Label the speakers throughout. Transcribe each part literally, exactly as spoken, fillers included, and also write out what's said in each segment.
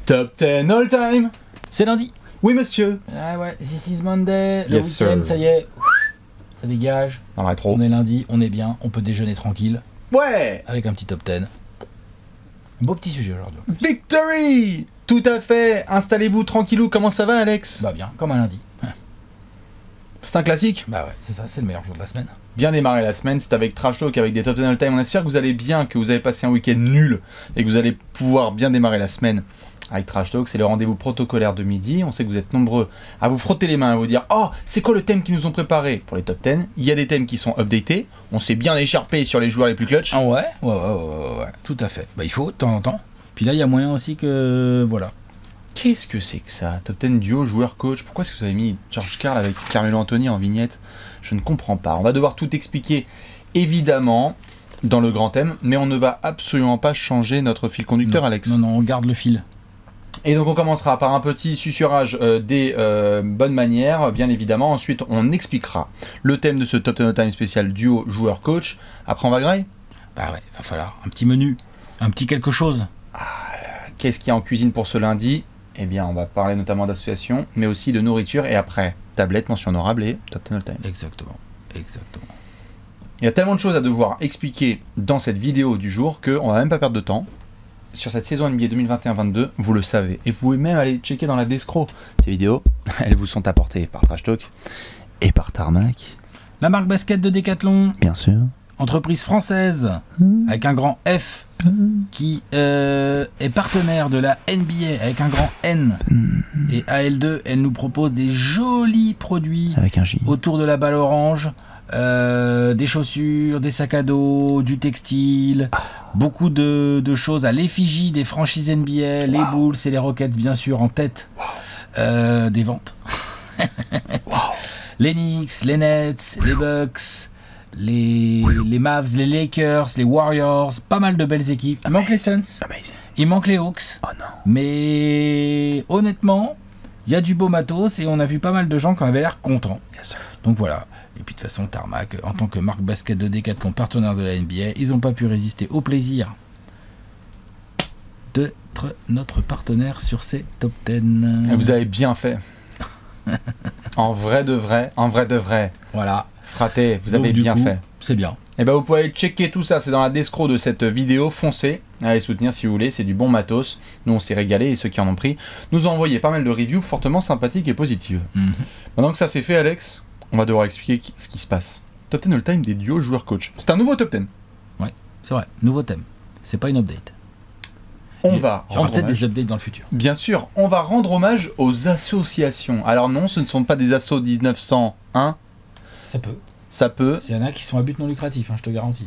Speaker 1: Top dix all time.
Speaker 2: C'est lundi.
Speaker 1: Oui, monsieur.
Speaker 2: Ah ouais, this is Monday. Le
Speaker 1: Yes,
Speaker 2: week-end,
Speaker 1: sir.
Speaker 2: ça y est. Ça dégage.
Speaker 1: Dans le rétro.
Speaker 2: On est lundi, on est bien, on peut déjeuner tranquille.
Speaker 1: Ouais.
Speaker 2: Avec un petit top dix. Beau petit sujet aujourd'hui.
Speaker 1: Victory. Tout à fait. Installez-vous tranquillou. Comment ça va, Alex?
Speaker 2: Bah bien, comme un lundi.
Speaker 1: C'est un classique.
Speaker 2: Bah ouais, c'est ça, c'est le meilleur jour de la semaine.
Speaker 1: Bien démarrer la semaine, c'est avec Trash Talk, avec des Top dix all time. On espère que vous allez bien, que vous avez passé un week-end nul et que vous allez pouvoir bien démarrer la semaine avec Trash Talk. C'est le rendez-vous protocolaire de midi. On sait que vous êtes nombreux à vous frotter les mains, à vous dire « Oh, c'est quoi le thème qu'ils nous ont préparé pour les Top dix ?» Il y a des thèmes qui sont updatés. On s'est bien écharpé sur les joueurs les plus clutch.
Speaker 2: Ah ouais, ouais, ouais, ouais, ouais, ouais, tout à fait. Bah il faut, de temps en temps. Puis là, il y a moyen aussi que... Voilà.
Speaker 1: Qu'est-ce que c'est que ça? Top dix duo, joueur, coach. Pourquoi est-ce que vous avez mis George Karl avec Carmelo Anthony en vignette? Je ne comprends pas. On va devoir tout expliquer, évidemment, dans le grand thème, mais on ne va absolument pas changer notre fil conducteur,
Speaker 2: non,
Speaker 1: Alex.
Speaker 2: Non, non, on garde le fil.
Speaker 1: Et donc on commencera par un petit susurrage euh, des euh, bonnes manières, bien évidemment. Ensuite, on expliquera le thème de ce Top dix all time spécial duo, joueur, coach. Après, on va grailler.
Speaker 2: Bah ouais, va falloir un petit menu, un petit quelque chose.
Speaker 1: Qu'est-ce qu'il y a en cuisine pour ce lundi? Eh bien, on va parler notamment d'association, mais aussi de nourriture. Et après, tablette, mention honorable et Top dix all time.
Speaker 2: Exactement, exactement.
Speaker 1: Il y a tellement de choses à devoir expliquer dans cette vidéo du jour qu'on va même pas perdre de temps. Sur cette saison N B A deux mille vingt et un vingt-deux, vous le savez. Et vous pouvez même aller checker dans la Descro. Ces vidéos, elles vous sont apportées par Trash Talk et par Tarmac.
Speaker 2: La marque basket de Decathlon,
Speaker 1: Bien sûr.
Speaker 2: entreprise française, avec un grand F, qui euh, est partenaire de la N B A avec un grand N. Et A L deux, elle nous propose des jolis produits
Speaker 1: Avec un J.
Speaker 2: autour de la balle orange, euh, des chaussures, des sacs à dos, du textile, beaucoup de, de choses à l'effigie des franchises N B A, les Bulls et les Rockets bien sûr en tête euh, des ventes. Les Knicks, les Nets, les Bucks, les, les Mavs, les Lakers, les Warriors, pas mal de belles équipes. Il manque les Suns,
Speaker 1: Amazing.
Speaker 2: il manque les Hawks,
Speaker 1: Oh non.
Speaker 2: mais honnêtement, il y a du beau matos et on a vu pas mal de gens qui avaient l'air contents.
Speaker 1: Yes, sir.
Speaker 2: Donc voilà. Et puis de toute façon, Tarmac, en tant que marque basket de Decathlon, partenaire de la N B A, ils n'ont pas pu résister au plaisir d'être notre partenaire sur ces top dix.
Speaker 1: Et vous avez bien fait. En vrai de vrai, en vrai de vrai.
Speaker 2: Voilà.
Speaker 1: Fraté, vous
Speaker 2: Donc,
Speaker 1: avez
Speaker 2: du
Speaker 1: bien
Speaker 2: coup,
Speaker 1: fait.
Speaker 2: C'est bien.
Speaker 1: Et ben vous pouvez aller checker tout ça, c'est dans la descro de cette vidéo, foncez, allez soutenir si vous voulez, c'est du bon matos. Nous on s'est régalé et ceux qui en ont pris nous ont envoyé pas mal de reviews fortement sympathiques et positives.
Speaker 2: Mhm.
Speaker 1: Maintenant que ça c'est fait, Alex, on va devoir expliquer qui- ce qui se passe. Top dix all time des duos joueurs coach. C'est un nouveau top dix.
Speaker 2: Ouais, c'est vrai. Nouveau thème. C'est pas une update.
Speaker 1: On
Speaker 2: Il-
Speaker 1: va
Speaker 2: Il y aura
Speaker 1: rendre
Speaker 2: peut-être
Speaker 1: hommage.
Speaker 2: des updates dans le futur.
Speaker 1: Bien sûr, on va rendre hommage aux associations. Alors non, ce ne sont pas des assos dix-neuf cent un,
Speaker 2: Ça peut.
Speaker 1: ça peut.
Speaker 2: Il y en a qui sont à but non lucratif, hein, je te garantis.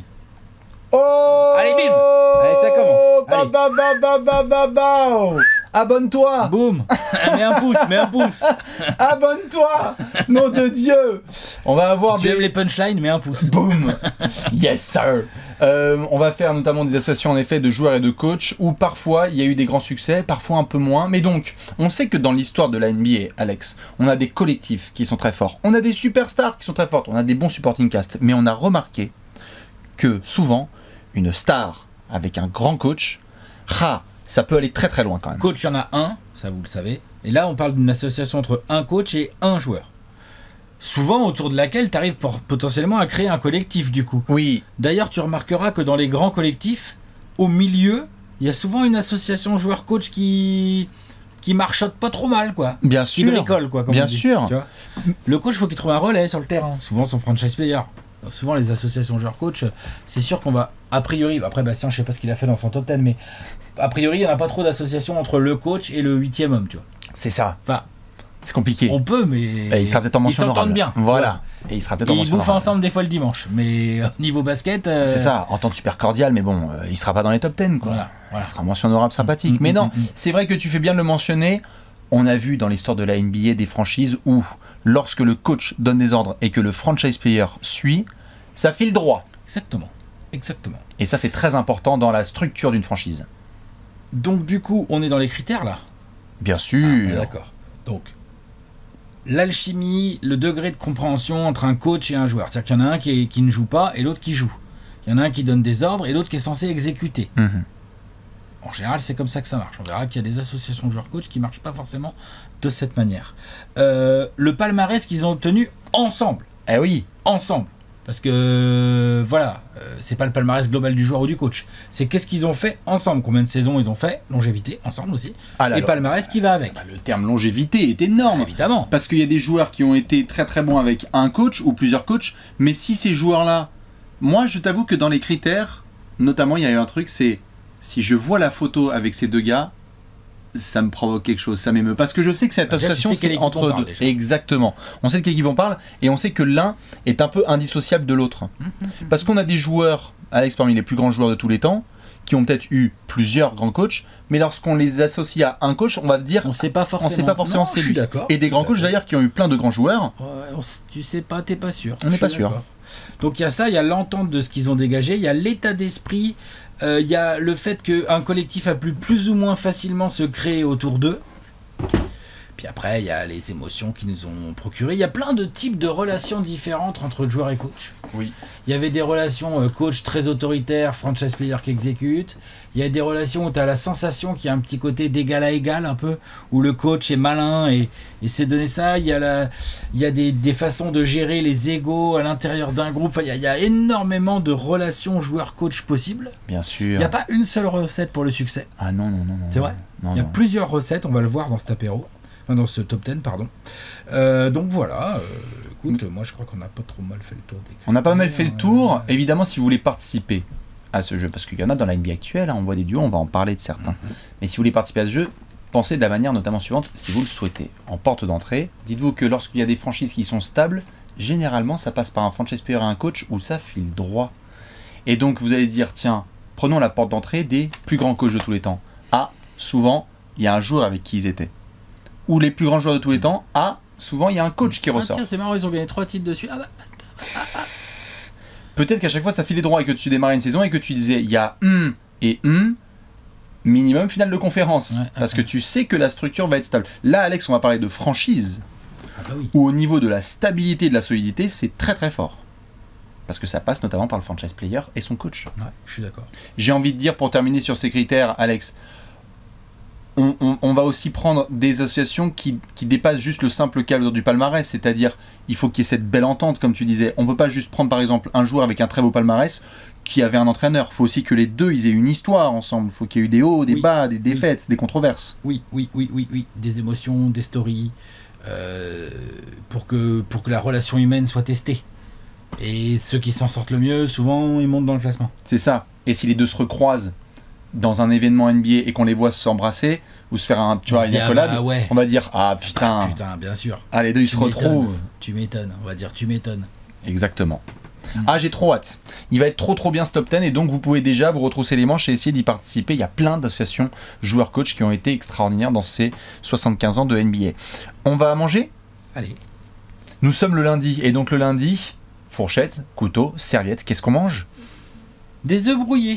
Speaker 1: Oh
Speaker 2: Allez, bim. Allez, ça commence.
Speaker 1: Ba,
Speaker 2: Allez.
Speaker 1: ba, ba, ba, ba, ba, ba. Abonne-toi.
Speaker 2: Boum. Mets un pouce, mets un pouce.
Speaker 1: Abonne-toi. Nom de Dieu. On va avoir
Speaker 2: Si tu
Speaker 1: des...
Speaker 2: aimes les punchlines, mets un pouce.
Speaker 1: Boom. Yes sir. Euh, on va faire notamment des associations en effet de joueurs et de coachs où parfois il y a eu des grands succès, parfois un peu moins. Mais donc, on sait que dans l'histoire de la N B A, Alex, on a des collectifs qui sont très forts. On a des superstars qui sont très fortes. On a des bons supporting cast. Mais on a remarqué que souvent, une star avec un grand coach, ah, ça peut aller très très loin quand même.
Speaker 2: Coach, il y en a un, ça vous le savez. Et là, on parle d'une association entre un coach et un joueur. Souvent autour de laquelle tu arrives potentiellement à créer un collectif du coup.
Speaker 1: Oui,
Speaker 2: D'ailleurs, tu remarqueras que dans les grands collectifs, au milieu, il y a souvent une association joueur-coach qui qui marchote pas trop mal, quoi.
Speaker 1: bien
Speaker 2: Qui
Speaker 1: sûr.
Speaker 2: bricole, quoi. Comme
Speaker 1: Bien
Speaker 2: on dit,
Speaker 1: sûr.
Speaker 2: tu vois. Le coach, faut qu'il trouve un relais sur le terrain. Souvent son franchise player. Alors, souvent les associations joueurs-coach, c'est sûr qu'on va a priori. Après, Bastien, je sais pas ce qu'il a fait dans son top dix, mais a priori, il n'y en a pas trop d'associations entre le coach et le huitième homme, tu vois.
Speaker 1: C'est ça.
Speaker 2: Enfin,
Speaker 1: C'est compliqué.
Speaker 2: on peut, mais
Speaker 1: Et il sera peut-être en mention
Speaker 2: ils s'entendent
Speaker 1: honorable.
Speaker 2: bien.
Speaker 1: Voilà. Et il sera peut-être en
Speaker 2: Ils
Speaker 1: mention
Speaker 2: bouffent
Speaker 1: honorable.
Speaker 2: ensemble des fois le dimanche, mais euh, niveau basket, euh,
Speaker 1: C'est ça, entente super cordiale, mais bon, euh, il sera pas dans les top dix, quoi.
Speaker 2: Voilà, voilà.
Speaker 1: Il sera mention honorable sympathique.
Speaker 2: Mm,
Speaker 1: mais
Speaker 2: mm,
Speaker 1: non,
Speaker 2: mm, mm.
Speaker 1: c'est vrai que tu fais bien de le mentionner. On a vu dans l'histoire de la N B A des franchises où, lorsque le coach donne des ordres et que le franchise player suit, ça file droit.
Speaker 2: Exactement, exactement.
Speaker 1: Et ça, c'est très important dans la structure d'une franchise.
Speaker 2: Donc du coup, on est dans les critères là.
Speaker 1: Bien
Speaker 2: Ah,
Speaker 1: sûr.
Speaker 2: D'accord. Donc, l'alchimie, le degré de compréhension entre un coach et un joueur. C'est-à-dire qu'il y en a un qui, est- qui ne joue pas et l'autre qui joue. Il y en a un qui donne des ordres et l'autre qui est censé exécuter.
Speaker 1: Mhm.
Speaker 2: En général, c'est comme ça que ça marche. On verra qu'il y a des associations de joueurs-coach qui ne marchent pas forcément de cette manière. Euh, le palmarès qu'ils ont obtenu ensemble.
Speaker 1: Eh oui.
Speaker 2: Ensemble. Parce que, voilà, euh, c'est pas le palmarès global du joueur ou du coach. C'est qu'est-ce qu'ils ont fait ensemble. Combien de saisons ils ont fait. Longévité, ensemble aussi.
Speaker 1: Ah là,
Speaker 2: et
Speaker 1: là.
Speaker 2: palmarès qui va avec.
Speaker 1: Bah, le terme longévité est énorme.
Speaker 2: Évidemment.
Speaker 1: Parce qu'il y a des joueurs qui ont été très très bons avec un coach ou plusieurs coachs. Mais si ces joueurs-là... Moi, je t'avoue que dans les critères, notamment, il y a eu un truc, c'est... Si je vois la photo avec ces deux gars, ça me provoque quelque chose, ça m'émeut. Parce que je sais que cette
Speaker 2: Bah, déjà, tu
Speaker 1: association,
Speaker 2: sais quelle
Speaker 1: c'est
Speaker 2: équipe
Speaker 1: entre
Speaker 2: on parle,
Speaker 1: deux.
Speaker 2: déjà.
Speaker 1: Exactement. On sait de quelle équipe on parle et on sait que l'un est un peu indissociable de l'autre. Parce qu'on a des joueurs, Alex, parmi les plus grands joueurs de tous les temps, qui ont peut-être eu plusieurs grands coachs, mais lorsqu'on les associe à un coach, on va dire...
Speaker 2: On ne sait pas forcément.
Speaker 1: On sait pas forcément
Speaker 2: Non,
Speaker 1: c'est
Speaker 2: je suis
Speaker 1: lui.
Speaker 2: d'accord.
Speaker 1: Et des grands coachs d'ailleurs qui ont eu plein de grands joueurs.
Speaker 2: Ouais, on s- tu sais pas, t'es pas sûr.
Speaker 1: On n'est
Speaker 2: Je
Speaker 1: pas
Speaker 2: suis
Speaker 1: sûr.
Speaker 2: d'accord. Donc il y a ça, il y a l'entente de ce qu'ils ont dégagé, il y a l'état d'esprit, euh, il y a le fait qu'un collectif a pu plus ou moins facilement se créer autour d'eux. Puis après, il y a les émotions qui nous ont procuré. Il y a plein de types de relations différentes entre joueurs et coach.
Speaker 1: Oui.
Speaker 2: Il y avait des relations euh, coach très autoritaires, franchise player qui exécute. Il y a des relations où tu as la sensation qu'il y a un petit côté d'égal à égal, un peu, où le coach est malin et, et s'est donné ça. Il y a, la, il y a des, des façons de gérer les égos à l'intérieur d'un groupe. Enfin, il y a, il y a énormément de relations joueur-coach possibles.
Speaker 1: Bien sûr.
Speaker 2: Il n'y a pas une seule recette pour le succès.
Speaker 1: Ah non, non, non. non
Speaker 2: C'est vrai.
Speaker 1: Non,
Speaker 2: Il y a
Speaker 1: non.
Speaker 2: plusieurs recettes, on va le voir dans cet apéro. Enfin, dans ce top dix, pardon. Euh, donc voilà. Euh, écoute, moi je crois qu'on n'a pas trop mal fait le tour des
Speaker 1: On a pas mal fait le tour.
Speaker 2: Euh,
Speaker 1: Évidemment, si vous voulez participer à ce jeu, parce qu'il y en a dans la N B A actuelle, hein, on voit des duos, on va en parler de certains. Mais si vous voulez participer à ce jeu, pensez de la manière notamment suivante, si vous le souhaitez. En porte d'entrée, dites-vous que lorsqu'il y a des franchises qui sont stables, généralement ça passe par un franchise player et un coach où ça file droit. Et donc vous allez dire, tiens, prenons la porte d'entrée des plus grands coachs de tous les temps. Ah, souvent, il y a un joueur avec qui ils étaient. Ou les plus grands joueurs de tous les temps, ah, souvent il y a un coach qui
Speaker 2: Ah,
Speaker 1: ressort.
Speaker 2: tiens, c'est marrant, ils ont gagné trois titres dessus. Ah bah,
Speaker 1: Peut-être qu'à chaque fois ça filait droit et que tu démarrais une saison et que tu disais il y a hum et hum minimum finale de conférence.
Speaker 2: Ouais,
Speaker 1: parce
Speaker 2: ouais.
Speaker 1: que tu sais que la structure va être stable. Là, Alex, on va parler de franchise
Speaker 2: ah bah oui.
Speaker 1: où au niveau de la stabilité et de la solidité, c'est très très fort. Parce que ça passe notamment par le franchise player et son coach.
Speaker 2: Ouais, je suis d'accord.
Speaker 1: J'ai envie de dire, pour terminer sur ces critères, Alex, on, on- on va aussi prendre des associations qui, qui dépassent juste le simple cadre du palmarès, c'est-à-dire il faut qu'il y ait cette belle entente, comme tu disais. On ne peut pas juste prendre par exemple un joueur avec un très beau palmarès qui avait un entraîneur. Il faut aussi que les deux ils aient une histoire ensemble. Il faut qu'il y ait eu des hauts, des
Speaker 2: Oui.
Speaker 1: bas, des défaites, des controverses.
Speaker 2: Oui, oui, oui, oui, oui. Des émotions, des stories, euh, pour, que, pour que la relation humaine soit testée. Et ceux qui s'en sortent le mieux, souvent, ils montent dans le classement.
Speaker 1: C'est ça. Et si les deux se recroisent dans un événement N B A et qu'on les voit s'embrasser ou se faire un, tu vois,
Speaker 2: On
Speaker 1: une
Speaker 2: se dit, ah
Speaker 1: accolade,
Speaker 2: bah ouais.
Speaker 1: on va dire ah putain,
Speaker 2: Ah, putain, bien sûr.
Speaker 1: ah les deux ils
Speaker 2: Tu
Speaker 1: se retrouvent.
Speaker 2: m'étonnes. Tu m'étonnes. On va dire tu m'étonnes.
Speaker 1: Exactement.
Speaker 2: Mm.
Speaker 1: Ah, j'ai trop hâte. Il va être trop trop bien ce top dix et donc vous pouvez déjà vous retrousser les manches et essayer d'y participer. Il y a plein d'associations joueurs-coachs qui ont été extraordinaires dans ces soixante-quinze ans de N B A. On va manger.
Speaker 2: Allez.
Speaker 1: Nous sommes le lundi et donc le lundi, fourchette, couteau, serviette. Qu'est-ce qu'on mange?
Speaker 2: Des œufs brouillés.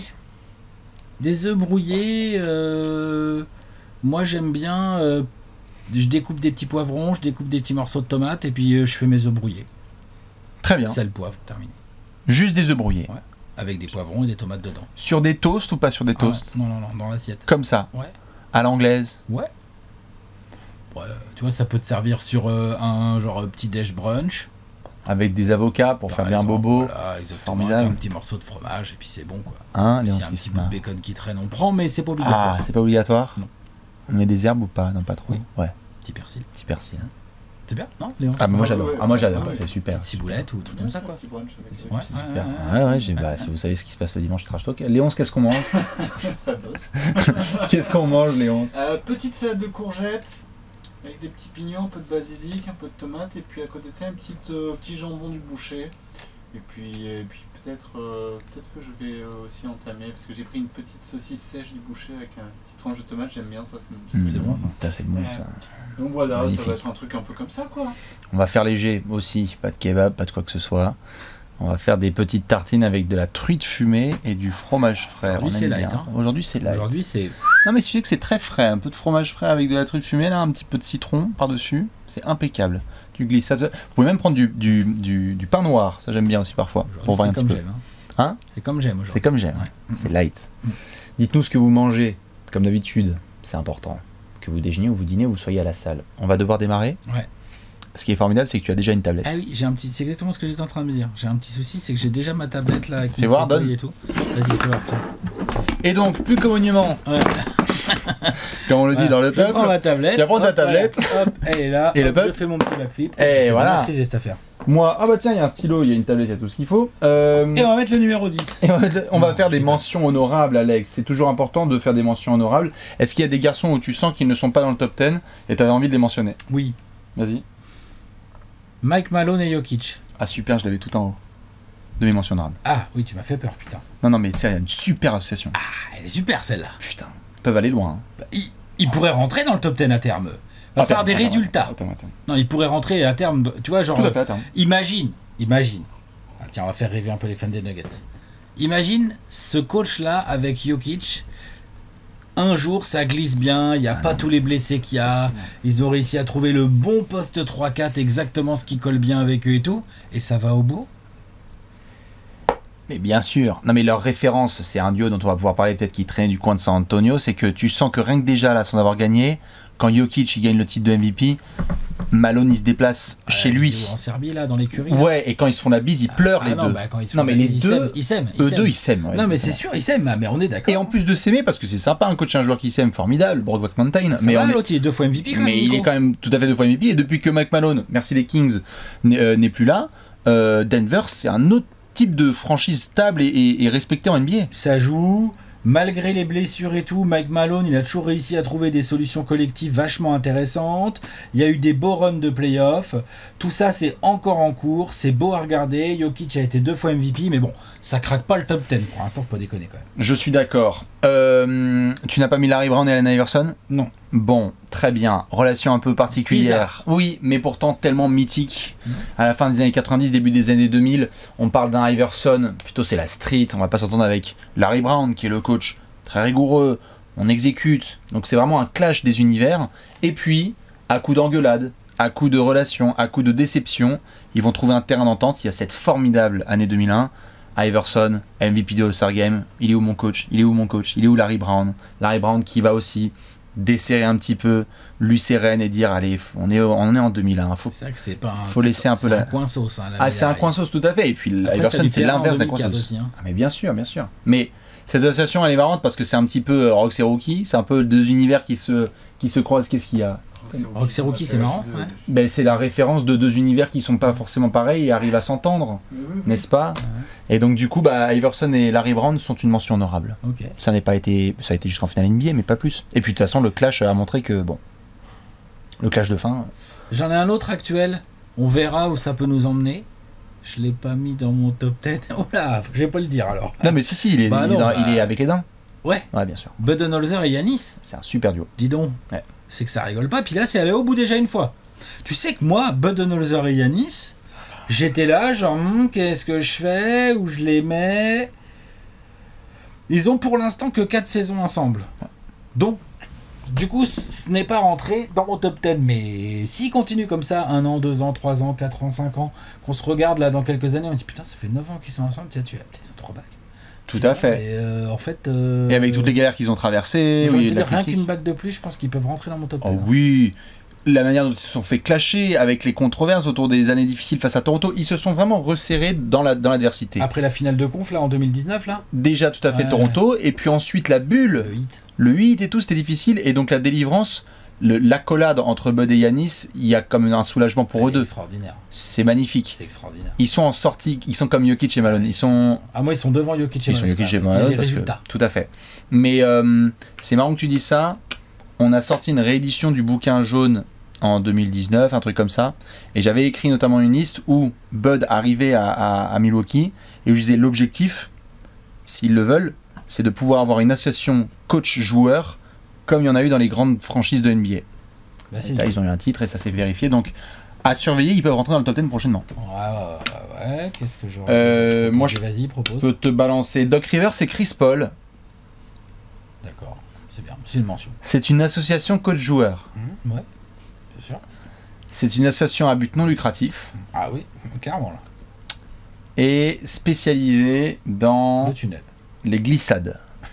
Speaker 2: Des œufs brouillés. euh, Moi, j'aime bien. euh, Je découpe des petits poivrons, je découpe des petits morceaux de tomates et puis euh, je fais mes œufs brouillés.
Speaker 1: Très bien.
Speaker 2: Sel, poivre, terminé.
Speaker 1: Juste des œufs brouillés.
Speaker 2: Ouais. Avec des poivrons et des tomates dedans.
Speaker 1: Sur des toasts ou pas sur des
Speaker 2: Ah,
Speaker 1: toasts?
Speaker 2: non, non, non, dans l'assiette.
Speaker 1: Comme ça,
Speaker 2: Ouais.
Speaker 1: à l'anglaise.
Speaker 2: Ouais. Ouais, tu vois, ça peut te servir sur euh, un genre euh, petit déj brunch.
Speaker 1: Avec des avocats pour
Speaker 2: par
Speaker 1: faire bien
Speaker 2: exemple.
Speaker 1: bobo.
Speaker 2: Voilà, exactement.
Speaker 1: Formidable.
Speaker 2: Avec un petit morceau de fromage et puis c'est bon quoi.
Speaker 1: Hein,
Speaker 2: S'il y
Speaker 1: Léon
Speaker 2: a un petit
Speaker 1: Skisma.
Speaker 2: bout de bacon qui traîne, on prend, mais c'est pas obligatoire.
Speaker 1: Ah, c'est pas obligatoire?
Speaker 2: Non.
Speaker 1: On met des herbes ou pas? Non, pas trop.
Speaker 2: Oui.
Speaker 1: Ouais,
Speaker 2: Petit persil.
Speaker 1: petit persil. hein.
Speaker 2: C'est bien, non, Léon?
Speaker 1: Ah, mais moi
Speaker 2: c'est
Speaker 1: j'adore.
Speaker 3: ouais.
Speaker 1: Ah, moi j'adore.
Speaker 3: Ah, ouais.
Speaker 1: C'est super.
Speaker 2: Petite ciboulette ou truc comme ça quoi.
Speaker 3: Petit brunch avec
Speaker 2: Ouais,
Speaker 1: C'est
Speaker 2: ouais,
Speaker 1: super.
Speaker 2: ouais,
Speaker 1: Ouais,
Speaker 2: ouais,
Speaker 1: ouais, j'ai-
Speaker 2: ouais,
Speaker 1: bah,
Speaker 2: ouais.
Speaker 1: si vous savez ce qui se passe le dimanche Trash Talk. Léonce, qu'est-ce qu'on mange?
Speaker 3: ça bosse.
Speaker 1: Qu'est-ce qu'on mange, Léonce?
Speaker 3: Euh, petite salade de courgettes avec des petits pignons, un peu de basilic, un peu de tomate et puis à côté de ça un petit, euh, petit jambon du boucher. Et puis, et puis peut-être euh, peut-être que je vais euh, aussi entamer parce que j'ai pris une petite saucisse sèche du boucher avec un petit tranche de tomate, j'aime bien ça, c'est mon petit
Speaker 1: Mmh,
Speaker 3: truc.
Speaker 2: c'est bon.
Speaker 1: Ça, c'est bon,
Speaker 3: Ouais.
Speaker 1: ça.
Speaker 3: Donc voilà,
Speaker 1: Magnifique.
Speaker 3: ça va être un truc un peu comme ça quoi.
Speaker 1: On va faire léger aussi. Pas de kebab, pas de quoi que ce soit. On va faire des petites tartines avec de la truite fumée et du fromage frais.
Speaker 2: Aujourd'hui,
Speaker 1: On
Speaker 2: c'est
Speaker 1: aime
Speaker 2: light,
Speaker 1: bien.
Speaker 2: hein.
Speaker 1: Aujourd'hui, c'est light.
Speaker 2: Aujourd'hui, c'est.
Speaker 1: Non, mais tu sais que c'est très frais. Un peu de fromage frais avec de la truite fumée, là, un petit peu de citron par-dessus. C'est impeccable. Tu glisses ça. Vous pouvez même prendre du, du, du, du pain noir. Ça, j'aime bien aussi parfois. Pour voir
Speaker 2: C'est
Speaker 1: un petit
Speaker 2: comme
Speaker 1: peu.
Speaker 2: j'aime. hein.
Speaker 1: Hein?
Speaker 2: C'est comme j'aime
Speaker 1: C'est
Speaker 2: aujourd'hui.
Speaker 1: comme j'aime.
Speaker 2: Ouais.
Speaker 1: C'est light. Dites-nous ce que vous mangez comme d'habitude, c'est important que vous déjeuniez ou vous dînez ou vous soyez à la salle. On va devoir démarrer.
Speaker 2: Ouais.
Speaker 1: Ce qui est formidable, c'est que tu as déjà une tablette.
Speaker 2: Ah oui, j'ai un petit, c'est exactement ce que j'étais en train de me dire. J'ai un petit souci, c'est que j'ai déjà ma tablette là avec
Speaker 1: Fais
Speaker 2: mon
Speaker 1: voir,
Speaker 2: fauteuil
Speaker 1: donne.
Speaker 2: et tout. Vas-y, fais voir, tiens.
Speaker 1: Et donc, plus qu'au monument,
Speaker 2: Ouais.
Speaker 1: comme on le dit
Speaker 2: Voilà.
Speaker 1: dans le
Speaker 2: Je prends
Speaker 1: peuple,
Speaker 2: ma tablette.
Speaker 1: Tu prends ta
Speaker 2: hop,
Speaker 1: tablette.
Speaker 2: voilà. Hop, elle est là.
Speaker 1: Et le
Speaker 2: hop,
Speaker 1: peuple.
Speaker 2: Je fais mon petit backflip.
Speaker 1: Et
Speaker 2: J'ai
Speaker 1: voilà.
Speaker 2: bien maîtrisé cette affaire.
Speaker 1: moi, ah bah tiens, il y a un stylo, il y a une tablette, il y a tout ce qu'il faut. Euh,
Speaker 2: Et on va mettre le numéro dix.
Speaker 1: Et on va, on va
Speaker 2: Non,
Speaker 1: faire
Speaker 2: je
Speaker 1: des
Speaker 2: déconne.
Speaker 1: mentions honorables, Alex. C'est toujours important de faire des mentions honorables. Est-ce qu'il y a des garçons où tu sens qu'ils ne sont pas dans le top dix et tu avais envie de les mentionner?
Speaker 2: Oui.
Speaker 1: Vas-y.
Speaker 2: Mike Malone et Jokic.
Speaker 1: Ah super, je l'avais tout en haut. De mes mentions honorables.
Speaker 2: Ah oui, tu m'as fait peur, putain.
Speaker 1: Non, non, mais c'est une super association.
Speaker 2: Ah, elle est super celle-là.
Speaker 1: Putain, ils peuvent aller loin. hein.
Speaker 2: Bah, il, il pourrait rentrer dans le top dix à terme. Va
Speaker 1: Attends,
Speaker 2: faire des
Speaker 1: attends,
Speaker 2: résultats.
Speaker 1: Attends, attends.
Speaker 2: Non, il pourrait rentrer à terme. Tu vois, genre.
Speaker 1: Tout à fait, attends.
Speaker 2: Imagine, imagine. Ah, tiens, on va faire rêver un peu les fans des Nuggets. Imagine ce coach-là avec Jokic. Un jour, ça glisse bien, il n'y a
Speaker 1: Ah
Speaker 2: pas
Speaker 1: non.
Speaker 2: tous les blessés qu'il y a. Ils ont réussi à trouver le bon poste trois quatre, exactement ce qui colle bien avec eux et tout. Et ça va au bout.
Speaker 1: Mais bien sûr. Non, mais leur référence, c'est un duo dont on va pouvoir parler peut-être qui traîne du coin de San Antonio. C'est que tu sens que rien que déjà là, sans avoir gagné, quand Jokic il gagne le titre de M V P, Malone il se déplace chez
Speaker 2: Ouais,
Speaker 1: lui.
Speaker 2: vidéo En Serbie, là, dans l'écurie. là.
Speaker 1: Ouais, et quand ils se font la bise, ils pleurent
Speaker 2: Ah
Speaker 1: les
Speaker 2: non,
Speaker 1: deux.
Speaker 2: bah, quand ils se
Speaker 1: Non,
Speaker 2: font
Speaker 1: mais
Speaker 2: la
Speaker 1: les
Speaker 2: bise, ils
Speaker 1: deux,
Speaker 2: s'aiment, Ils s'aiment. ils
Speaker 1: Eux
Speaker 2: s'aiment.
Speaker 1: deux, ils s'aiment. ouais,
Speaker 2: Non, mais c'est
Speaker 1: exactement.
Speaker 2: sûr, ils s'aiment, mais on est d'accord.
Speaker 1: Et en plus de s'aimer, parce que c'est sympa un coach, un joueur qui s'aime, formidable, Brockback Mountain.
Speaker 2: Ça
Speaker 1: mais
Speaker 2: va,
Speaker 1: on est-
Speaker 2: l'autre, il est deux fois M V P quand même.
Speaker 1: mais il
Speaker 2: Nico.
Speaker 1: est quand même tout à fait deux fois M V P. Et depuis que Mike Malone, merci les Kings, n'est euh, n'est plus là, euh, Denver, c'est un autre type de franchise stable et, et, et respecté en N B A.
Speaker 2: Ça joue. Malgré les blessures et tout, Mike Malone, il a toujours réussi à trouver des solutions collectives vachement intéressantes. Il y a eu des beaux runs de playoffs. Tout ça, c'est encore en cours. C'est beau à regarder. Jokic a été deux fois M V P, mais bon, ça craque pas le top dix. Pour l'instant, faut pas déconner quand même.
Speaker 1: Je suis d'accord. Euh, tu n'as pas mis Larry Brown et Allen Iverson?
Speaker 2: Non.
Speaker 1: Bon, très bien. Relation un peu particulière. Oui, mais pourtant tellement mythique. À la fin des années quatre-vingt-dix, début des années deux mille, on parle d'un Iverson. Plutôt, c'est la street. On va pas s'entendre avec Larry Brown, qui est le coach très rigoureux. On exécute. Donc, c'est vraiment un clash des univers. Et puis, à coup d'engueulade, à coup de relations, à coup de déception, ils vont trouver un terrain d'entente. Il y a cette formidable année deux mille un. Iverson, M V P de All-Star Game. Il est où mon coach? Il est où mon coach? Il est où Larry Brown? Larry Brown qui va aussi desserrer un petit peu lui ses rênes et dire allez, on est, on est en deux mille un. Faut,
Speaker 2: C'est vrai que c'est pas un.
Speaker 1: Faut
Speaker 2: c'est
Speaker 1: laisser
Speaker 2: pas-
Speaker 1: un peu
Speaker 2: c'est
Speaker 1: la-
Speaker 2: un coin sauce. Hein, la
Speaker 1: ah, c'est un
Speaker 2: médaille.
Speaker 1: coin sauce tout à fait. Et puis
Speaker 2: Après, ça
Speaker 1: Iverson,
Speaker 2: lui
Speaker 1: c'est
Speaker 2: plaira en
Speaker 1: l'inverse d'un coin
Speaker 2: deux mille quatre
Speaker 1: sauce.
Speaker 2: aussi, hein.
Speaker 1: Ah, mais bien sûr, bien sûr. Mais cette association, elle est marrante parce que c'est un petit peu euh, Rox et Rookie. C'est un peu deux univers qui se, qui se croisent. Qu'est-ce qu'il y a?
Speaker 2: Roxy Rookie, c'est marrant, ouais.
Speaker 1: Ben, c'est la référence de deux univers qui sont pas forcément pareils et arrivent à s'entendre, n'est-ce pas? Et donc du coup, bah, Iverson et Larry Brown sont une mention honorable.
Speaker 2: Ok.
Speaker 1: Ça n'a pas été, ça a été jusqu'en finale N B A, mais pas plus. Et puis de toute façon, le clash a montré que bon, le clash de fin.
Speaker 2: J'en ai un autre actuel. On verra où ça peut nous emmener. Je l'ai pas mis dans mon top dix. Oh là, je vais pas le dire alors.
Speaker 1: Non mais si si, il est,
Speaker 2: Bah
Speaker 1: il, est
Speaker 2: non,
Speaker 1: dans-
Speaker 2: bah-
Speaker 1: il est avec les dents.
Speaker 2: Ouais.
Speaker 1: Ouais, bien sûr.
Speaker 2: Budenholzer et Yanis.
Speaker 1: C'est un super duo.
Speaker 2: Dis donc.
Speaker 1: Ouais.
Speaker 2: C'est que ça rigole pas. Puis là, c'est allé au bout déjà une fois. Tu sais que moi, Budenholzer et Yanis, j'étais là, genre, Hum, qu'est-ce que je fais? Où je les mets? Ils ont pour l'instant que quatre saisons ensemble. Donc, du coup, c- ce n'est pas rentré dans mon top dix. Mais s'ils continuent comme ça, un an, deux ans, trois ans, quatre ans, cinq ans, qu'on se regarde là dans quelques années, on dit putain, ça fait neuf ans qu'ils sont ensemble, tiens, tu as peut-être trois bagues.
Speaker 1: Tout à fait.
Speaker 2: Et euh, en fait. euh,
Speaker 1: Et avec toutes les galères qu'ils ont traversées,
Speaker 2: j'ai envie
Speaker 1: oui,
Speaker 2: de
Speaker 1: la
Speaker 2: dire, rien
Speaker 1: critique.
Speaker 2: qu'une bague de plus, je pense qu'ils peuvent rentrer dans mon top dix.
Speaker 1: Oh oui, la manière dont ils se sont fait clasher avec les controverses autour des années difficiles face à Toronto, ils se sont vraiment resserrés dans la dans l'adversité.
Speaker 2: Après la finale de conf là en deux mille dix-neuf là,
Speaker 1: Déjà tout à fait
Speaker 2: Ouais.
Speaker 1: Toronto, et puis ensuite la bulle,
Speaker 2: le hit.
Speaker 1: le huit et tout, c'était difficile, et donc la délivrance, le- l'accolade entre Bud et Yanis, il y a comme un soulagement pour eux
Speaker 2: C'est
Speaker 1: deux.
Speaker 2: extraordinaire.
Speaker 1: C'est magnifique.
Speaker 2: C'est extraordinaire.
Speaker 1: Ils sont en sortie, ils sont comme Jokic et Malone, ils sont
Speaker 2: Ah moi ils sont devant Jokic et
Speaker 1: Ils sont
Speaker 2: Malone,
Speaker 1: Jokic et
Speaker 2: parce qu'il y a
Speaker 1: Malone
Speaker 2: des
Speaker 1: parce que
Speaker 2: résultats.
Speaker 1: tout à fait. Mais euh, c'est marrant que tu dis ça. On a sorti une réédition du bouquin jaune en deux mille dix-neuf, un truc comme ça. Et j'avais écrit notamment une liste où Bud arrivait à, à- à Milwaukee et où je disais l'objectif, s'ils le veulent, c'est de pouvoir avoir une association coach-joueur comme il y en a eu dans les grandes franchises de N B A.
Speaker 2: Bah, c'est
Speaker 1: Et là,
Speaker 2: une-
Speaker 1: ils ont eu un titre et ça s'est vérifié. Donc à surveiller, ils peuvent rentrer dans le top dix prochainement.
Speaker 2: Ouais, ouais, ouais, ouais. Qu'est-ce que j'aurais
Speaker 1: Euh, moi, je
Speaker 2: Vas-y, propose.
Speaker 1: Je peux te balancer Doc Rivers et Chris Paul.
Speaker 2: D'accord, c'est bien, c'est une mention.
Speaker 1: C'est une association coach-joueur.
Speaker 2: Mmh, ouais, bien sûr.
Speaker 1: C'est une association à but non lucratif
Speaker 2: Ah oui, clairement là.
Speaker 1: et spécialisée dans
Speaker 2: Le tunnel.
Speaker 1: les glissades.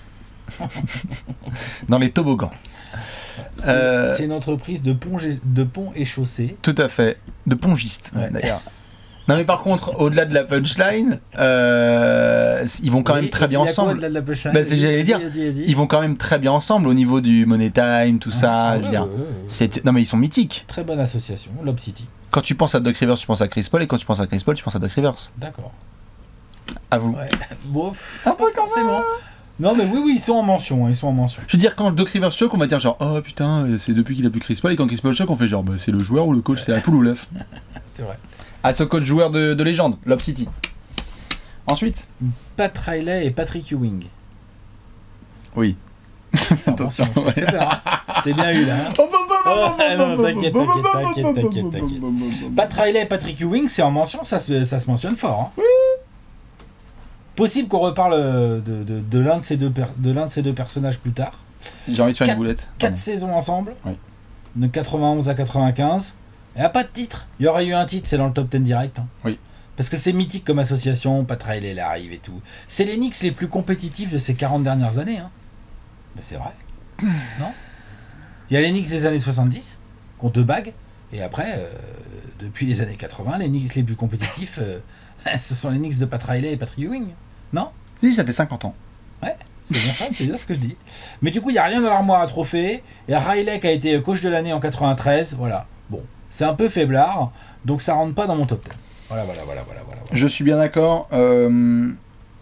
Speaker 1: Dans les toboggans.
Speaker 2: C'est
Speaker 1: Euh,
Speaker 2: c'est une entreprise de ponts de pont et chaussées.
Speaker 1: Tout à fait. De pongistes,
Speaker 2: Ouais.
Speaker 1: d'ailleurs. Non mais par contre, au-delà de la punchline, euh, ils vont quand
Speaker 2: Oui,
Speaker 1: même très
Speaker 2: et
Speaker 1: bien
Speaker 2: il y a quoi
Speaker 1: ensemble.
Speaker 2: au-delà de la punchline?
Speaker 1: Bah, c'est- j'allais
Speaker 2: Vas-y,
Speaker 1: dire,
Speaker 2: vas-y, vas-y.
Speaker 1: Ils vont quand même très bien ensemble au niveau du money time, tout ça.
Speaker 2: Ah,
Speaker 1: je veux
Speaker 2: ouais,
Speaker 1: dire.
Speaker 2: ouais, ouais, ouais.
Speaker 1: C'est- Non mais ils sont mythiques.
Speaker 2: Très bonne association, Lob City.
Speaker 1: Quand tu penses à Doc Rivers, tu penses à Chris Paul, et quand tu penses à Chris Paul, tu penses à Doc Rivers.
Speaker 2: D'accord.
Speaker 1: À vous.
Speaker 2: Ouais. Bon, pff,
Speaker 1: Un
Speaker 2: pas
Speaker 1: peu quand
Speaker 2: forcément. Non mais oui, oui, ils sont en mention, hein, ils sont en mention.
Speaker 1: Je veux dire, quand Doc Rivers choque, on va dire genre, oh putain, c'est depuis qu'il a plus Chris Paul, et quand Chris Paul choque, on fait genre, bah, c'est le joueur ou le coach, c'est la poule ou l'œuf.
Speaker 2: C'est vrai.
Speaker 1: Ah, ce coach joueur de, de légende, Lob City. Ensuite.
Speaker 2: Pat Riley et Patrick Ewing.
Speaker 1: Oui.
Speaker 2: C'est en
Speaker 1: Attention,
Speaker 2: mention, je t'ai
Speaker 1: ouais.
Speaker 2: fait peur, hein. Je t'ai bien eu là. hein. Ah, non, t'inquiète, t'inquiète, t'inquiète, t'inquiète, t'inquiète. Pat Riley et Patrick Ewing, c'est en mention, ça se, ça se mentionne fort. Hein. Possible qu'on reparle euh, de, de, de l'un de, ces deux per- de l'un de ces deux personnages plus tard.
Speaker 1: J'ai envie de faire
Speaker 2: Quatre-
Speaker 1: une boulette.
Speaker 2: Quatre saisons ensemble,
Speaker 1: Oui.
Speaker 2: de quatre-vingt-onze à quatre-vingt-quinze. Il n'y a pas de titre. Il y aurait eu un titre, c'est dans le top dix direct. hein.
Speaker 1: Oui.
Speaker 2: Parce que c'est mythique comme association, Pat Riley il arrive et tout. C'est les Knicks les plus compétitifs de ces quarante dernières années. Hein. Mais c'est vrai. Non. Il y a les Knicks des années soixante-dix, qui ont deux bagues. Et après, euh, depuis les années quatre-vingts, les Knicks les plus compétitifs, euh, ce sont les Knicks de Pat Riley et Patrick Ewing. Non.
Speaker 1: Si, ça fait cinquante ans.
Speaker 2: C'est bien ça, c'est bien ce que je dis. Mais du coup, il n'y a rien dans l'armoire à trophée. Et Riley qui a été coach de l'année en quatre-vingt-treize, voilà. Bon, c'est un peu faiblard, donc ça rentre pas dans mon top dix. Voilà, voilà, voilà, voilà, voilà. voilà.
Speaker 1: Je suis bien d'accord. Euh...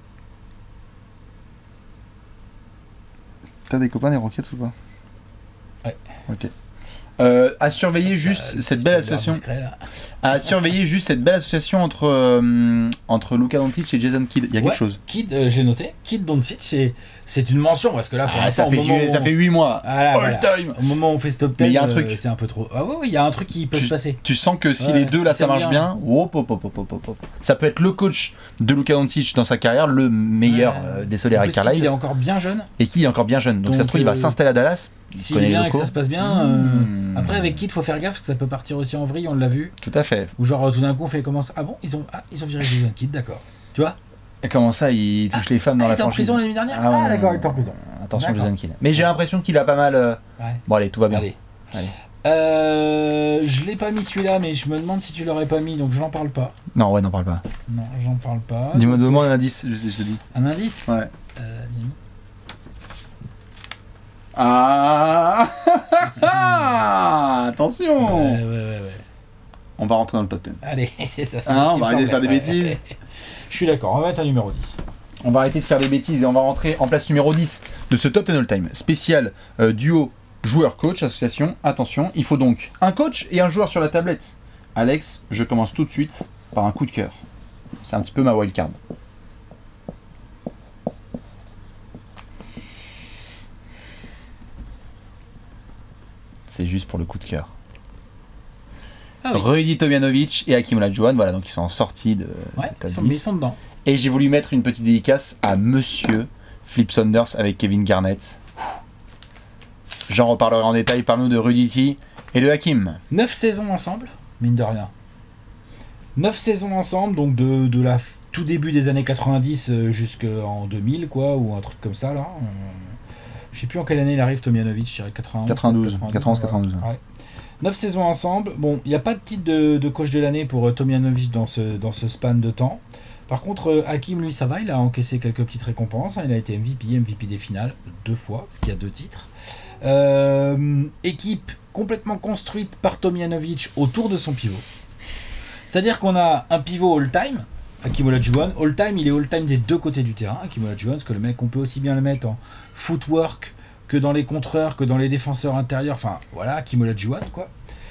Speaker 1: T'as des copains des Rockets ou pas?
Speaker 2: Ouais.
Speaker 1: Ok. Euh, à surveiller juste
Speaker 2: Euh,
Speaker 1: cette belle
Speaker 2: c'est
Speaker 1: association.
Speaker 2: discret, là.
Speaker 1: À surveiller juste cette belle association entre euh, entre Luka Doncic et Jason Kidd. Il y a
Speaker 2: Ouais,
Speaker 1: quelque chose.
Speaker 2: Kid, euh, j'ai noté. Kid Doncic, c'est c'est une mention parce que là, pour
Speaker 1: Ah,
Speaker 2: l'instant,
Speaker 1: ça
Speaker 2: au
Speaker 1: fait
Speaker 2: moment
Speaker 1: huit-
Speaker 2: où
Speaker 1: ça
Speaker 2: on-
Speaker 1: fait huit mois.
Speaker 2: Ah, là,
Speaker 1: All
Speaker 2: voilà.
Speaker 1: time.
Speaker 2: Au moment où on fait ce top dix,
Speaker 1: Mais il y a un
Speaker 2: euh,
Speaker 1: truc.
Speaker 2: c'est un peu trop. Ah oui, oui, il y a un truc qui peut
Speaker 1: Tu,
Speaker 2: se passer.
Speaker 1: tu sens que si
Speaker 2: Ouais,
Speaker 1: les deux là
Speaker 2: c'est
Speaker 1: ça marche
Speaker 2: bien.
Speaker 1: bien, hop, hop, hop, hop, hop, hop, hop. Ça peut être le coach de Luka Doncic dans sa carrière, le meilleur
Speaker 2: Ouais.
Speaker 1: euh, des
Speaker 2: En
Speaker 1: Solaire
Speaker 2: plus, Kid, il est
Speaker 1: Carlisle,
Speaker 2: encore bien jeune.
Speaker 1: et qui est encore bien jeune. Donc,
Speaker 2: Donc,
Speaker 1: ça se trouve il va
Speaker 2: euh,
Speaker 1: s'installer à Dallas. Il
Speaker 2: S'il
Speaker 1: connaît
Speaker 2: est
Speaker 1: les
Speaker 2: bien et que
Speaker 1: locaux.
Speaker 2: ça se passe bien. euh,
Speaker 1: Mmh.
Speaker 2: Après, avec Kid, faut faire gaffe parce que ça peut partir aussi en vrille, on l'a vu.
Speaker 1: Tout à fait.
Speaker 2: Ou genre, tout d'un coup, on fait comment ça? Ah bon, ils ont, ah, ils ont viré Jason Kidd, d'accord. Tu vois?
Speaker 1: Et comment ça, il touche les femmes dans
Speaker 2: Ah, il
Speaker 1: la
Speaker 2: était en
Speaker 1: franchise?
Speaker 2: prison l'année dernière?
Speaker 1: Ah,
Speaker 2: Ah,
Speaker 1: ouais,
Speaker 2: d'accord,
Speaker 1: ouais,
Speaker 2: il était en prison.
Speaker 1: Attention,
Speaker 2: D'accord.
Speaker 1: Jason Kidd. Mais j'ai l'impression qu'il a pas mal. euh,
Speaker 2: Ouais.
Speaker 1: Bon, allez, tout va bien.
Speaker 2: Allez.
Speaker 1: Allez.
Speaker 2: Euh, je l'ai pas mis celui-là, mais je me demande si tu l'aurais pas mis, donc je n'en parle pas.
Speaker 1: Non, ouais, n'en parle pas.
Speaker 2: Non, j'en parle pas.
Speaker 1: Dis-moi,
Speaker 2: Donc,
Speaker 1: donne-moi un indice, je, je te dis.
Speaker 2: Un indice?
Speaker 1: Ouais.
Speaker 2: Euh, Mimi.
Speaker 1: Ah Attention
Speaker 2: Ouais, ouais, ouais, ouais.
Speaker 1: On va rentrer dans le top dix.
Speaker 2: Allez, c'est ça. c'est
Speaker 1: Ah,
Speaker 2: ce
Speaker 1: on
Speaker 2: qui
Speaker 1: va
Speaker 2: me
Speaker 1: arrêter de faire
Speaker 2: semblait.
Speaker 1: des bêtises.
Speaker 2: Je suis d'accord, on va mettre un numéro dix.
Speaker 1: On va arrêter de faire des bêtises et on va rentrer en place numéro dix de ce top dix all-time. Spécial euh, duo joueur-coach, association. Attention, il faut donc un coach et un joueur sur la tablette. Alex, je commence tout de suite par un coup de cœur. C'est un petit peu ma wildcard. C'est juste pour le coup de cœur.
Speaker 2: Ah oui.
Speaker 1: Rudy Tomjanovic et Hakeem Olajuwon, voilà, donc ils sont en sortie de
Speaker 2: Ouais,
Speaker 1: top
Speaker 2: ils sont,
Speaker 1: dix.
Speaker 2: mais ils sont dedans.
Speaker 1: Et j'ai voulu mettre une petite dédicace à Monsieur Flip Saunders avec Kevin Garnett. J'en reparlerai en détail. Parle-nous de Rudy T et de Hakeem.
Speaker 2: Neuf saisons ensemble, mine de rien. Neuf saisons ensemble, donc de, de la f- tout début des années quatre-vingt-dix euh, jusqu'en deux mille, quoi, ou un truc comme ça, là. Euh, je sais plus en quelle année il arrive, Tomjanovic, je dirais quatre-vingt-onze.
Speaker 1: quatre-vingt-douze, quatre-vingt-onze, quatre-vingt-douze.
Speaker 2: Ouais. Neuf saisons ensemble. Bon, il n'y a pas de titre de, de coach de l'année pour euh, Tomjanovic dans ce, dans ce span de temps. Par contre, euh, Hakeem, lui, ça va, il a encaissé quelques petites récompenses. hein. Il a été M V P, M V P des finales, deux fois, parce qu'il y a deux titres. Euh, équipe complètement construite par Tomjanovic autour de son pivot. C'est-à-dire qu'on a un pivot all-time, Hakeem Olajuwon. All-time, il est all-time des deux côtés du terrain, Hakeem Olajuwon, parce que le mec, on peut aussi bien le mettre en footwork que dans les contreurs, que dans les défenseurs intérieurs. Enfin, voilà, Hakeem Olajuwon, quoi.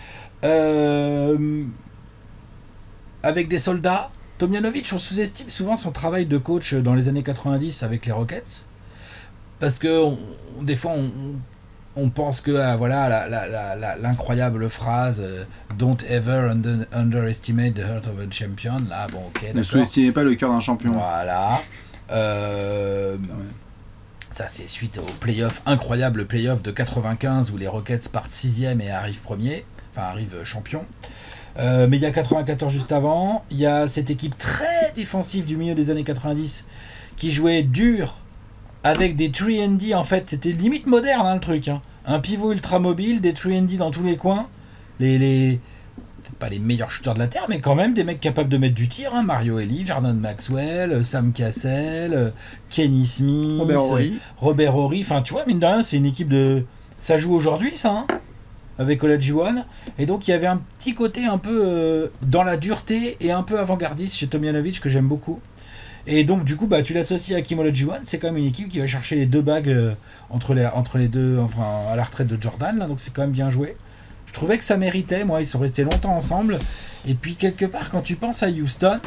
Speaker 2: Euh, avec des soldats. Tomjanovic, on sous-estime souvent son travail de coach dans les années quatre-vingt-dix avec les Rockets. Parce que on- on- des fois, on, on pense que ah, voilà la- la- la- la- l'incroyable phrase euh, Don't ever under- underestimate the heart of a champion. Là, bon, ok,
Speaker 1: Ne
Speaker 2: d'accord.
Speaker 1: sous-estimez pas le cœur d'un champion.
Speaker 2: Voilà. Euh, ça, c'est suite au playoff, incroyable playoff de quatre-vingt-quinze où les Rockets partent sixième et arrivent premier, enfin arrivent champion. Euh, mais il y a quatre-vingt-quatorze juste avant, il y a cette équipe très défensive du milieu des années quatre-vingt-dix qui jouait dur avec des trois D en fait. C'était limite moderne hein, le truc. Hein. Un pivot ultra mobile, des trois D dans tous les coins. Les, les... Peut-être pas les meilleurs shooters de la Terre, mais quand même des mecs capables de mettre du tir. Hein. Mario Elie, Vernon Maxwell, Sam Cassell, Kenny Smith,
Speaker 1: Robert Horry.
Speaker 2: Robert Horry. Enfin, tu vois, mine de rien, c'est une équipe de... Ça joue aujourd'hui, ça, hein, avec Olajuwon. Et donc, il y avait un petit côté un peu euh, dans la dureté et un peu avant-gardiste chez Tomjanovic que j'aime beaucoup. Et donc, du coup, bah, tu l'associes à Hakeem Olajuwon. C'est quand même une équipe qui va chercher les deux bagues euh, entre, les, entre les deux, enfin, à la retraite de Jordan. Là, donc, c'est quand même bien joué. Je trouvais que ça méritait. Moi, ils sont restés longtemps ensemble. Et puis, quelque part, quand tu penses à Houston...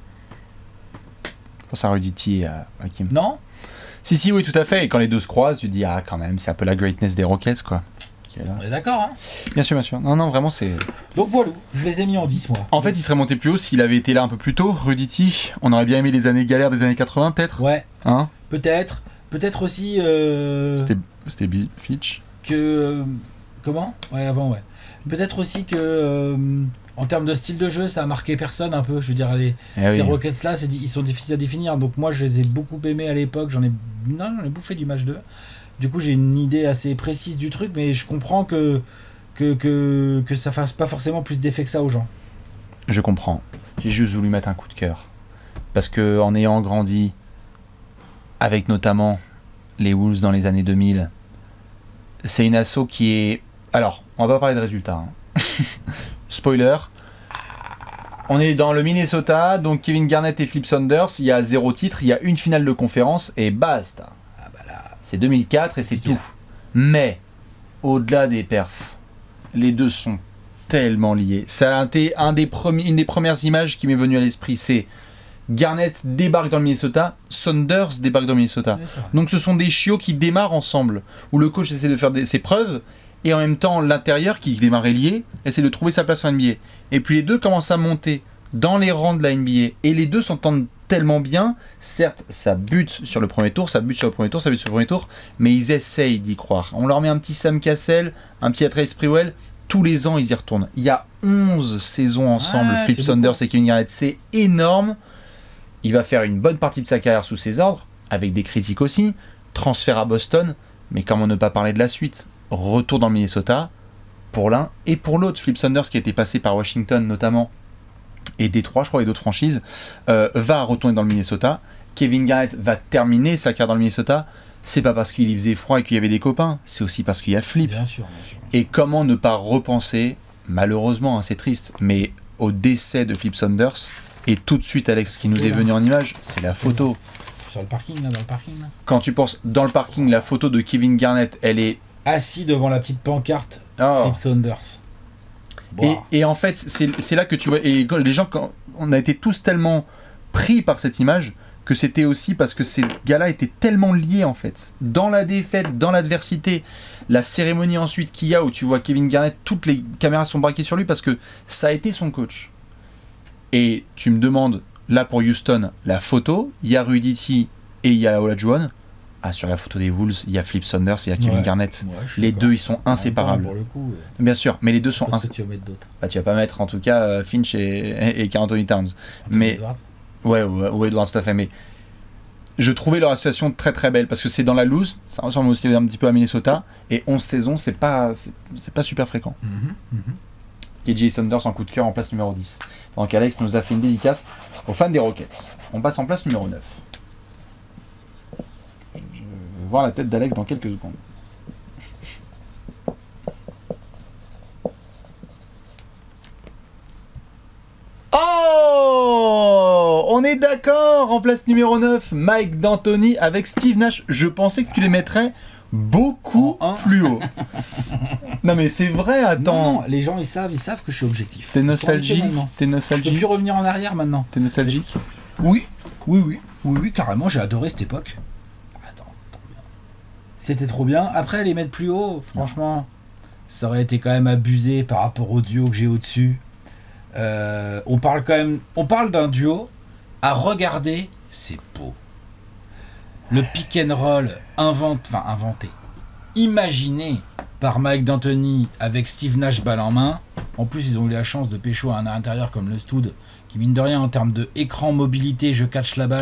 Speaker 1: Je pense à Rudy T et à Hakeem.
Speaker 2: Non?
Speaker 1: Si, si, oui, tout à fait. Et quand les deux se croisent, tu te dis, ah, quand même, c'est un peu la greatness des Rockets, quoi. Qui est là.
Speaker 2: On est d'accord, hein?
Speaker 1: Bien sûr, bien sûr. Non, non, vraiment, c'est...
Speaker 2: Donc voilà, je les ai mis en dix, moi.
Speaker 1: En fait, il serait monté plus haut s'il avait été là un peu plus tôt. Rudy T, on aurait bien aimé les années galères des années quatre-vingts, peut-être.
Speaker 2: Ouais,
Speaker 1: Hein?
Speaker 2: peut-être. Peut-être aussi euh,
Speaker 1: C'était c'était Bill Fitch.
Speaker 2: que... euh, comment? Ouais, avant, ouais. Peut-être aussi que... euh, en termes de style de jeu, ça a marqué personne un peu. Je veux dire, les,
Speaker 1: Eh
Speaker 2: ces
Speaker 1: oui.
Speaker 2: Rockets-là, c'est di- ils sont difficiles à définir. Donc moi, je les ai beaucoup aimés à l'époque. J'en ai... Non, j'en ai bouffé du match deux. Du coup, j'ai une idée assez précise du truc, mais je comprends que, que, que, que ça fasse pas forcément plus d'effet que ça aux gens.
Speaker 1: Je comprends. J'ai juste voulu mettre un coup de cœur. Parce que en ayant grandi avec notamment les Wolves dans les années deux mille, c'est une asso qui est... Alors, on va pas parler de résultats. Hein. Spoiler. On est dans le Minnesota, donc Kevin Garnett et Flip Saunders, il y a zéro titre, il y a une finale de conférence et basta.
Speaker 2: Ah bah là...
Speaker 1: C'est deux mille quatre et c'est tout. Mais, au-delà des perfs, les deux sont tellement liés. Ça a été un des premiers, une des premières images qui m'est venue à l'esprit, c'est Garnett débarque dans le Minnesota, Saunders débarque dans le Minnesota.
Speaker 2: Ouais, c'est vrai.
Speaker 1: Donc ce sont des chiots qui démarrent ensemble, où le coach essaie de faire des- ses preuves, et en même temps l'intérieur qui démarre lié essaie de trouver sa place en N B A. Et puis les deux commencent à monter dans les rangs de la N B A, et les deux s'entendent tellement bien. Certes, ça bute sur le premier tour, ça bute sur le premier tour, ça bute sur le premier tour, mais ils essayent d'y croire. On leur met un petit Sam Cassell, un petit Trace Sprewell, tous les ans ils y retournent. Il y a onze saisons ensemble,
Speaker 2: Ouais,
Speaker 1: Flip
Speaker 2: c'est
Speaker 1: Saunders
Speaker 2: beaucoup.
Speaker 1: et Kevin Garnett, c'est énorme. Il va faire une bonne partie de sa carrière sous ses ordres, avec des critiques aussi, transfert à Boston, mais comment ne pas parler de la suite? Retour dans le Minnesota, pour l'un et pour l'autre. Flip Saunders, qui était passé par Washington notamment, et Détroit, je crois, et d'autres franchises, euh, va retourner dans le Minnesota. Kevin Garnett va terminer sa carrière dans le Minnesota. C'est pas parce qu'il y faisait froid et qu'il y avait des copains, c'est aussi parce qu'il y a Flip.
Speaker 2: Bien sûr, bien sûr.
Speaker 1: Et comment ne pas repenser, malheureusement, hein, c'est triste, mais au décès de Flip Saunders, et tout de suite, Alex, qui nous est venu en image, c'est la photo.
Speaker 2: Sur le parking, là, dans le parking, là.
Speaker 1: Quand tu penses dans le parking, la photo de Kevin Garnett, elle est...
Speaker 2: Assis devant la petite pancarte,
Speaker 1: Oh.
Speaker 2: Flip Saunders.
Speaker 1: Et,
Speaker 2: Boah.
Speaker 1: et en fait, c'est c'est là que tu vois... Et quand les gens, quand on a été tous tellement pris par cette image, que c'était aussi parce que ces gars-là étaient tellement liés, en fait. Dans la défaite, dans l'adversité, la cérémonie ensuite qu'il y a, où tu vois Kevin Garnett, toutes les caméras sont braquées sur lui, parce que ça a été son coach. Et tu me demandes, là pour Houston, la photo, il y a Rudy T et il y a Olajuwon. Ah, sur la photo des Wolves, il y a Flip Saunders et il y a Kevin
Speaker 2: Ouais.
Speaker 1: Garnett.
Speaker 2: Ouais, je suis
Speaker 1: Les
Speaker 2: d'accord.
Speaker 1: deux, ils sont
Speaker 2: En même temps,
Speaker 1: inséparables.
Speaker 2: Pour le coup, euh,
Speaker 1: Bien sûr, mais les deux sont
Speaker 2: parce que
Speaker 1: inséparables.
Speaker 2: tu vas mettre d'autres.
Speaker 1: Bah, tu vas pas mettre en tout cas euh, Finch et, et Karl Anthony Towns.
Speaker 2: Anthony
Speaker 1: Mais
Speaker 2: Edwards.
Speaker 1: ouais, ouais, ouais, Edwards, tout à fait. Mais je trouvais leur association très très belle parce que c'est dans la loose, ça ressemble aussi un petit peu à Minnesota. Et onze saisons, c'est pas, c'est, c'est pas super fréquent.
Speaker 2: Mhm, mhm.
Speaker 1: K J Saunders en coup de cœur en place numéro dix. Donc Alex nous a fait une dédicace aux fans des Rockets. On passe en place numéro neuf. Je vais voir la tête d'Alex dans quelques secondes. Oh, on est d'accord. En place numéro neuf, Mike D'Antoni avec Steve Nash. Je pensais que tu les mettrais beaucoup
Speaker 2: En un.
Speaker 1: plus haut. Non mais c'est vrai, attends.
Speaker 2: Non, non, les gens ils savent, ils savent que je suis objectif.
Speaker 1: T'es
Speaker 2: Ils sont
Speaker 1: nostalgique,
Speaker 2: habitués maintenant.
Speaker 1: t'es
Speaker 2: Je peux
Speaker 1: nostalgique,
Speaker 2: plus revenir en arrière maintenant.
Speaker 1: t'es nostalgique.
Speaker 2: Oui, oui, oui, oui, oui, carrément, j'ai adoré cette époque. Attends, c'était trop bien. C'était trop bien. Après, les mettre plus haut, franchement, ça aurait été quand même abusé par rapport au duo que j'ai au-dessus. Euh, on parle quand même, on parle d'un duo à regarder, c'est beau. Le pick and roll invente, enfin inventé, imaginé par Mike D'Antoni avec Steve Nash balle en main. En plus, ils ont eu la chance de pécho à un intérieur comme le Stoud, qui mine de rien en termes de écran, mobilité, je catch la balle,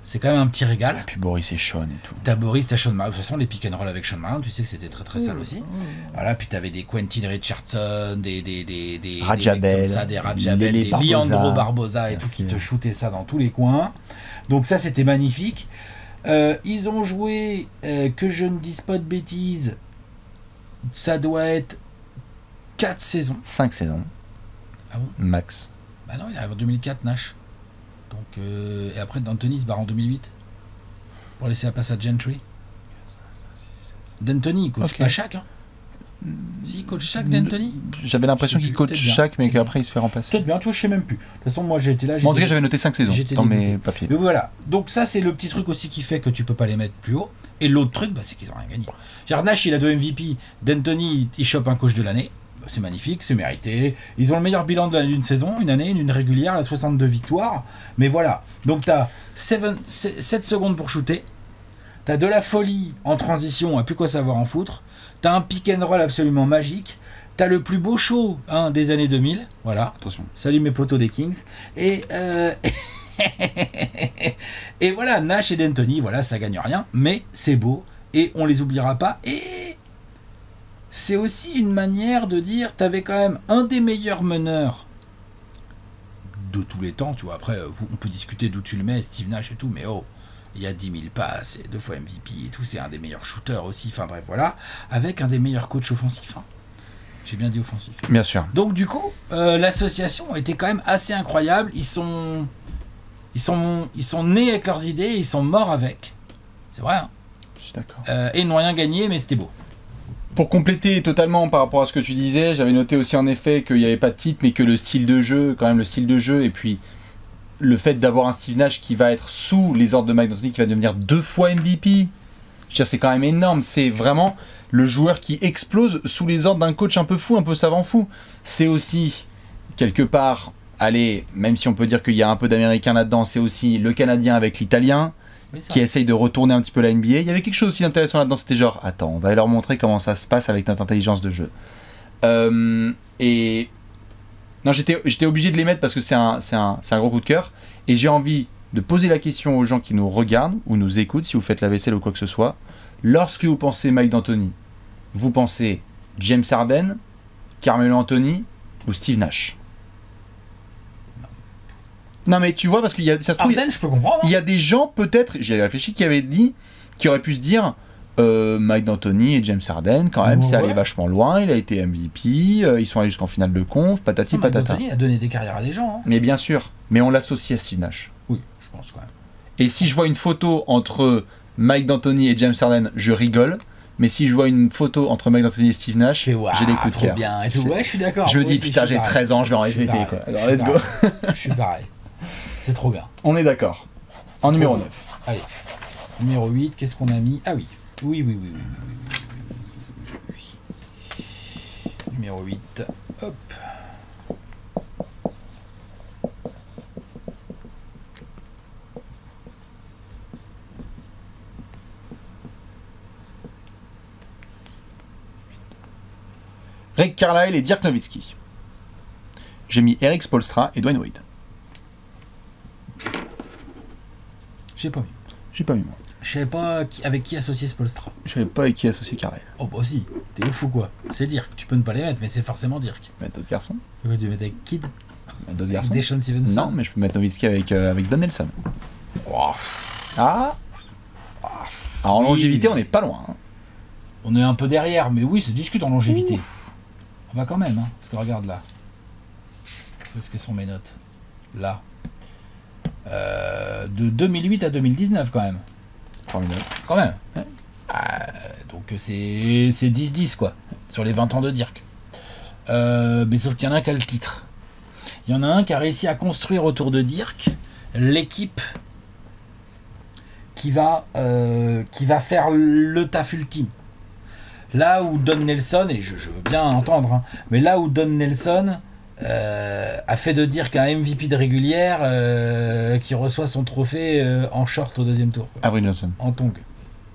Speaker 2: c'est quand même un petit régal.
Speaker 1: Et puis Boris et Sean et tout.
Speaker 2: T'as Boris, t'as Sean Marion. De toute façon, les pick and roll avec Sean Marion, tu sais que c'était très très sale aussi. Voilà, puis t'avais des Quentin Richardson, des des des des
Speaker 1: Rajabel,
Speaker 2: des, mecs comme ça, des Rajabel,
Speaker 1: Lele
Speaker 2: des
Speaker 1: Barbosa.
Speaker 2: Leandro Barbosa et
Speaker 1: Merci.
Speaker 2: tout qui te shootaient ça dans tous les coins. Donc ça, c'était magnifique. Euh, ils ont joué, euh, que je ne dise pas de bêtises, ça doit être quatre saisons.
Speaker 1: cinq saisons.
Speaker 2: Ah bon?
Speaker 1: Max.
Speaker 2: Bah non, il est arrivé en deux mille quatre, Nash. Donc, euh, et après, D'Antoni se barre en deux mille huit pour laisser la place à Gentry. D'Antoni, il coach
Speaker 1: Ok.
Speaker 2: pas Shaq. Hein. Si, il coach Shaq, D'Antoni.
Speaker 1: J'avais l'impression
Speaker 2: Je sais
Speaker 1: qu'il
Speaker 2: plus,
Speaker 1: coach
Speaker 2: peut-être bien.
Speaker 1: chaque, mais
Speaker 2: Peut-être bien.
Speaker 1: qu'après il se fait remplacer.
Speaker 2: Peut-être bien, tu vois, je sais même plus. De toute façon, moi, j'ai été là.
Speaker 1: Bon, en tout
Speaker 2: j'étais-
Speaker 1: cas, j'avais noté cinq saisons
Speaker 2: j'étais
Speaker 1: dans mes
Speaker 2: dégoûté.
Speaker 1: papiers.
Speaker 2: Mais voilà. Donc, ça, c'est le petit truc aussi qui fait que tu peux pas les mettre plus haut. Et l'autre truc, bah, c'est qu'ils ont rien gagné. C'est-à-dire, Nash, il a deux M V P. D'Antoni, il chope un coach de l'année. Bah, c'est magnifique, c'est mérité. Ils ont le meilleur bilan de la- d'une saison, une année, une régulière, à soixante-deux victoires. Mais voilà. Donc, tu as sept secondes pour shooter. Tu as de la folie en transition, à plus quoi savoir en foutre. Tu as un pick and roll absolument magique. Tu as le plus beau show hein, des années deux mille. Voilà.
Speaker 1: Attention.
Speaker 2: Salut mes potos des Kings. Et, euh, et voilà, Nash et D'Antoni, voilà, ça gagne rien. Mais c'est beau. Et on les oubliera pas. Et c'est aussi une manière de dire, t'avais quand même un des meilleurs meneurs de tous les temps, tu vois. Après, vous- on peut discuter d'où tu le mets, Steve Nash et tout, mais oh, il y a dix mille passes, et deux fois M V P et tout, c'est un des meilleurs shooters aussi, enfin bref, voilà. Avec un des meilleurs coachs offensifs. hein. J'ai bien dit offensif.
Speaker 1: Bien sûr.
Speaker 2: Donc du coup, euh, l'association était quand même assez incroyable. Ils sont, ils sont, ils sont nés avec leurs idées, et ils sont morts avec. C'est vrai. Hein
Speaker 1: Je suis d'accord.
Speaker 2: euh, et ils n'ont rien gagné, mais c'était beau.
Speaker 1: Pour compléter totalement par rapport à ce que tu disais, j'avais noté aussi en effet qu'il n'y avait pas de titre, mais que le style de jeu, quand même le style de jeu, et puis le fait d'avoir un Steve Nash qui va être sous les ordres de Mike D'Antoni, qui va devenir deux fois M V P, je veux dire, c'est quand même énorme. C'est vraiment le joueur qui explose sous les ordres d'un coach un peu fou, un peu savant fou. C'est aussi, quelque part, allez, même si on peut dire qu'il y a un peu d'américain là-dedans, c'est aussi le Canadien avec l'Italien,
Speaker 2: Oui, ça.
Speaker 1: qui essaye de retourner un petit peu la N B A. Il y avait quelque chose aussi d'intéressant là-dedans, c'était genre, attends, on va leur montrer comment ça se passe avec notre intelligence de jeu. Euh, et non, j'étais j'étais obligé de les mettre parce que c'est un, c'est un, c'est un gros coup de cœur. Et j'ai envie de poser la question aux gens qui nous regardent ou nous écoutent, si vous faites la vaisselle ou quoi que ce soit. Lorsque vous pensez Mike D'Antoni, vous pensez James Harden, Carmelo Anthony ou Steve Nash? Non mais tu vois, parce qu'il y a, ça se trouve,
Speaker 2: Harden, je peux comprendre. hein.
Speaker 1: il y a des gens, peut-être, j'y avais réfléchi, qui avaient dit, qui auraient pu se dire, euh, Mike D'Antoni et James Harden, quand même,
Speaker 2: Ouais.
Speaker 1: c'est allé vachement loin, il a été M V P, euh, ils sont allés jusqu'en finale de conf, patati
Speaker 2: Non, Mike
Speaker 1: patata.
Speaker 2: D'Antoni a donné des carrières à des gens. hein.
Speaker 1: Mais bien sûr, mais on l'associe à Steve Nash.
Speaker 2: Oui, je pense quand même.
Speaker 1: Et si je vois une photo entre Mike D'Antoni et James Harden, je rigole, mais si je vois une photo entre Mike D'Antoni et Steve Nash,
Speaker 2: Je fais waouh,
Speaker 1: j'ai des coups de
Speaker 2: trop
Speaker 1: cœur.
Speaker 2: bien et tout.
Speaker 1: Je-
Speaker 2: Ouais, je suis d'accord.
Speaker 1: Je me
Speaker 2: Moi
Speaker 1: dis,
Speaker 2: aussi,
Speaker 1: putain,
Speaker 2: je suis
Speaker 1: j'ai
Speaker 2: pareil.
Speaker 1: treize ans, je vais en
Speaker 2: Je suis
Speaker 1: répéter,
Speaker 2: pareil.
Speaker 1: quoi.
Speaker 2: Je
Speaker 1: Alors,
Speaker 2: suis
Speaker 1: let's go.
Speaker 2: pareil. Je suis pareil. C'est trop bien.
Speaker 1: On est d'accord. En numéro
Speaker 2: bien.
Speaker 1: neuf.
Speaker 2: Allez, numéro huit, qu'est-ce qu'on a mis? Ah oui, oui, oui, oui, oui, oui, oui, oui, oui. Numéro huit, hop.
Speaker 1: Rick Carlisle et Dirk Nowitzki. J'ai mis Eric Spoelstra et Dwayne Wade.
Speaker 2: J'ai pas mis.
Speaker 1: J'ai pas mis moi.
Speaker 2: Je savais pas qui- avec qui associer Spolstra.
Speaker 1: Je savais pas avec qui associer Carlisle.
Speaker 2: Oh bah si, t'es ouf ou quoi? C'est Dirk, tu peux ne pas les mettre, mais c'est forcément Dirk.
Speaker 1: Mettre d'autres garçons.
Speaker 2: Tu veux mettre avec Kid?
Speaker 1: Mettre d'autres
Speaker 2: Avec
Speaker 1: garçons.
Speaker 2: Deshaun Stevenson?
Speaker 1: Non, mais je peux mettre Nowitzki avec, euh, avec Don Nelson. Ah. Alors, en
Speaker 2: Oui.
Speaker 1: longévité, on n'est pas loin. hein.
Speaker 2: On est un peu derrière, mais oui, ça discute en longévité. On va quand même, hein, parce que regarde là. Où est-ce que sont mes notes? Là. Euh, de deux mille huit à deux mille dix-neuf quand même.
Speaker 1: Formidable.
Speaker 2: Quand même.
Speaker 1: Ouais.
Speaker 2: Ah, donc c'est c'est dix dix quoi, sur les vingt ans de Dirk. Euh, mais sauf qu'il y en a un qui a le titre. Il y en a un qui a réussi à construire autour de Dirk l'équipe qui va, euh, qui va faire le taf ultime. Là où Don Nelson, et je, je veux bien entendre, hein, mais là où Don Nelson euh, a fait de Dirk un M V P de régulière euh, qui reçoit son trophée euh, en short au deuxième tour. quoi.
Speaker 1: Avery Johnson.
Speaker 2: En tongue.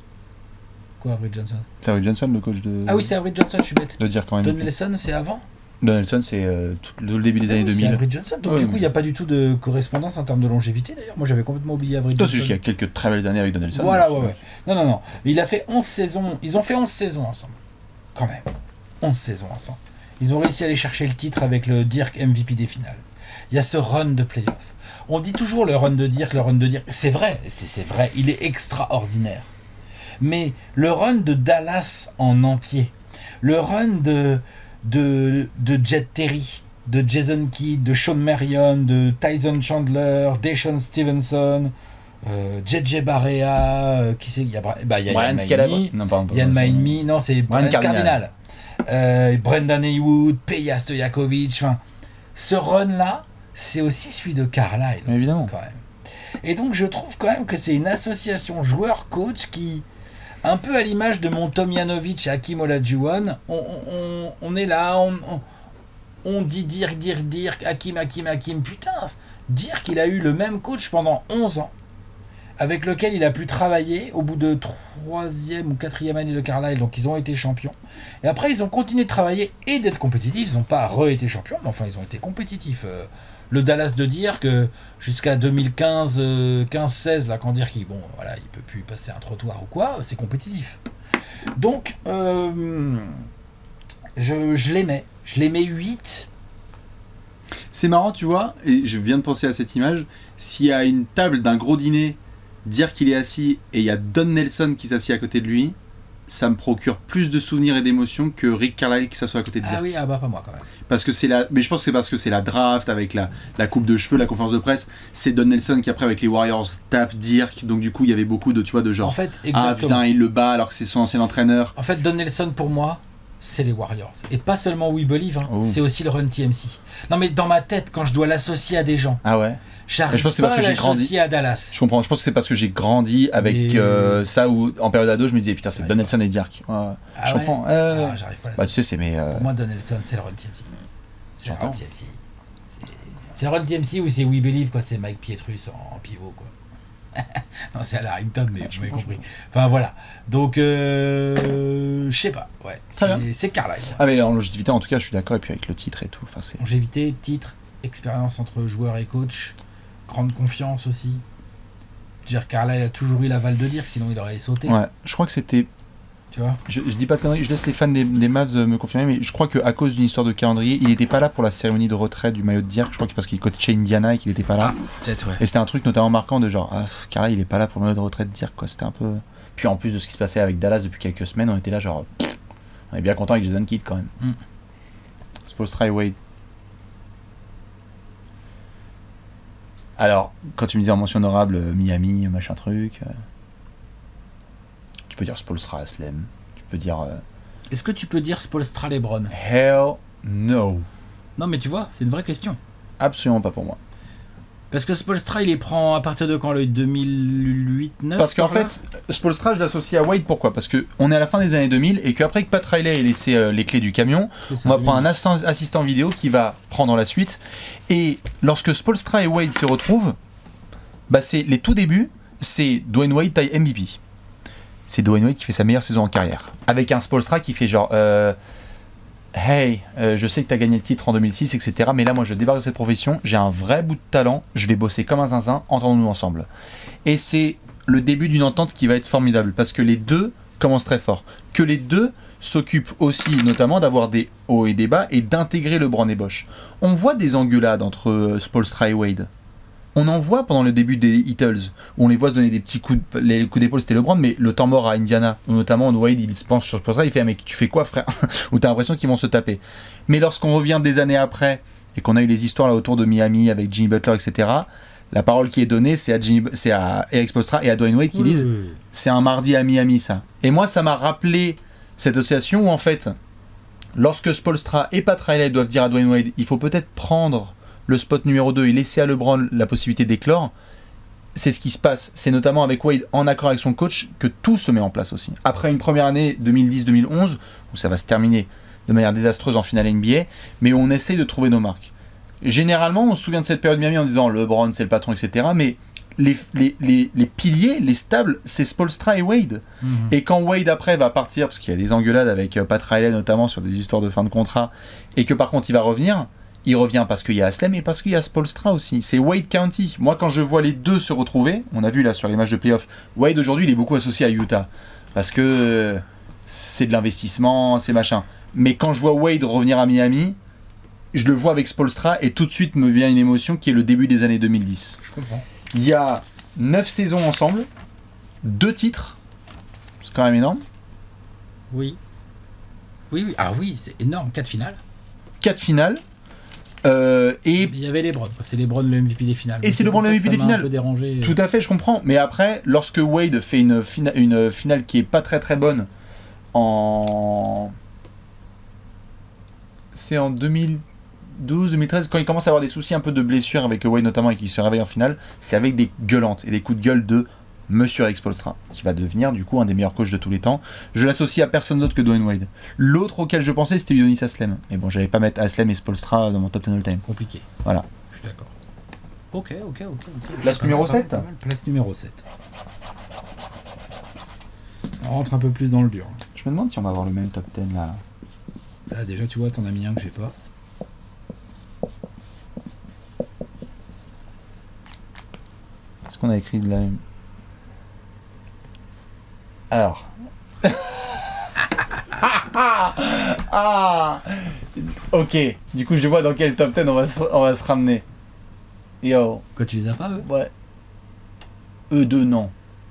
Speaker 2: Quoi, Avery Johnson?
Speaker 1: C'est Avery Johnson, le coach de.
Speaker 2: Ah oui, c'est Avery Johnson, je suis bête.
Speaker 1: De dire quand même.
Speaker 2: Don Nelson, c'est avant?
Speaker 1: Donaldson, c'est euh, tout le début des
Speaker 2: Ah
Speaker 1: années
Speaker 2: oui,
Speaker 1: deux
Speaker 2: c'est
Speaker 1: mille.
Speaker 2: Avery Johnson. Donc
Speaker 1: Ouais,
Speaker 2: du
Speaker 1: mais-
Speaker 2: coup, il n'y a pas du tout de correspondance en termes de longévité d'ailleurs. Moi, j'avais complètement oublié Avery
Speaker 1: Toi, c'est
Speaker 2: Johnson.
Speaker 1: juste qu'il y a quelques très belles années avec Donaldson.
Speaker 2: Voilà,
Speaker 1: donc,
Speaker 2: ouais, ouais. Non, non, non. Il a fait onze saisons. Ils ont fait onze saisons ensemble. Quand même. onze saisons ensemble. Ils ont réussi à aller chercher le titre avec le Dirk M V P des finales. Il y a ce run de playoff. On dit toujours le run de Dirk, le run de Dirk. C'est vrai, c'est c'est vrai. Il est extraordinaire. Mais le run de Dallas en entier, le run de, de, de Jet Terry, de Jason Kidd, de Sean Marion, de Tyson Chandler, Deshaun Stevenson, euh, J J Barea, euh, qui c'est il y a, Bra- bah, il y a
Speaker 1: Brian
Speaker 2: Ian
Speaker 1: Scalabro.
Speaker 2: Maini,
Speaker 1: Non, pardon.
Speaker 2: Ian Maini, non c'est Brian
Speaker 1: Brian
Speaker 2: Cardinal,
Speaker 1: Cardinal.
Speaker 2: Euh, Brendan Haywood, Peja Stojakovic, enfin, ce run-là, c'est aussi celui de Carlisle, aussi,
Speaker 1: Évidemment.
Speaker 2: quand même. Et donc je trouve quand même que c'est une association joueur-coach qui, un peu à l'image de mon Tomjanovic et Hakim Olajuwon, on, on, on est là, on, on, on dit Dirk, Dirk, Dirk, Hakim, Hakim, Hakim. Putain, Dirk, il a eu le même coach pendant onze ans, avec lequel il a pu travailler au bout de troisième ou quatrième année de Carlisle, donc ils ont été champions. Et après, ils ont continué de travailler et d'être compétitifs. Ils n'ont pas re-été champions, mais enfin, ils ont été compétitifs. Euh, le Dallas de Dirk, euh, jusqu'à deux mille quinze, euh, quinze seize, là, quand Dirk, il, bon, voilà, il peut plus passer un trottoir ou quoi, c'est compétitif. Donc, euh, je, je les mets. Je les mets huit.
Speaker 4: C'est marrant, tu vois, et je viens de penser à cette image. S'il y a une table d'un gros dîner, dire qu'il est assis et il y a Don Nelson qui s'assied à côté de lui, ça me procure plus de souvenirs et d'émotions que Rick Carlisle qui s'assoit à côté de
Speaker 2: Ah
Speaker 4: Dirk.
Speaker 2: oui, ah bah pas moi quand même.
Speaker 4: Parce que c'est la, mais je pense que c'est parce que c'est la draft avec la, la coupe de cheveux, la conférence de presse. C'est Don Nelson qui après avec les Warriors tape Dirk, donc du coup il y avait beaucoup de, tu vois, de genre.
Speaker 2: En fait,
Speaker 4: Ah
Speaker 2: exactement.
Speaker 4: putain, il le bat alors que c'est son ancien entraîneur.
Speaker 2: En fait, Don Nelson, pour moi, c'est les Warriors. Et pas seulement We Believe, hein,
Speaker 1: Oh.
Speaker 2: c'est aussi le Run T M C. Non mais dans ma tête, quand je dois l'associer à des gens,
Speaker 1: Ah ouais.
Speaker 2: j'arrive
Speaker 1: Je pense que c'est
Speaker 2: pas
Speaker 1: parce que
Speaker 2: à
Speaker 1: j'ai grandi.
Speaker 2: l'associer à Dallas.
Speaker 1: Je comprends. Je pense que c'est parce que j'ai grandi avec
Speaker 2: Mais-
Speaker 1: euh, ça où en période ado, je me disais putain, c'est
Speaker 2: Ouais,
Speaker 1: Donaldson et Dirk. Ouais,
Speaker 2: Ah
Speaker 1: je
Speaker 2: ouais
Speaker 1: comprends. Euh,
Speaker 2: Ah, j'arrive pas à
Speaker 1: bah tu
Speaker 2: l'associer.
Speaker 1: sais, c'est mes. euh,
Speaker 2: Pour moi, Don Nelson, c'est le Run T M C. C'est le Run
Speaker 1: J'entends.
Speaker 2: T M C. C'est- C'est le Run T M C ou c'est We Believe, quoi. C'est Mike Pietrus en, en pivot, quoi. Non, c'est à la Harrington, mais
Speaker 1: je
Speaker 2: vous m'avez
Speaker 1: comprends,
Speaker 2: compris. Enfin, voilà. Donc, euh, je sais pas. Ouais.
Speaker 1: Très bien.
Speaker 2: C'est c'est Carlisle.
Speaker 1: Ah mais en longévité, en tout cas, je suis d'accord. Et puis avec le titre et tout. Enfin, c'est.
Speaker 2: Longévité, titre, expérience entre joueur et coach, grande confiance aussi. Dire Carlisle a toujours eu l'aval de dire, sinon il aurait sauté.
Speaker 1: Ouais. Je crois que c'était.
Speaker 2: Tu vois.
Speaker 1: Je, je dis pas de conneries. Je laisse les fans des, des Mavs euh, me confirmer, mais je crois que à cause d'une histoire de calendrier, il n'était pas là pour la cérémonie de retrait du maillot de Dirk. Je crois que parce qu'il coachait Indiana et qu'il n'était pas là.
Speaker 2: Peut-être, ouais.
Speaker 1: Et c'était un truc notamment marquant de genre, ah, pff, Carlisle, il est pas là pour le maillot de retrait de Dirk, quoi. C'était un peu. Puis en plus de ce qui se passait avec Dallas depuis quelques semaines, on était là genre, pff, on est bien content avec Jason Kidd quand même.
Speaker 2: Mm.
Speaker 1: Spoelstra et Wade. Alors, quand tu me disais en mention honorable euh, Miami, machin truc, euh, tu peux dire Spoelstra Aslem, tu peux dire euh,
Speaker 2: Est-ce que tu peux dire Spoelstra LeBron?
Speaker 1: Hell no.
Speaker 2: Non, mais tu vois, c'est une vraie question.
Speaker 1: Absolument pas pour moi.
Speaker 2: Parce que Spoelstra, il les prend à partir de quand, le deux mille huit neuf?
Speaker 1: Parce qu'en fait, Spoelstra, je l'associe à Wade, pourquoi? Parce qu'on est à la fin des années deux mille et qu'après que Pat Riley ait laissé euh, les clés du camion, on va prendre un assistant, assistant vidéo qui va prendre la suite. Et lorsque Spoelstra et Wade se retrouvent, bah c'est les tout débuts, c'est Dwayne Wade taille M V P. C'est Dwayne Wade qui fait sa meilleure saison en carrière. Avec un Spoelstra qui fait genre euh, hey, euh, je sais que tu as gagné le titre en deux mille six, et cetera. Mais là, moi, je débarque de cette profession, j'ai un vrai bout de talent, je vais bosser comme un zinzin, entendons-nous ensemble. Et c'est le début d'une entente qui va être formidable, parce que les deux commencent très fort. Que les deux s'occupent aussi, notamment, d'avoir des hauts et des bas, et d'intégrer LeBron et Bosh. On voit des engueulades entre euh, Spoelstra et Wade. On en voit pendant le début des Heatles, où on les voit se donner des petits coups de, les coups d'épaule, c'était LeBron, mais le temps mort à Indiana, où notamment Wade il se penche sur Spoelstra, il fait ah, mec, tu fais quoi frère? Où t'as l'impression qu'ils vont se taper. Mais lorsqu'on revient des années après, et qu'on a eu les histoires là autour de Miami avec Jimmy Butler, et cetera, la parole qui est donnée, c'est à, Jimmy, c'est à Eric Spoelstra et à Dwayne Wade qui
Speaker 2: Oui,
Speaker 1: disent
Speaker 2: oui, oui.
Speaker 1: c'est un mardi à Miami ça. Et moi ça m'a rappelé cette association où en fait, lorsque Spoelstra et Pat Riley doivent dire à Dwayne Wade, il faut peut-être prendre le spot numéro deux et laisser à LeBron la possibilité d'éclore, c'est ce qui se passe. C'est notamment avec Wade en accord avec son coach que tout se met en place aussi. Après une première année deux mille dix deux mille onze, où ça va se terminer de manière désastreuse en finale N B A, mais où on essaie de trouver nos marques. Généralement, on se souvient de cette période Miami en disant LeBron c'est le patron, et cetera. Mais les, les, les, les piliers, les stables, c'est Spoelstra et Wade.
Speaker 2: Mhm.
Speaker 1: Et quand Wade après va partir, parce qu'il y a des engueulades avec euh, Pat Riley notamment sur des histoires de fin de contrat, et que par contre il va revenir, il revient parce qu'il y a Haslem et parce qu'il y a Spoelstra aussi. C'est Wade County. Moi quand je vois les deux se retrouver, on a vu là sur les matchs de playoff, Wade aujourd'hui il est beaucoup associé à Utah. Parce que euh, c'est de l'investissement, c'est machin. Mais quand je vois Wade revenir à Miami, je le vois avec Spoelstra et tout de suite me vient une émotion qui est le début des années deux mille dix.
Speaker 2: Je comprends.
Speaker 1: Il y a neuf saisons ensemble, deux titres, c'est quand même énorme.
Speaker 2: Oui. Oui, oui. Ah oui, c'est énorme. Quatre finales.
Speaker 1: Quatre finales. Euh, et
Speaker 2: Il y avait LeBron. C'est LeBron le M V P des finales.
Speaker 1: Et c'est LeBron
Speaker 2: pour
Speaker 1: le
Speaker 2: ça
Speaker 1: M V P
Speaker 2: que
Speaker 1: des
Speaker 2: ça m'a
Speaker 1: finales.
Speaker 2: un peu dérangé.
Speaker 1: tout à fait, je comprends. Mais après, lorsque Wade fait une, fina- une finale qui est pas très très bonne en... C'est en deux mille douze deux mille treize, quand il commence à avoir des soucis un peu de blessure avec Wade notamment et qu'il se réveille en finale, c'est avec des gueulantes et des coups de gueule de Monsieur Eric Spoelstra, qui va devenir du coup un des meilleurs coachs de tous les temps. Je l'associe à personne d'autre que Dwayne Wade. L'autre auquel je pensais, c'était Udonis Haslem. Mais bon, j'allais pas mettre Haslem et Spoelstra dans mon top dix all-time.
Speaker 2: Compliqué.
Speaker 1: Voilà.
Speaker 2: Je suis d'accord. Ok, ok, ok. ok.
Speaker 1: Place
Speaker 2: Pas
Speaker 1: numéro
Speaker 2: mal, pas mal,
Speaker 1: sept.
Speaker 2: pas mal. Place numéro sept. On rentre un peu plus dans le dur.
Speaker 1: Je me demande si on va avoir le même top dix là.
Speaker 2: Là, déjà, tu vois, t'en as mis un que j'ai pas.
Speaker 1: Est-ce qu'on a écrit de la même? Alors. ah Ok, du coup je vois dans quel top dix on va se, on va se ramener. Yo,
Speaker 2: Quoi, tu les as pas, eux
Speaker 1: ouais. Eux deux, non.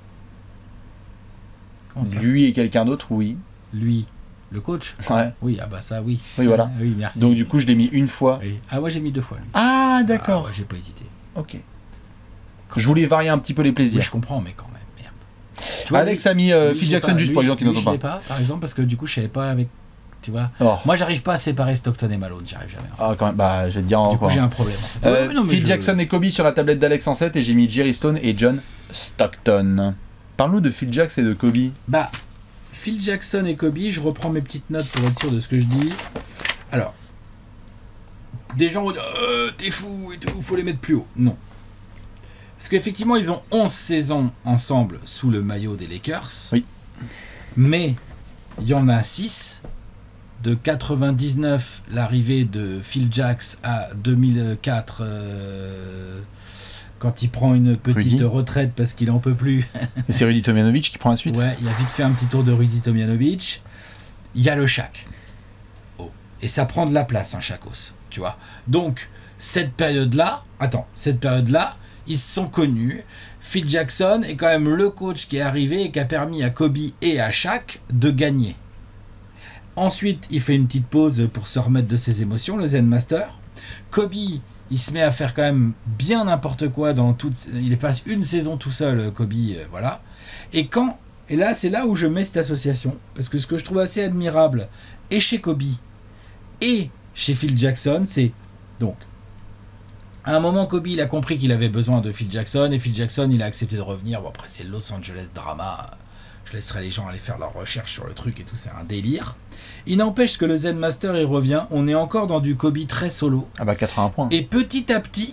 Speaker 2: Comment ça
Speaker 1: Lui et quelqu'un d'autre, oui.
Speaker 2: Lui, le coach
Speaker 1: Ouais,
Speaker 2: Oui, ah bah ça, oui.
Speaker 1: oui, voilà.
Speaker 2: Ah, oui, merci.
Speaker 1: Donc du coup je l'ai mis une fois.
Speaker 2: Oui. Ah ouais, j'ai mis deux fois, lui.
Speaker 1: Ah,
Speaker 2: Ah
Speaker 1: d'accord.
Speaker 2: ouais, j'ai pas hésité.
Speaker 1: Ok. Je voulais varier un petit peu les
Speaker 2: Oui,
Speaker 1: plaisirs.
Speaker 2: je comprends, mais quand même, merde. Tu vois,
Speaker 1: Alex
Speaker 2: lui-
Speaker 1: a mis euh,
Speaker 2: lui,
Speaker 1: Phil
Speaker 2: j'ai
Speaker 1: Jackson
Speaker 2: pas-
Speaker 1: juste
Speaker 2: lui,
Speaker 1: pour les gens qui
Speaker 2: lui,
Speaker 1: n'entendent
Speaker 2: je l'ai
Speaker 1: pas.
Speaker 2: pas, par exemple, parce que du coup, je savais pas avec... Tu vois
Speaker 1: Oh.
Speaker 2: Moi, j'arrive pas à séparer Stockton et Malone, j'y arrive jamais. en fait.
Speaker 1: Ah, quand même, bah je vais te dire
Speaker 2: Du
Speaker 1: encore.
Speaker 2: coup, j'ai un problème, en fait.
Speaker 1: Euh,
Speaker 2: Ouais, mais non, mais
Speaker 1: Phil
Speaker 2: je-
Speaker 1: Jackson et Kobe sur la tablette d'Alex en sept et j'ai mis Jerry Stone et John Stockton. Parle-nous de Phil Jackson et de Kobe.
Speaker 2: Bah, Phil Jackson et Kobe, je reprends mes petites notes pour être sûr de ce que je dis. Alors, des gens vont dire euh, t'es fou et tout, faut les mettre plus haut. Non. Parce qu'effectivement, ils ont onze saisons ensemble sous le maillot des Lakers.
Speaker 1: Oui.
Speaker 2: Mais il y en a six. De quatre-vingt-dix-neuf, l'arrivée de Phil Jackson, à deux mille quatre, euh, quand il prend une petite
Speaker 1: Rudy.
Speaker 2: retraite parce qu'il en peut plus.
Speaker 1: Et c'est Rudy Tomjanovic qui prend la suite.
Speaker 2: Ouais, il a vite fait un petit tour de Rudy Tomjanovic. Il y a le Shaq. Oh. Et ça prend de la place, un Shaqos, tu vois. Donc, cette période-là, attends, cette période-là, ils se sont connus. Phil Jackson est quand même le coach qui est arrivé et qui a permis à Kobe et à Shaq de gagner. Ensuite, il fait une petite pause pour se remettre de ses émotions, le Zen Master. Kobe, il se met à faire quand même bien n'importe quoi dans toute... Il passe une saison tout seul, Kobe, euh, voilà. Et quand... Et là, c'est là où je mets cette association. Parce que ce que je trouve assez admirable, et chez Kobe, et chez Phil Jackson, c'est... Donc, à un moment, Kobe, il a compris qu'il avait besoin de Phil Jackson, et Phil Jackson, il a accepté de revenir. Bon, après, c'est Los Angeles drama. Je laisserai les gens aller faire leurs recherches sur le truc et tout, c'est un délire. Il n'empêche que le Zen Master, il revient. On est encore dans du Kobe très solo.
Speaker 1: Ah bah quatre-vingts points.
Speaker 2: Et petit à petit,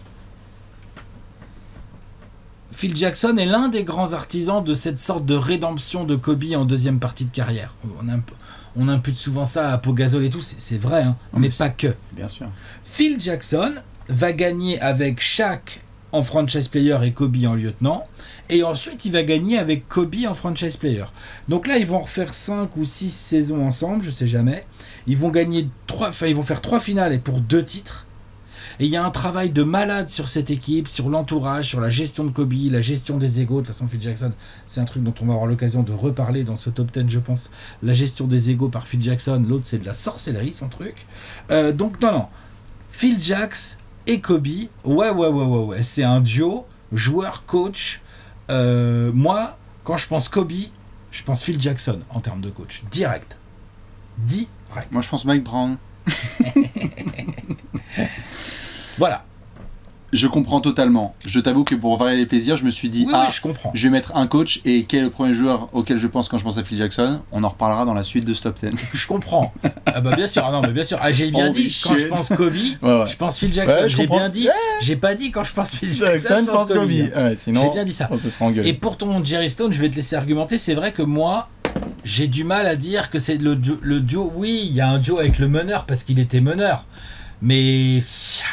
Speaker 2: Phil Jackson est l'un des grands artisans de cette sorte de rédemption de Kobe en deuxième partie de carrière. On, imp- on impute souvent ça à Pau Gasol et tout, c'est, c'est vrai, hein,
Speaker 1: Non,
Speaker 2: mais
Speaker 1: mais
Speaker 2: pas que.
Speaker 1: Bien sûr.
Speaker 2: Phil Jackson va gagner avec Shaq en franchise player et Kobe en lieutenant. Et ensuite, il va gagner avec Kobe en franchise player. Donc là, ils vont refaire cinq ou six saisons ensemble, je sais jamais. Ils vont gagner trois, enfin, ils vont faire trois finales et pour deux titres. Et il y a un travail de malade sur cette équipe, sur l'entourage, sur la gestion de Kobe, la gestion des égos. De toute façon, Phil Jackson, c'est un truc dont on va avoir l'occasion de reparler dans ce top dix, je pense. La gestion des égos par Phil Jackson, l'autre, c'est de la sorcellerie, son truc. Euh, donc, non, non. Phil Jackson et Kobe, ouais, ouais, ouais, ouais, ouais. C'est un duo, joueur-coach. Euh, moi, quand je pense Kobe, je pense Phil Jackson en termes de coach. Direct. Direct.
Speaker 4: Moi, je pense Mike Brown.
Speaker 2: Voilà.
Speaker 4: Je comprends totalement. Je t'avoue que pour varier les plaisirs, je me suis dit,
Speaker 2: Oui,
Speaker 4: ah,
Speaker 2: oui, je comprends.
Speaker 4: je vais mettre un coach, et quel est le premier joueur auquel je pense quand je pense à Phil Jackson? On en reparlera dans la suite de ce top dix.
Speaker 2: Je comprends. Ah bah bien sûr, ah non, mais bien sûr. Ah, j'ai bien
Speaker 4: Oh,
Speaker 2: dit, quand
Speaker 4: shit.
Speaker 2: je pense Kobe,
Speaker 1: Ouais, ouais.
Speaker 2: je pense Phil Jackson.
Speaker 1: Ouais, je
Speaker 2: j'ai
Speaker 1: comprends.
Speaker 2: bien dit, j'ai pas dit quand je pense Phil Jackson,
Speaker 1: Jackson,
Speaker 2: je pense
Speaker 1: pense
Speaker 2: Kobe.
Speaker 1: Kobe. Ouais, sinon,
Speaker 2: J'ai bien dit ça.
Speaker 1: on se sera engueulé.
Speaker 2: Et pour ton Jerry Stone, je vais te laisser argumenter. C'est vrai que moi, j'ai du mal à dire que c'est le, duo- le duo. Oui, il y a un duo avec le meneur parce qu'il était meneur. Mais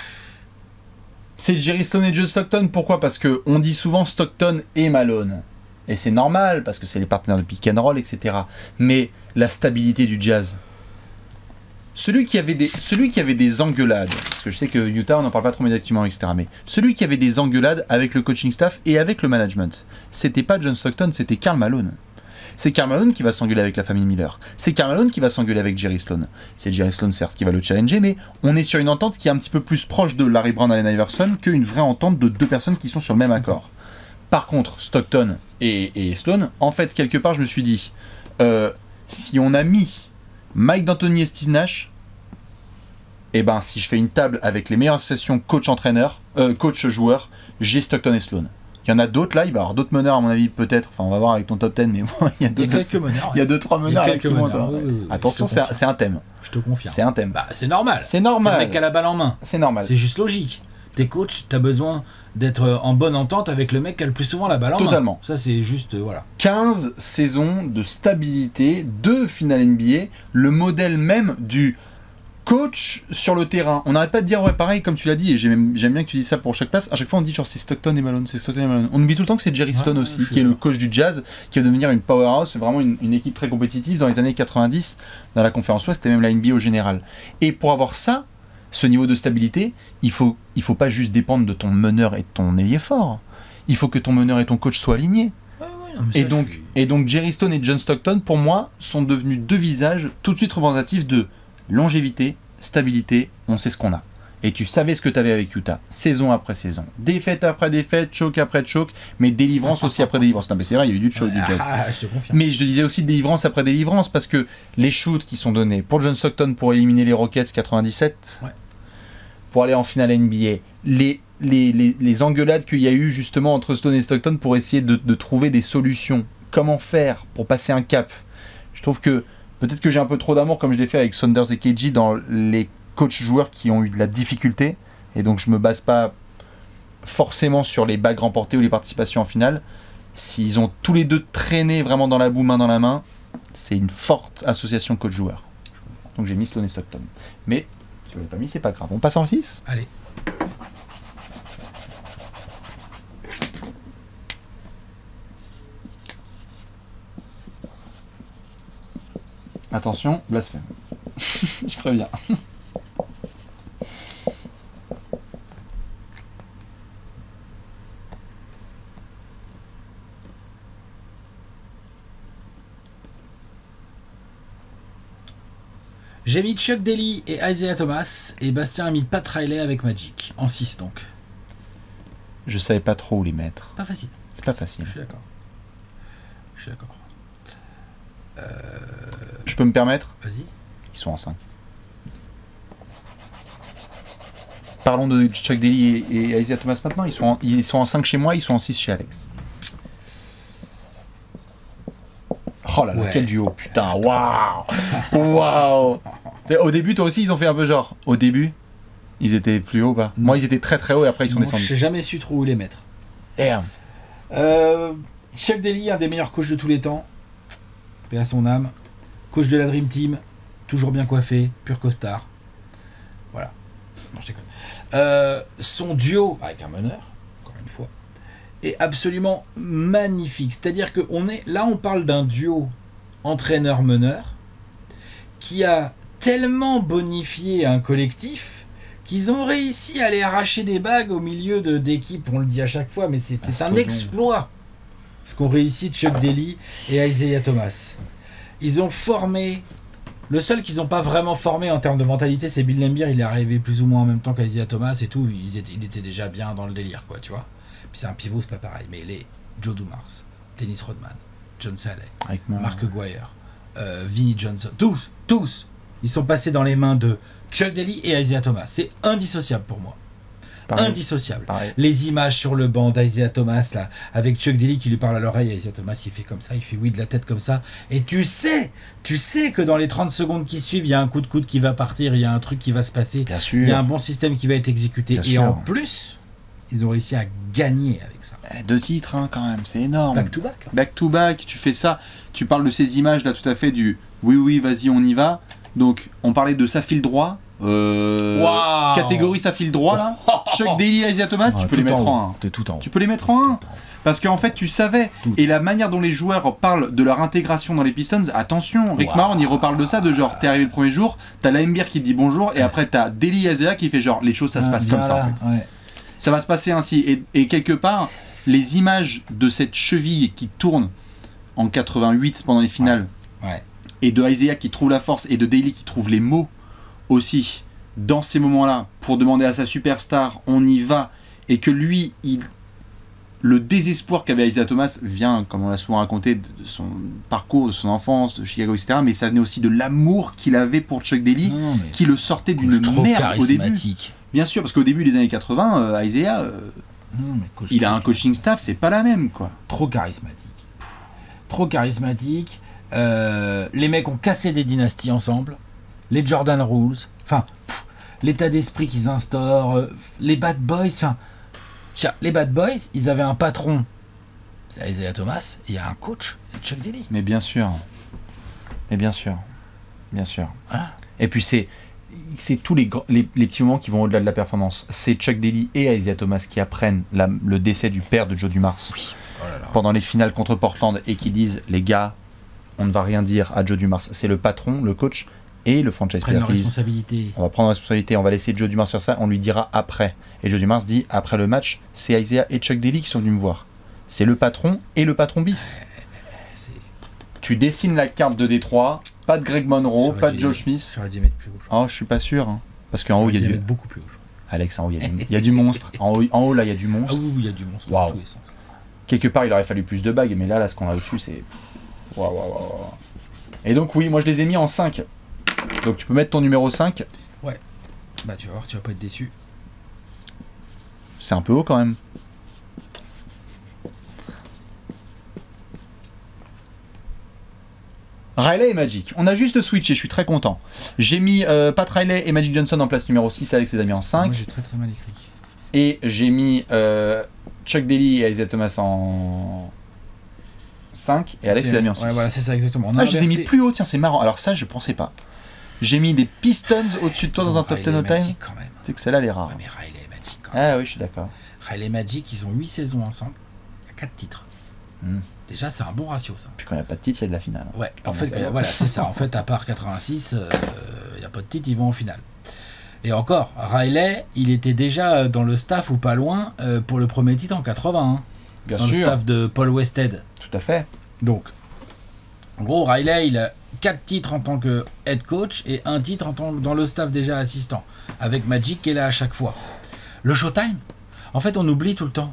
Speaker 1: C'est Jerry Stone et John Stockton. Pourquoi? Parce que on dit souvent Stockton et Malone. Et c'est normal, parce que c'est les partenaires de pick and roll, et cetera. Mais la stabilité du Jazz. Celui qui avait des, celui qui avait des engueulades, parce que je sais que Utah, on n'en parle pas trop médiatiquement, et cetera. Mais celui qui avait des engueulades avec le coaching staff et avec le management, c'était pas John Stockton, c'était Karl Malone. C'est Karl Malone qui va s'engueuler avec la famille Miller. C'est Karl Malone qui va s'engueuler avec Jerry Sloan. C'est Jerry Sloan, certes, qui va le challenger, mais on est sur une entente qui est un petit peu plus proche de Larry Brown et Allen Iverson qu'une vraie entente de deux personnes qui sont sur le même accord. Par contre, Stockton et, et Sloan, en fait, quelque part, je me suis dit, euh, si on a mis Mike D'Antoni et Steve Nash, et ben, si je fais une table avec les meilleures associations coach-entraîneur, euh, coach-joueur, j'ai Stockton et Sloan. Il y en a d'autres là, il va y avoir d'autres meneurs à mon avis peut-être, enfin on va voir avec ton top dix, mais bon, il y a
Speaker 2: il y a
Speaker 1: d'autres.
Speaker 2: quelques meneurs.
Speaker 1: Il y a deux trois
Speaker 2: Il y a
Speaker 1: meneurs avec
Speaker 2: quelques
Speaker 1: qui montent,
Speaker 2: meneurs,
Speaker 1: hein.
Speaker 2: oui, oui, oui.
Speaker 1: Attention,
Speaker 2: Je te
Speaker 1: c'est un,
Speaker 2: confirme.
Speaker 1: c'est un thème.
Speaker 2: Je te confirme.
Speaker 1: C'est un thème.
Speaker 2: Bah, c'est normal.
Speaker 1: C'est normal.
Speaker 2: C'est le mec qui a la balle en main.
Speaker 1: C'est normal.
Speaker 2: C'est juste logique. T'es coach, t'as besoin d'être en bonne entente avec le mec qui a le plus souvent la balle en main.
Speaker 1: Totalement.
Speaker 2: Ça, c'est juste, euh, voilà.
Speaker 1: quinze saisons de stabilité, deux finales N B A, le modèle même du coach sur le terrain. On n'arrête pas de dire, ouais, pareil, comme tu l'as dit, et j'aime j'aime bien que tu dis ça pour chaque place. À chaque fois, on dit, genre, c'est Stockton et Malone, c'est Stockton et Malone. On oublie tout le temps que c'est Jerry Sloan
Speaker 2: Ouais,
Speaker 1: aussi,
Speaker 2: je
Speaker 1: qui est
Speaker 2: sais.
Speaker 1: le coach du Jazz, qui va devenir une powerhouse. C'est vraiment une, une équipe très compétitive dans les années quatre-vingt-dix, dans la conférence Ouest, et même la N B A au général. Et pour avoir ça, ce niveau de stabilité, il faut, il faut pas juste dépendre de ton meneur et de ton ailier fort. Il faut que ton meneur et ton coach soient alignés.
Speaker 2: Ouais, ouais, non, mais
Speaker 1: Et
Speaker 2: ça,
Speaker 1: donc,
Speaker 2: je suis-
Speaker 1: et donc Jerry Stone et John Stockton, pour moi, sont devenus deux visages tout de suite représentatifs de longévité, stabilité, on sait ce qu'on a. Et tu savais ce que tu avais avec Utah, saison après saison. Défaite après défaite, choke après choke, mais délivrance aussi après délivrance. Non mais c'est vrai, il y a eu du choke du Jazz.
Speaker 2: Ah, je te confirme.
Speaker 1: Mais je te disais aussi délivrance après délivrance, parce que les shoots qui sont donnés pour John Stockton pour éliminer les Rockets quatre-vingt-dix-sept,
Speaker 2: Ouais.
Speaker 1: pour aller en finale N B A, les, les, les, les engueulades qu'il y a eu justement entre Stone et Stockton pour essayer de, de trouver des solutions. Comment faire pour passer un cap? Je trouve que peut-être que j'ai un peu trop d'amour, comme je l'ai fait avec Saunders et K G, dans les coachs-joueurs qui ont eu de la difficulté, et donc je me base pas forcément sur les bagues remportées ou les participations en finale. S'ils ont tous les deux traîné vraiment dans la boue, main dans la main, c'est une forte association coach-joueur. Donc j'ai mis Sloan et Stockton. Mais si vous l'avez pas mis, c'est pas grave. On passe en six.
Speaker 2: Allez.
Speaker 1: Attention, blasphème. Je préviens.
Speaker 2: J'ai mis Chuck Daly et Isaiah Thomas, et Bastien a mis Pat Riley avec Magic. En six donc.
Speaker 1: Je savais pas trop où les mettre.
Speaker 2: Pas facile.
Speaker 1: C'est pas facile.
Speaker 2: Je suis d'accord. Je suis d'accord.
Speaker 1: Je peux me permettre?
Speaker 2: Vas-y.
Speaker 1: Ils sont en cinq. Parlons de Chuck Daly et, et Isaiah Thomas maintenant. Ils sont, en, ils sont en cinq chez moi, ils sont en six chez Alex. Oh là là,
Speaker 2: Ouais.
Speaker 1: quel duo, putain, waouh! Waouh! Au début, toi aussi, ils ont fait un peu genre. Au début, ils étaient plus hauts, pas? Moi, ils étaient très très hauts et après, ils sont
Speaker 2: Bon,
Speaker 1: descendus.
Speaker 2: j'ai jamais su trop où les mettre.
Speaker 1: Damn.
Speaker 2: Euh, Chuck Daly, un des meilleurs coachs de tous les temps. Paix à son âme. Coach de la Dream Team. Toujours bien coiffé. Pur costard. Voilà. Non, je déconne. Euh, son duo avec un meneur, encore une fois, est absolument magnifique. C'est-à-dire que on est, là, on parle d'un duo entraîneur-meneur qui a tellement bonifié un collectif qu'ils ont réussi à aller arracher des bagues au milieu de- d'équipes. On le dit à chaque fois, mais c'est c'est
Speaker 1: c'est
Speaker 2: un
Speaker 1: pas bon.
Speaker 2: exploit ce qu'ont réussi Chuck Daly et Isaiah Thomas. Ils ont formé. Le seul qu'ils n'ont pas vraiment formé en termes de mentalité, c'est Bill Laimbeer. Il est arrivé plus ou moins en même temps qu'Isaiah Thomas et tout. Ils étaient, il était déjà bien dans le délire, quoi, tu vois. Puis c'est un pivot, c'est pas pareil. Mais les Joe Dumars, Dennis Rodman, John Salley,
Speaker 1: Avec moi.
Speaker 2: Mark Aguirre, euh, Vinnie Johnson, tous, tous, ils sont passés dans les mains de Chuck Daly et Isaiah Thomas. C'est indissociable pour moi.
Speaker 1: Pareil.
Speaker 2: indissociable.
Speaker 1: Pareil.
Speaker 2: Les images sur le banc d'Isaiah Thomas, là, avec Chuck Daly qui lui parle à l'oreille, Isaiah Thomas, il fait comme ça, il fait oui de la tête comme ça, et tu sais, tu sais que dans les trente secondes qui suivent, il y a un coup de coude qui va partir, il y a un truc qui va se passer,
Speaker 1: Bien sûr.
Speaker 2: il y a un bon système qui va être exécuté,
Speaker 1: Bien
Speaker 2: et
Speaker 1: sûr.
Speaker 2: en plus, ils ont réussi à gagner avec ça.
Speaker 1: Eh, Deux titres, hein, quand même, c'est énorme.
Speaker 2: Back to back.
Speaker 4: Back to back, tu fais ça. Tu parles de ces images là tout à fait du oui, oui, vas-y, on y va. Donc, on parlait de ça file droit. Euh,
Speaker 2: Waouh.
Speaker 4: Catégorie ça file droit là. Chuck Daly et Isaiah Thomas, tu
Speaker 2: Ah,
Speaker 4: peux les
Speaker 2: tout
Speaker 4: mettre
Speaker 2: haut.
Speaker 4: en un.
Speaker 2: T'es tout en haut.
Speaker 4: Tu peux les mettre en un. Parce qu'en fait, tu savais.
Speaker 2: Tout.
Speaker 4: Et la manière dont les joueurs parlent de leur intégration dans les Pistons, attention, Rick
Speaker 2: Wow.
Speaker 4: Mahorn, il reparle de ça, de genre, t'es arrivé le premier jour, t'as Laimbeer qui te dit bonjour, et après t'as Daly et Isaiah qui fait genre, les choses ça se
Speaker 2: Ah,
Speaker 4: passe comme ça en
Speaker 2: voilà,
Speaker 4: fait.
Speaker 2: ouais.
Speaker 4: Ça va se passer ainsi. Et, et quelque part, les images de cette cheville qui tourne en quatre-vingt-huit pendant les finales,
Speaker 2: Ouais.
Speaker 4: et de Isaiah qui trouve la force, et de Daly qui trouve les mots aussi, dans ces moments-là, pour demander à sa superstar, on y va, et que lui, il... le désespoir qu'avait Isaiah Thomas vient, comme on l'a souvent raconté, de de son parcours, de son enfance, de Chicago, et cetera. Mais ça venait aussi de l'amour qu'il avait pour Chuck Daly,
Speaker 2: Non, non, mais
Speaker 4: qui le sortait
Speaker 2: coach
Speaker 4: d'une
Speaker 2: trop
Speaker 4: merde au début.
Speaker 2: charismatique.
Speaker 4: Bien sûr, parce qu'au début des années quatre-vingts, euh, Isaiah, euh,
Speaker 2: Non, mais coach
Speaker 4: il a
Speaker 2: trop
Speaker 4: un coaching staff, c'est pas la même, quoi.
Speaker 2: trop charismatique. Trop charismatique. Euh, les mecs ont cassé des dynasties ensemble. Les Jordan Rules. Enfin, pff, l'état d'esprit qu'ils instaurent. euh, les Bad Boys. Enfin, tiens, les Bad Boys, ils avaient un patron. C'est Isaiah Thomas. Et il y a un coach. C'est Chuck Daly.
Speaker 1: Mais bien sûr. Mais bien sûr. Bien sûr.
Speaker 2: Voilà.
Speaker 1: Et puis c'est c'est tous les, gr- les, les petits moments qui vont au-delà de la performance. C'est Chuck Daly et Isaiah Thomas qui apprennent la- le décès du père de Joe Dumars
Speaker 2: Oh là là.
Speaker 1: pendant les finales contre Portland et qui disent les gars, on ne va rien dire à Joe Dumars. C'est le patron, le coach et le franchise
Speaker 2: Prennent
Speaker 1: player
Speaker 2: leurs
Speaker 1: qui disent
Speaker 2: responsabilités.
Speaker 1: on va prendre la responsabilité, on va laisser Joe Dumars faire ça, on lui dira après. Et Joe Dumars dit après le match, c'est Isaiah et Chuck Daly qui sont venus me voir. C'est le patron et le patron bis.
Speaker 2: C'est-
Speaker 1: Tu dessines la carte de Détroit, pas de Greg Monroe,
Speaker 2: J'aurais
Speaker 1: pas de
Speaker 2: dû-
Speaker 1: Joe Smith.
Speaker 2: J'aurais dû mettre plus haut. je pense.
Speaker 1: Oh, je suis pas sûr. hein. Parce qu'en haut, il y a
Speaker 2: J'aurais dû
Speaker 1: du.
Speaker 2: mettre beaucoup plus haut. je pense.
Speaker 1: Alex, en haut, il y a du, il y a du monstre. En haut, en haut, là, il y a du
Speaker 2: Ah
Speaker 1: monstre.
Speaker 2: oui, oui, il y a du monstre
Speaker 1: Waouh.
Speaker 2: dans tous les sens.
Speaker 1: Quelque part, il aurait fallu plus de bagues, mais là, là, ce qu'on a au-dessus, c'est. Waouh, waouh, waouh, waouh. Et donc, oui, moi, je les ai mis en cinq. Donc, tu peux mettre ton numéro cinq.
Speaker 2: Bah tu vas voir, tu vas pas être déçu.
Speaker 1: C'est un peu haut quand même. Riley et Magic. On a juste switché, je suis très content. J'ai mis euh, Pat Riley et Magic Johnson en place numéro six, Alex les a mis en
Speaker 2: Moi
Speaker 1: cinq.
Speaker 2: j'ai très très mal écrit.
Speaker 1: Et j'ai mis euh, Chuck Daly et Isaiah Thomas en cinq. Et Alex les a mis en six.
Speaker 2: Ouais, voilà, c'est ça exactement. On a
Speaker 1: Ah, je les ai mis
Speaker 2: inversé.
Speaker 1: plus haut, tiens, c'est marrant. Alors ça, je pensais pas. J'ai mis des Pistons au-dessus de toi dans un top
Speaker 2: Riley
Speaker 1: ten all time.
Speaker 2: Magic, quand même.
Speaker 1: C'est que celle-là, elle est rare.
Speaker 2: Ouais, mais Riley et Magic quand même.
Speaker 1: Ah oui, je suis d'accord.
Speaker 2: Riley et Magic, ils ont huit saisons ensemble. Il y a quatre titres.
Speaker 1: Hmm.
Speaker 2: Déjà, c'est un bon ratio ça.
Speaker 1: Puis quand il n'y a pas de titre, il y a de la finale.
Speaker 2: Ouais, en
Speaker 1: Ah,
Speaker 2: fait,
Speaker 1: bon, ça va.
Speaker 2: euh, voilà, c'est ça. En fait, à part quatre-vingt-six, euh, il n'y a pas de titre, ils vont en finale. Et encore, Riley, il était déjà dans le staff ou pas loin euh, pour le premier titre en quatre-vingts. hein,
Speaker 1: Bien
Speaker 2: dans le
Speaker 1: sûr,
Speaker 2: staff de Paul Westhead.
Speaker 1: tout à fait.
Speaker 2: Donc, en gros, Riley, il a quatre titres en tant que head coach et un titre en tant que dans le staff déjà assistant, avec Magic qui est là à chaque fois. Le Showtime, en fait, on oublie tout le temps.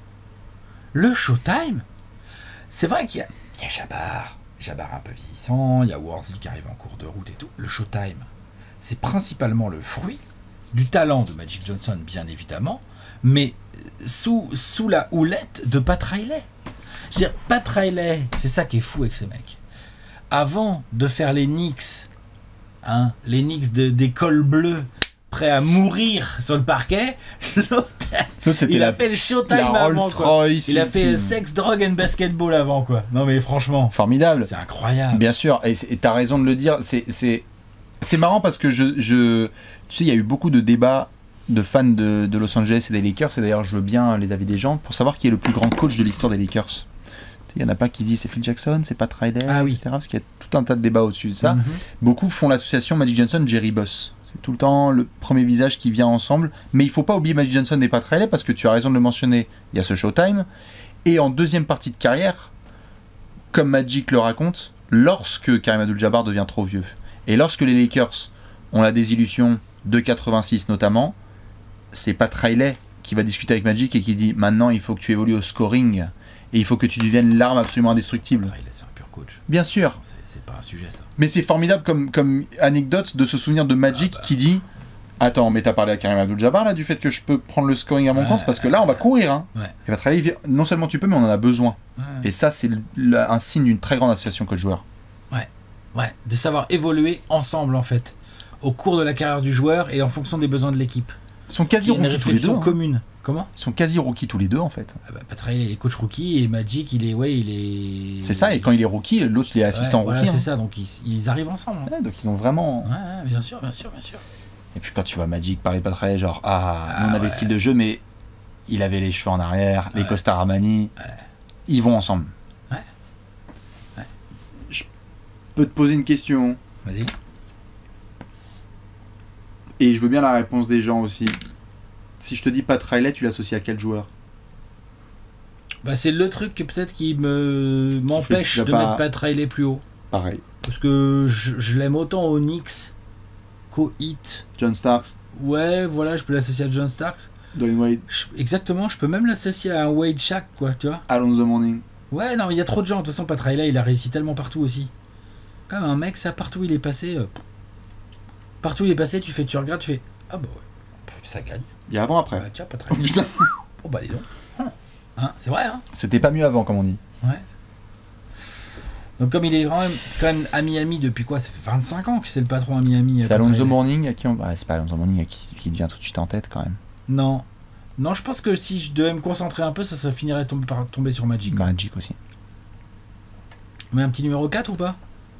Speaker 2: Le Showtime, c'est vrai qu'il y a, il y a Jabbar, Jabbar un peu vieillissant, il y a Worthy qui arrive en cours de route et tout. Le Showtime, c'est principalement le fruit du talent de Magic Johnson, bien évidemment, mais sous, sous la houlette de Pat Riley. Je veux dire, Pat Riley, c'est ça qui est fou avec ce mec. Avant de faire les Knicks, hein, les Knicks de, des cols bleus, prêts à mourir sur le parquet, l'autre,
Speaker 1: L'autre, c'était
Speaker 2: il a
Speaker 1: la,
Speaker 2: fait le Showtime
Speaker 1: la
Speaker 2: avant, quoi.
Speaker 1: Rolls-Royce.
Speaker 2: Il a fait
Speaker 1: ultime.
Speaker 2: sex, drogue and basketball avant, quoi. Non mais franchement,
Speaker 1: Formidable.
Speaker 2: c'est incroyable.
Speaker 1: Bien sûr, et c'est- et t'as raison de le dire. C'est c'est c'est marrant parce que je, je tu sais, il y a eu beaucoup de débats de fans de, de Los Angeles et des Lakers. Et d'ailleurs, je veux bien les avis des gens pour savoir qui est le plus grand coach de l'histoire des Lakers. Il y en a pas qui se disent c'est Phil Jackson, c'est Pat Riley,
Speaker 2: Ah oui.
Speaker 1: et cetera. Parce qu'il y a tout un tas de débats au-dessus de ça.
Speaker 2: Mhm.
Speaker 1: Beaucoup font l'association Magic Johnson Jerry Buss. C'est tout le temps le premier visage qui vient ensemble. Mais il faut pas oublier Magic Johnson et Pat Riley parce que tu as raison de le mentionner. Il y a ce Showtime. Et en deuxième partie de carrière, comme Magic le raconte, lorsque Kareem Abdul-Jabbar devient trop vieux et lorsque les Lakers ont la désillusion de quatre-vingt-six notamment, c'est Pat Riley qui va discuter avec Magic et qui dit maintenant il faut que tu évolues au scoring et il faut que tu deviennes l'arme absolument indestructible.
Speaker 2: Riley, c'est un pur coach.
Speaker 1: Bien sûr.
Speaker 2: C'est c'est pas un sujet ça.
Speaker 1: Mais c'est formidable comme, comme anecdote de se souvenir de Magic
Speaker 2: Ah bah.
Speaker 1: qui dit Attends, mais t'as parlé à Karim Abdul-Jabbar là du fait que je peux prendre le scoring à mon
Speaker 2: Ouais,
Speaker 1: compte parce que là on va courir. Hein.
Speaker 2: Ouais.
Speaker 1: Et va travailler. Non seulement tu peux, mais on en a besoin.
Speaker 2: Ouais.
Speaker 1: Et ça, c'est le- un signe d'une très grande association coach-joueur.
Speaker 2: Ouais, de savoir évoluer ensemble en fait, au cours de la carrière du joueur et en fonction des besoins de l'équipe.
Speaker 1: Ils sont
Speaker 2: Il
Speaker 1: quasi
Speaker 2: y a une
Speaker 1: rookies tous les deux.
Speaker 2: réflexion
Speaker 1: hein.
Speaker 2: commune. Comment?
Speaker 1: Ils sont quasi rookies tous les deux en fait.
Speaker 2: Ah bah, Pat Riley, il est coach rookie et Magic, il est ouais, il est.
Speaker 1: C'est ça. Et quand il est rookie, l'autre il est assistant
Speaker 2: Ouais, voilà,
Speaker 1: rookie.
Speaker 2: c'est
Speaker 1: hein.
Speaker 2: ça. Donc ils, ils arrivent ensemble. hein.
Speaker 1: Ouais, donc ils ont vraiment.
Speaker 2: Ouais, ouais, bien sûr, bien sûr, bien sûr.
Speaker 1: Et puis quand tu vois Magic parler pas très, genre ah,
Speaker 2: Ah,
Speaker 1: nous, on avait
Speaker 2: ouais.
Speaker 1: le style de jeu, mais il avait les cheveux en arrière, les
Speaker 2: Ouais.
Speaker 1: costards Armani. Ils vont ensemble.
Speaker 4: Je peux te poser une question,
Speaker 2: Vas-y.
Speaker 4: et je veux bien la réponse des gens aussi. Si je te dis Pat Riley, tu l'associes à quel joueur?
Speaker 2: Bah c'est le truc que peut-être qui me m'empêche
Speaker 4: tu vas
Speaker 2: de
Speaker 4: pas-
Speaker 2: mettre Pat Riley plus haut.
Speaker 4: Pareil.
Speaker 2: Parce que je, je l'aime autant au Knicks qu'au Heat.
Speaker 4: John Starks,
Speaker 2: Ouais, voilà, je peux l'associer à John Starks.
Speaker 4: Dwayne Wade,
Speaker 2: Je- exactement, je peux même l'associer à un Wade Shaq, quoi, tu vois.
Speaker 4: Alonzo Mourning.
Speaker 2: Ouais, non, il y a trop de gens. De toute façon, Pat Riley, il a réussi tellement partout aussi. Comme un mec, ça, partout où il est passé. euh, partout où il est passé, tu fais, tu regardes, tu fais. Ah bah ouais, ça gagne.
Speaker 4: Il y a avant après.
Speaker 2: Bah, tiens, Pat
Speaker 4: Oh
Speaker 2: Riley.
Speaker 4: putain.
Speaker 2: Oh bah dis donc. Hum. Hein, c'est vrai, hein.
Speaker 1: C'était pas mieux avant, comme on dit.
Speaker 2: Ouais. Donc comme il est quand même, quand même à Miami depuis quoi? Ça fait vingt-cinq ans que c'est le patron à Miami.
Speaker 1: C'est
Speaker 2: Pat
Speaker 1: Alonso
Speaker 2: Riley.
Speaker 1: Mourning à qui on. Bah, c'est pas Alonso Mourning à qui, qui devient tout de suite en tête quand même.
Speaker 2: Non. Non, je pense que si je devais me concentrer un peu, ça, ça finirait tomber, par tomber sur Magic.
Speaker 1: Magic aussi.
Speaker 2: Mais un petit numéro quatre ou pas?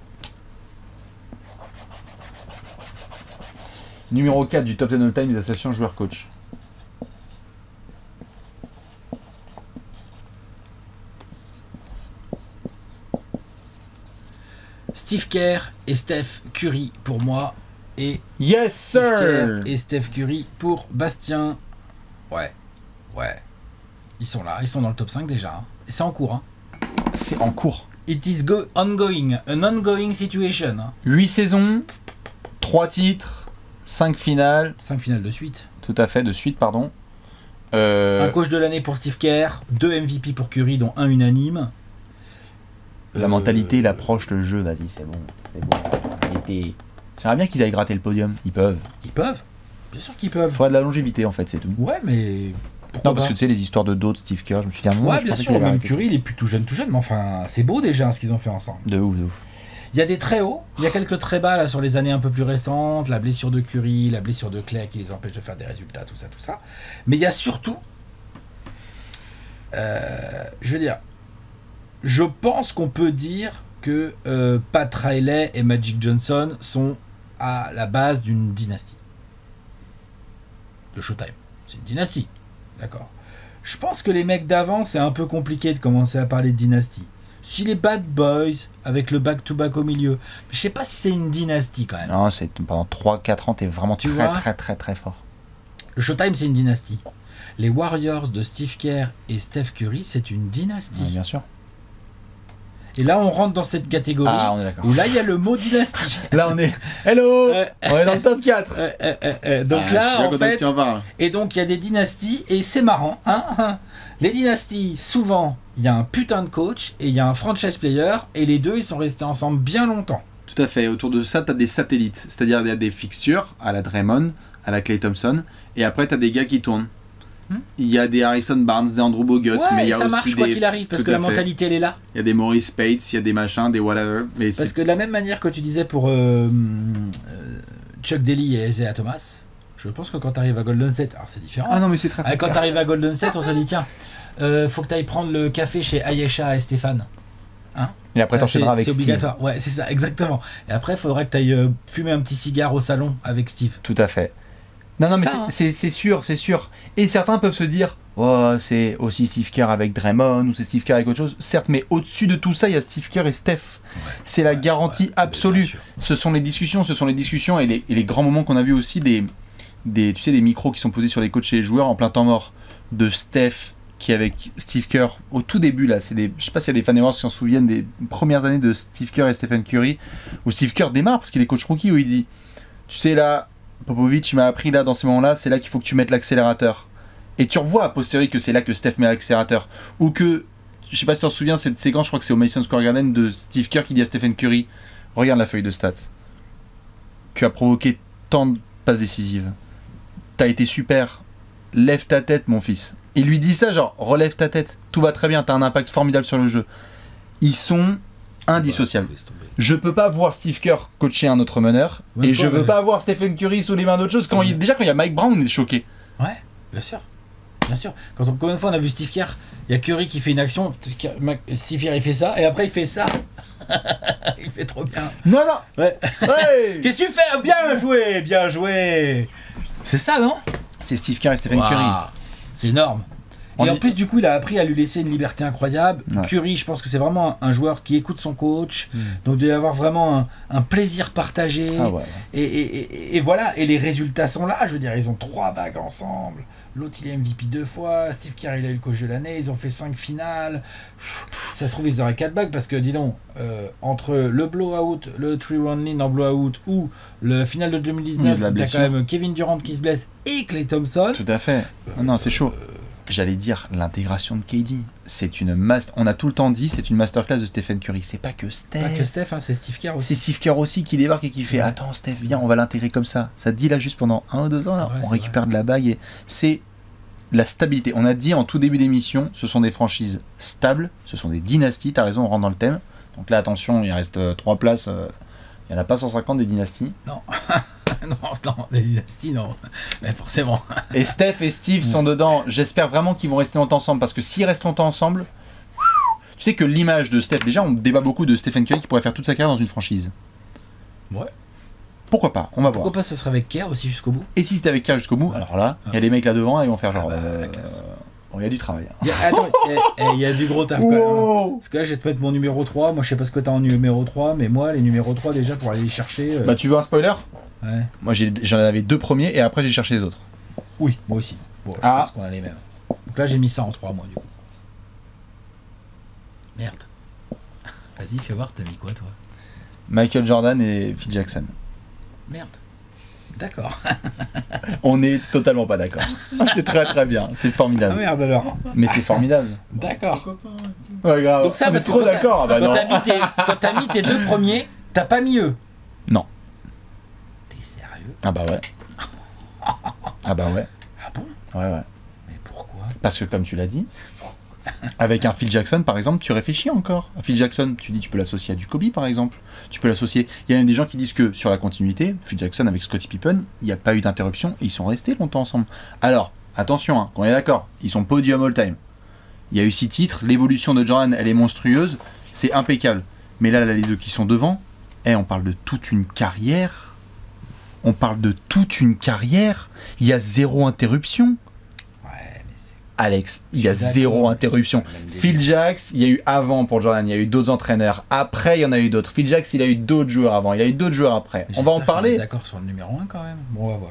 Speaker 1: Numéro quatre du top dix all-time des associations joueurs-coach.
Speaker 2: Steve Kerr et Steph Curry pour moi. Et
Speaker 1: Yes,
Speaker 2: Steve
Speaker 1: sir!
Speaker 2: Kerr et Steph Curry pour Bastien. Ouais. Ouais. Ils sont là, ils sont dans le top cinq déjà. hein. Et c'est en cours. Hein.
Speaker 1: C'est en cours.
Speaker 2: It is go ongoing. An ongoing situation. Hein.
Speaker 1: huit saisons, trois titres, cinq finales,
Speaker 2: cinq finales de suite.
Speaker 1: tout à fait, de suite, pardon. Euh,
Speaker 2: Un coach de l'année pour Steve Kerr. Deux M V P pour Curry, dont un unanime.
Speaker 1: La
Speaker 2: Euh,
Speaker 1: mentalité, l'approche, le jeu, vas-y, c'est bon. C'est bon. Mentalité. J'aimerais bien qu'ils aillent gratter le podium. Ils peuvent.
Speaker 2: Ils peuvent. Bien sûr qu'ils peuvent.
Speaker 1: Il faudrait de la longévité, en fait, c'est tout.
Speaker 2: Ouais, mais. Pourquoi
Speaker 1: Non, parce
Speaker 2: pas
Speaker 1: que tu sais, les histoires de dos de Steve Kerr, je me suis dit, à un moment,
Speaker 2: Ouais,
Speaker 1: je
Speaker 2: bien
Speaker 1: pensais
Speaker 2: sûr,
Speaker 1: qu'il allait
Speaker 2: même
Speaker 1: arrêter.
Speaker 2: Curry, il est plus tout jeune, tout jeune, mais enfin, c'est beau déjà ce qu'ils ont fait ensemble.
Speaker 1: De ouf, de ouf.
Speaker 2: Il y a des très hauts, il y a quelques très bas là sur les années un peu plus récentes, la blessure de Curry, la blessure de Clay qui les empêche de faire des résultats, tout ça, tout ça. Mais il y a surtout, euh, je veux dire, je pense qu'on peut dire que euh, Pat Riley et Magic Johnson sont à la base d'une dynastie. Le Showtime, c'est une dynastie, d'accord. Je pense que les mecs d'avant, c'est un peu compliqué de commencer à parler de dynastie. Si les Bad Boys, avec le back-to-back au milieu, je sais pas si c'est une dynastie quand même.
Speaker 1: Non, c'est pendant trois quatre ans, t'es vraiment
Speaker 2: Tu
Speaker 1: très,
Speaker 2: vois
Speaker 1: très, très, très fort.
Speaker 2: Le Showtime, c'est une dynastie. Les Warriors de Steve Kerr et Steph Curry, c'est une dynastie.
Speaker 1: Ouais, bien sûr.
Speaker 2: Et là, on rentre dans cette catégorie
Speaker 1: Ah, on est d'accord.
Speaker 2: où là, il y a le mot dynastie.
Speaker 1: Là, on est. Hello!
Speaker 2: Euh,
Speaker 1: On est dans le top quatre!
Speaker 2: Euh, euh, euh, euh, donc
Speaker 4: Ah, je suis
Speaker 2: là,
Speaker 4: bien
Speaker 2: en
Speaker 4: content
Speaker 2: fait,
Speaker 4: que tu en parles.
Speaker 2: et donc il y a des dynasties, et c'est marrant, hein, hein. Les dynasties, souvent, il y a un putain de coach, et il y a un franchise player, et les deux, ils sont restés ensemble bien longtemps.
Speaker 4: Tout à fait. Autour de ça, tu as des satellites. C'est-à-dire il y a des fixtures à la Draymond, à la Klay Thompson, et après tu as des gars qui tournent.
Speaker 2: Hmm.
Speaker 4: Il y a des Harrison Barnes, des Andrew Bogut,
Speaker 2: Ouais,
Speaker 4: mais il
Speaker 2: et
Speaker 4: y a
Speaker 2: ça
Speaker 4: aussi
Speaker 2: marche quoi
Speaker 4: des...
Speaker 2: qu'il arrive, parce
Speaker 4: tout
Speaker 2: que la
Speaker 4: à fait.
Speaker 2: mentalité, elle est là.
Speaker 4: Il y a des Maurice Spates, il y a des machins, des whatever. Mais
Speaker 2: Parce
Speaker 4: c'est-
Speaker 2: que de la même manière que tu disais pour euh, euh, Chuck Daly et Isaiah Thomas, je pense que quand tu arrives à Golden State, alors c'est différent.
Speaker 4: Ah non, mais c'est très,
Speaker 2: Ah,
Speaker 4: très
Speaker 2: quand tu
Speaker 4: clair.
Speaker 2: arrives à Golden State, on te dit tiens, euh, faut que tu ailles prendre le café chez Ayesha et Stéphane.
Speaker 1: Et après,
Speaker 2: Ça,
Speaker 1: t'enchaîneras
Speaker 2: c'est-
Speaker 1: avec
Speaker 2: C'est
Speaker 1: Steve.
Speaker 2: obligatoire. Ouais, c'est ça, exactement. Et après, il faudrait que tu ailles fumer un petit cigare au salon avec Steve.
Speaker 1: Tout à fait. Non, non, mais
Speaker 2: Ça,
Speaker 1: c'est-
Speaker 2: hein.
Speaker 1: c'est c'est sûr, c'est sûr. Et certains peuvent se dire, oh, c'est aussi Steve Kerr avec Draymond, ou c'est Steve Kerr avec autre chose. Certes, mais au-dessus de tout ça, il y a Steve Kerr et Steph. c'est la
Speaker 2: Ouais,
Speaker 1: garantie
Speaker 2: ouais, bien
Speaker 1: absolue.
Speaker 2: sûr.
Speaker 1: Ce sont les discussions, ce sont les discussions et les, et les grands moments qu'on a vu aussi des, des, tu sais, des micros qui sont posés sur les coachs et les joueurs en plein temps mort. De Steph, qui est avec Steve Kerr, au tout début, là, c'est des, je sais pas s'il y a des fans qui s'en souviennent des premières années de Steve Kerr et Stephen Curry, où Steve Kerr démarre, parce qu'il est coach rookie, où il dit, tu sais, là, Popovich m'a appris là, dans ces moments-là, c'est là qu'il faut que tu mettes l'accélérateur. Et tu revois a posteriori que c'est là que Steph met l'accélérateur. Ou que, je sais pas si tu t'en souviens, cette séquence, je crois que c'est au Madison Square Garden, de Steve Kerr qui dit à Stephen Curry, regarde la feuille de stats. Tu as provoqué tant de passes décisives. t'as été super, lève ta tête mon fils. Il lui dit ça genre, relève ta tête, tout va très bien, t'as un impact formidable sur le jeu. Ils sont indissociables. Je peux pas voir Steve Kerr coacher un autre meneur,
Speaker 2: Même
Speaker 1: et
Speaker 2: fois,
Speaker 1: je veux
Speaker 2: ouais.
Speaker 1: pas voir Stephen Curry sous les mains d'autre chose. Quand il, déjà quand il y a Mike Brown, on est choqué.
Speaker 2: Ouais, bien sûr. Bien sûr. Quand on, combien de fois on a vu Steve Kerr, il y a Curry qui fait une action, Steve Kerr il fait ça, et après il fait ça. Il fait trop bien.
Speaker 1: Non, non.
Speaker 2: Ouais.
Speaker 1: Ouais.
Speaker 2: Qu'est-ce que tu fais? Bien joué, bien joué. C'est ça, non?
Speaker 1: C'est Steve Kerr et Stephen
Speaker 2: Waouh.
Speaker 1: Curry.
Speaker 2: C'est énorme.
Speaker 1: On
Speaker 2: Et en
Speaker 1: dit-
Speaker 2: plus, du coup, il a appris à lui laisser une liberté incroyable.
Speaker 1: Ouais.
Speaker 2: Curry, je pense que c'est vraiment un, un joueur qui écoute son coach.
Speaker 1: Mm.
Speaker 2: Donc, il doit y avoir vraiment un, un plaisir partagé.
Speaker 1: Ah ouais.
Speaker 2: Et, et, et, et voilà, et les résultats sont là. Je veux dire, ils ont trois bagues ensemble. L'autre, il est M V P deux fois. Steve Kerr, il a eu le coach de l'année. Ils ont fait cinq finales. Pff, ça se trouve, ils auraient quatre bagues parce que, dis donc, euh, entre le blowout, le three-round lead en blowout ou le final de deux mille
Speaker 1: Oui,
Speaker 2: dix-neuf,
Speaker 1: de la
Speaker 2: où t'as
Speaker 1: blessure.
Speaker 2: quand même Kevin Durant qui se blesse et Klay Thompson.
Speaker 1: Tout à fait. Non, non, c'est chaud. J'allais dire l'intégration de K D. C'est une master. On a tout le temps dit, c'est une masterclass de Stephen Curry. C'est pas que Steph.
Speaker 2: Pas que Steph, hein, c'est Steve Kerr aussi.
Speaker 1: C'est Steve Kerr aussi qui débarque et qui fait attends Steph viens on va l'intégrer comme ça. Ça te dit là juste pendant un ou deux ans
Speaker 2: C'est
Speaker 1: là,
Speaker 2: vrai,
Speaker 1: on
Speaker 2: c'est
Speaker 1: récupère de la bague et c'est la stabilité. On a dit en tout début d'émission, ce sont des franchises stables, ce sont des dynasties. T'as raison, on rentre dans le thème. Donc là attention, il reste euh, trois places. euh, Il y en a pas cent cinquante des dynasties.
Speaker 2: Non, non, les dynasties, non. Mais forcément.
Speaker 1: Et Steph et Steve sont dedans. J'espère vraiment qu'ils vont rester longtemps ensemble parce que s'ils restent longtemps ensemble, tu sais que l'image de Steph, déjà on débat beaucoup de Stephen Curry qui pourrait faire toute sa carrière dans une franchise.
Speaker 2: Ouais.
Speaker 1: Pourquoi pas? On va voir.
Speaker 2: Pourquoi pas ce serait avec Kerr aussi jusqu'au bout?
Speaker 1: Et si c'était avec Kerr jusqu'au bout, alors là, il y a des mecs là devant et ils vont faire genre.
Speaker 2: Ah bah,
Speaker 1: euh,
Speaker 2: la classe.
Speaker 1: bon, il y a du travail. hein.
Speaker 2: Il y a, attends, eh, eh, il y a du gros taf quand même. hein.
Speaker 1: Wow.
Speaker 2: Parce que là, je vais te mettre mon numéro trois. Moi, je sais pas ce que t'as en numéro trois, mais moi, les numéros trois, déjà, pour aller les chercher. euh,
Speaker 1: Bah, tu veux un spoiler?
Speaker 2: ouais.
Speaker 1: Moi, j'ai- j'en avais deux premiers et après j'ai cherché les autres.
Speaker 2: Oui, moi aussi. Bon, je
Speaker 1: Ah.
Speaker 2: pense qu'on a les mêmes. Donc là, j'ai mis ça en trois, moi, du coup. Merde. Vas-y, fais voir, t'as mis quoi, toi?
Speaker 1: Michael Jordan et Phil Jackson.
Speaker 2: Merde. D'accord.
Speaker 1: On est totalement pas d'accord. C'est très très bien, c'est
Speaker 2: Ah
Speaker 1: formidable.
Speaker 2: merde alors.
Speaker 1: Mais c'est formidable.
Speaker 2: D'accord.
Speaker 3: Pourquoi pas, ouais.
Speaker 1: Ouais, grave.
Speaker 2: Donc ça,
Speaker 1: On est
Speaker 2: parce que
Speaker 1: trop
Speaker 2: quand t'as-
Speaker 1: d'accord. Ah bah
Speaker 2: quand
Speaker 1: non.
Speaker 2: t'as mis, tes- quand t'as mis tes deux premiers, t'as pas mis eux.
Speaker 1: Non.
Speaker 2: T'es sérieux?
Speaker 1: Ah bah ouais. Ah bah ouais.
Speaker 2: Ah bon?
Speaker 1: Ouais ouais.
Speaker 2: Mais pourquoi?
Speaker 1: Parce que comme tu l'as dit, avec un Phil Jackson par exemple, tu réfléchis encore. Un Phil Jackson, tu dis tu peux l'associer à du Kobe par exemple. Tu peux l'associer. Il y a même des gens qui disent que sur la continuité, Phil Jackson avec Scottie Pippen, il n'y a pas eu d'interruption et ils sont restés longtemps ensemble. Alors, attention, hein, qu'on est d'accord, ils sont podium all time. Il y a eu six titres, l'évolution de Jordan, elle est monstrueuse, c'est impeccable. Mais là, là, les deux qui sont devant, eh, on parle de toute une carrière. On parle de toute une carrière. Il y a zéro interruption.
Speaker 2: Ouais, mais c'est.
Speaker 1: Alex, il y a
Speaker 2: Je suis d'accord,
Speaker 1: zéro
Speaker 2: mais
Speaker 1: interruption.
Speaker 2: c'est pas le même
Speaker 1: Phil
Speaker 2: délire.
Speaker 1: Jacks, il y a eu avant pour Jordan, il y a eu d'autres entraîneurs. Après, il y en a eu d'autres. Phil Jacks, il a eu d'autres joueurs avant. Il a eu d'autres joueurs après.
Speaker 2: Mais
Speaker 1: On va en
Speaker 2: j'espère qu'on est
Speaker 1: parler.
Speaker 2: D'accord sur le numéro un quand même. Bon, on va voir.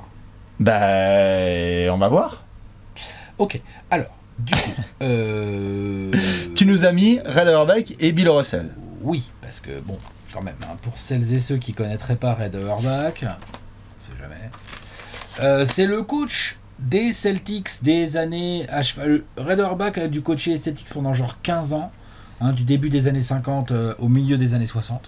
Speaker 1: Bah, on va voir.
Speaker 2: Ok, alors, du coup. euh...
Speaker 1: Tu nous as mis Red Auerbach et Bill Russell.
Speaker 2: Oui, parce que bon, quand même, hein, pour celles et ceux qui connaîtraient pas Red Auerbach, on sait jamais. Euh, c'est le coach des Celtics des années à cheval. Red Auerbach a dû coacher les Celtics pendant genre quinze ans, hein, du début des années cinquante euh, au milieu des années soixante.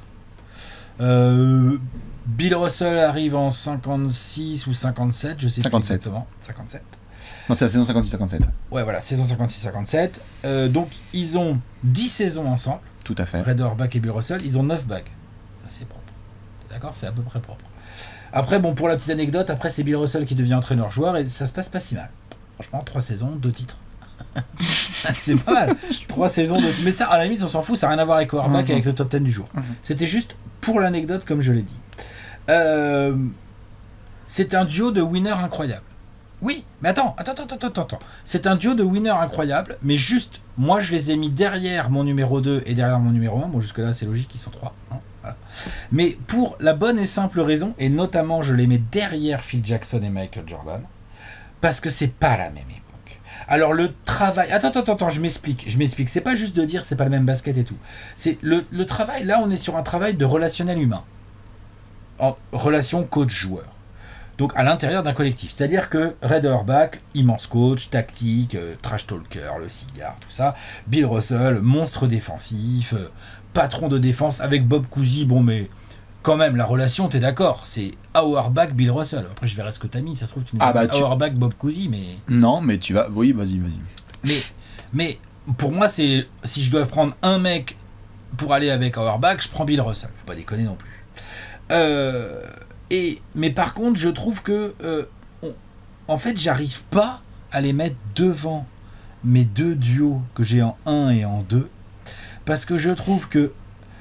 Speaker 2: Euh, Bill Russell arrive en cinquante-six ou cinquante-sept, je sais
Speaker 1: cinquante-sept.
Speaker 2: plus exactement. cinquante-sept.
Speaker 1: Non, c'est la saison cinquante-six cinquante-sept.
Speaker 2: Ouais, voilà, saison cinquante-six cinquante-sept. Euh, donc, ils ont dix saisons ensemble.
Speaker 1: Tout à fait.
Speaker 2: Red Auerbach et Bill Russell, ils ont neuf bagues. Ça, c'est propre. D'accord? C'est à peu près propre. Après, bon, pour la petite anecdote, après, c'est Bill Russell qui devient entraîneur-joueur et ça se passe pas si mal. Franchement, trois saisons, deux titres. C'est pas mal. Trois saisons, deux... Mais ça, à la limite, on s'en fout, ça n'a rien à voir avec Auerbach,
Speaker 1: Mhm.
Speaker 2: avec le top dix du jour.
Speaker 1: Mhm.
Speaker 2: C'était juste pour l'anecdote, comme je l'ai dit. Euh... C'est un duo de winners incroyable. Oui, mais attends, attends, attends, attends, attends. C'est un duo de winners incroyable, mais juste, moi je les ai mis derrière mon numéro deux et derrière mon numéro un. Bon, jusque-là, c'est logique, ils sont trois. Hein, voilà. Mais pour la bonne et simple raison, et notamment je les mets derrière Phil Jackson et Michael Jordan, parce que c'est pas la même époque. Alors le travail... Attends, attends, attends, je m'explique, je m'explique. C'est pas juste de dire c'est pas le même basket et tout. C'est le, le travail, là on est sur un travail de relationnel humain. En relation coach-joueur. Donc à l'intérieur d'un collectif. C'est-à-dire que Red Auerbach, immense coach, tactique, euh, trash talker, le cigare, tout ça. Bill Russell, monstre défensif, euh, patron de défense avec Bob Cousy, bon mais quand même, la relation, t'es d'accord, c'est Auerbach, Bill Russell. Après, je verrai ce que t'as mis, ça se trouve, tu nous as
Speaker 1: Ah bah,
Speaker 2: mis
Speaker 1: tu-
Speaker 2: Auerbach, Bob Cousy, mais...
Speaker 1: Non, mais tu vas... Oui, vas-y, vas-y.
Speaker 2: Mais, mais pour moi, c'est si je dois prendre un mec pour aller avec Auerbach, je prends Bill Russell. Faut pas déconner non plus. Euh, et, mais par contre, je trouve que... euh, on- en fait, j'arrive pas à les mettre devant mes deux duos que j'ai en un et en deux. Parce que je trouve que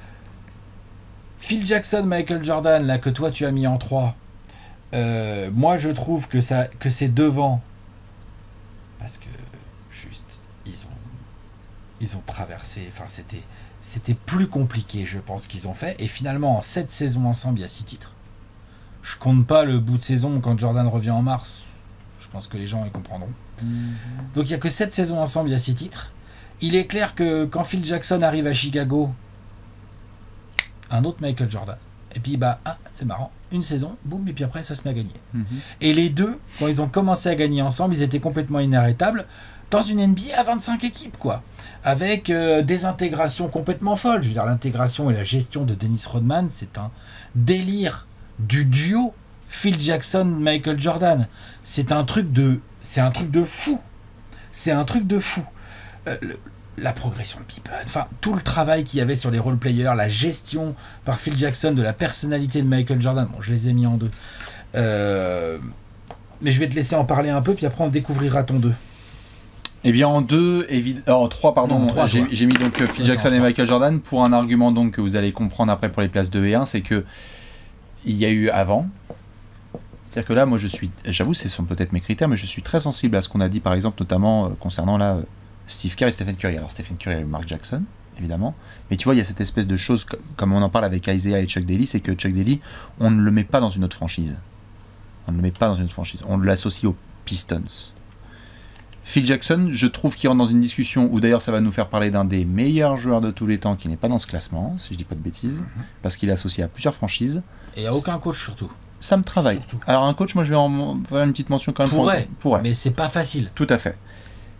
Speaker 2: Phil Jackson, Michael Jordan, là que toi tu as mis en trois, euh, moi je trouve que, ça, que c'est devant. Parce que juste, ils ont, ils ont traversé, enfin c'était, c'était plus compliqué je pense qu'ils ont fait. Et finalement en sept saisons ensemble, il y a six titres. Je compte pas le bout de saison quand Jordan revient en mars. Je pense que les gens y comprendront. Donc il n'y a que sept saisons ensemble, il y a six titres. Il est clair que quand Phil Jackson arrive à Chicago, un autre Michael Jordan. Et puis bah, ah, c'est marrant, une saison, boum, et puis après ça se met à gagner.
Speaker 1: Mhm.
Speaker 2: Et les deux, quand ils ont commencé à gagner ensemble, ils étaient complètement inarrêtables dans une N B A à vingt-cinq équipes, quoi. Avec euh, des intégrations complètement folles. Je veux dire, l'intégration et la gestion de Dennis Rodman, c'est un délire du duo Phil Jackson, Michael Jordan. C'est un truc de, c'est un truc de fou. C'est un truc de fou. Euh, le- la progression de Pippen, enfin tout le travail qu'il y avait sur les role players, la gestion par Phil Jackson de la personnalité de Michael Jordan. Bon, je les ai mis en deux. Euh, mais je vais te laisser en parler un peu, puis après on découvrira ton deux.
Speaker 1: Eh bien en deux, évi- euh, en trois pardon,
Speaker 2: Non, en trois,
Speaker 1: j'ai
Speaker 2: toi.
Speaker 1: j'ai mis donc euh, Phil
Speaker 2: Ouais,
Speaker 1: Jackson
Speaker 2: c'est en
Speaker 1: et
Speaker 2: trois.
Speaker 1: Michael Jordan pour un argument donc que vous allez comprendre après pour les places deux et un, c'est que il y a eu avant. C'est-à-dire que là, moi je suis, j'avoue, ce sont peut-être mes critères, mais je suis très sensible à ce qu'on a dit par exemple notamment euh, concernant là euh, Steve Kerr et Stephen Curry. Alors Stephen Curry et Mark Jackson, évidemment, mais tu vois, il y a cette espèce de chose co- comme on en parle avec Isaiah et Chuck Daly, c'est que Chuck Daly, on ne le met pas dans une autre franchise. On ne le met pas dans une autre franchise. On l'associe aux Pistons. Phil Jackson, je trouve qu'il rentre dans une discussion où d'ailleurs ça va nous faire parler d'un des meilleurs joueurs de tous les temps qui n'est pas dans ce classement, si je dis pas de bêtises, parce qu'il est associé à plusieurs franchises.
Speaker 2: Et il n'y a aucun coach surtout.
Speaker 1: Ça me travaille.
Speaker 2: Surtout.
Speaker 1: Alors un coach, moi je vais en faire une petite mention quand même.
Speaker 2: Pourrait,
Speaker 1: pour- pourrait.
Speaker 2: mais c'est pas facile.
Speaker 1: Tout à fait.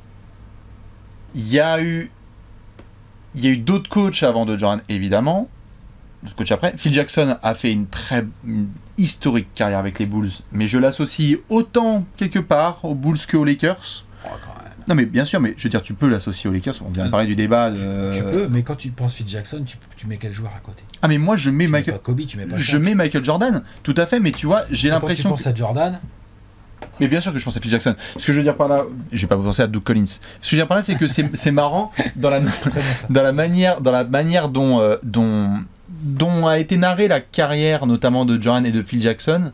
Speaker 1: Il y a eu, il y a eu d'autres coachs avant de Jordan, évidemment. D'autres coachs après. Phil Jackson a fait une très une historique carrière avec les Bulls, mais je l'associe autant quelque part aux Bulls qu'aux Lakers.
Speaker 2: Oh, quand même.
Speaker 1: Non mais bien sûr, mais je veux dire, tu peux l'associer aux Lakers. On vient de parler du débat. De...
Speaker 2: Tu peux, mais quand tu penses Phil Jackson, tu, tu mets quel joueur à côté?
Speaker 1: Ah mais moi je mets
Speaker 2: Tu mets
Speaker 1: Michael.
Speaker 2: pas Kobe, tu mets pas
Speaker 1: Je
Speaker 2: Shaq.
Speaker 1: mets Michael Jordan, tout à fait, mais tu vois, j'ai
Speaker 2: Et quand tu
Speaker 1: l'impression.
Speaker 2: penses à Jordan,
Speaker 1: Mais bien sûr que je pense à Phil Jackson. Ce que je veux dire par là, je vais pas penser à Doug Collins. Ce que je veux dire par là, c'est que c'est c'est marrant dans la
Speaker 2: très bien ça.
Speaker 1: dans la manière dans la manière dont euh, dont dont a été narrée la carrière notamment de Jordan et de Phil Jackson.